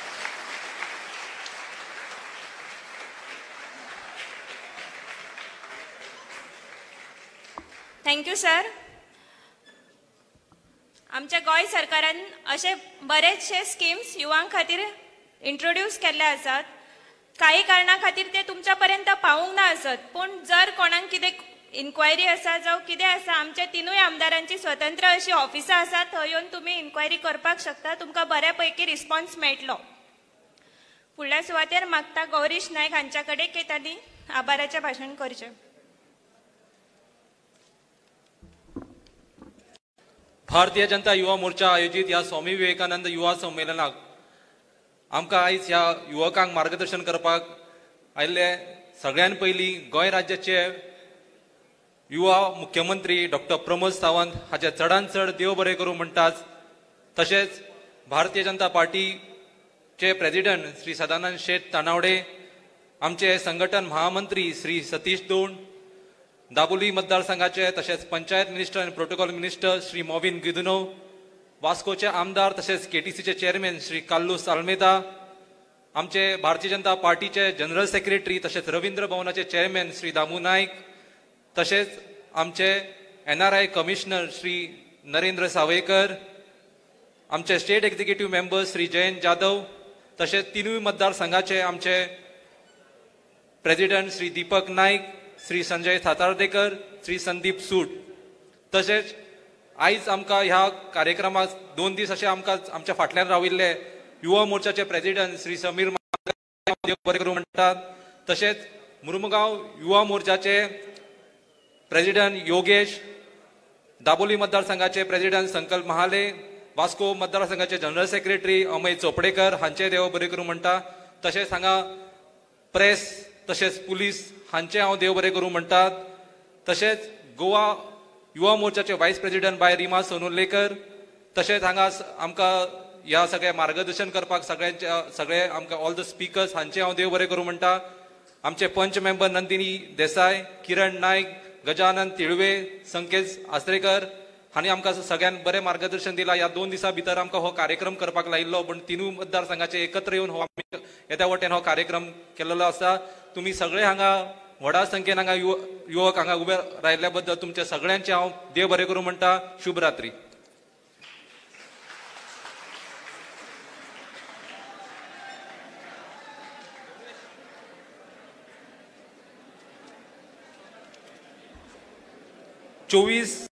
Thank you sir. आमच्या गोंय सरकारान असे बरेचशे स्किम्स युवां खातीर इंट्रोड्यूस केल्ले आसात. काही कारणा खातीर ते तुमच्या पर्यंत पावूंक ना आसत. पूण जर कोणाक कितें इन्क्वायरी आसा जावं कितें आसा, आमच्या तिनूय आमदारांची स्वतंत्र अशी ऑफिसां आसात, थंय येवन तुमी इन्क्वायरी करपाक शकता. तुमकां बऱ्या पैकी रिस्पॉन्स मेळटलो. फुडल्या सुवातेर मागता गौरीश नायक हांच्या कडेन की तांणी आभाराचें भाशण करचें. भारतीय जनता युवा मोर्चा आयोजित ह्या स्वामी विवेकानंद युवा संमेलनाक आमकां आयज ह्या युवकांक मार्गदर्शन करपाक आयिल्ले सगळ्यान पयलीं गोंय राज्याचे युवा मुख्यमंत्री डॉक्टर प्रमोद सावंत हाचे चडांत चड देव बरें करूं म्हणटात. तशेंच भारतीय जनता पार्टीचे प्रेसिडेंट श्री सदानंद शेट तानावडे, आमचे संघटन महामंत्री श्री सतीश दोण, दाबोली मतदारसंघाचे तशेंच पंचायत मिनिस्टर आनी प्रोटोकॉल मिनिस्टर श्री मॉविन गुदिनो, वास्कोचे आमदार तशेंच केटीसीचे चेअरमॅन श्री कार्लोस आल्मेदा, आमचे भारतीय जनता पार्टीचे जनरल सेक्रेटरी तशेंच रवींद्र भवनाचे चेअरमॅन श्री दामू नायक, तशेंच आमचे N R I commissioner Shri Narendra Savaikar, आमचे state executive member Shri Jayant Jadhav, तशेंच तिनूय मतदारसंघाचे आमचे प्रेसिडेंट श्री दीपक नायक, श्री संजय सातार्डेकर, श्री संदीप सूट. तशेंच आयज आमकां ह्या कार्यक्रमाक दोन दीस अशे आमकां आमच्या फाटल्यान राविल्ले युवा मोर्चाचे प्रेसिडेंट श्री समीर बरें करूं म्हणटात. तशेंच मुर्मुगांव युवा मोर्चाचे प्रेसिडेंट योगेश, दाबोली मतदारसंघाचे प्रेसिडेंट संकल्प महाले, वास्को मतदारसंघाचे जनरल सेक्रेटरी अमय चोपडेकर हांचे देव बरें करूं म्हणटा. तशेंच हांगा प्रेस तशेंच पुलीस हांचे हांव देव बरें करूं म्हणटात. तशेंच गोवा युवा मोर्चाचे व्हायस प्रेसिडेंट बाय रिमा सोनुलेकर, तशेंच हांगा आमकां ह्या सगळ्या मार्गदर्शन करपाक सगळ्यांचे सगळे आमकां ऑल द स्पिकर्स हांचे हांव देव बरें करूं म्हणटा. आमचे पंच मेंबर नंदिनी देसाय, किरण नायक, गजानन तिळवे, संकेत आसरेकर हांणी आमकां सगळ्यांक बरें मार्गदर्शन दिलां. ह्या दोन दिसां भितर आमकां हो कार्यक्रम करपाक लायिल्लो, पण तिनूय मतदारसंघाचे एकत्र येवन हो आमी येद्या वटेन हो कार्यक्रम केल्लो आसा. तुमी सगळे हांगा व्हडा संख्येन हांगा युवक हांगा उबे राहिल्ल्या बद्दल तुमच्या सगळ्यांचे हांव देव बरें करूं म्हणटा. शुभ रात्री. चोवीस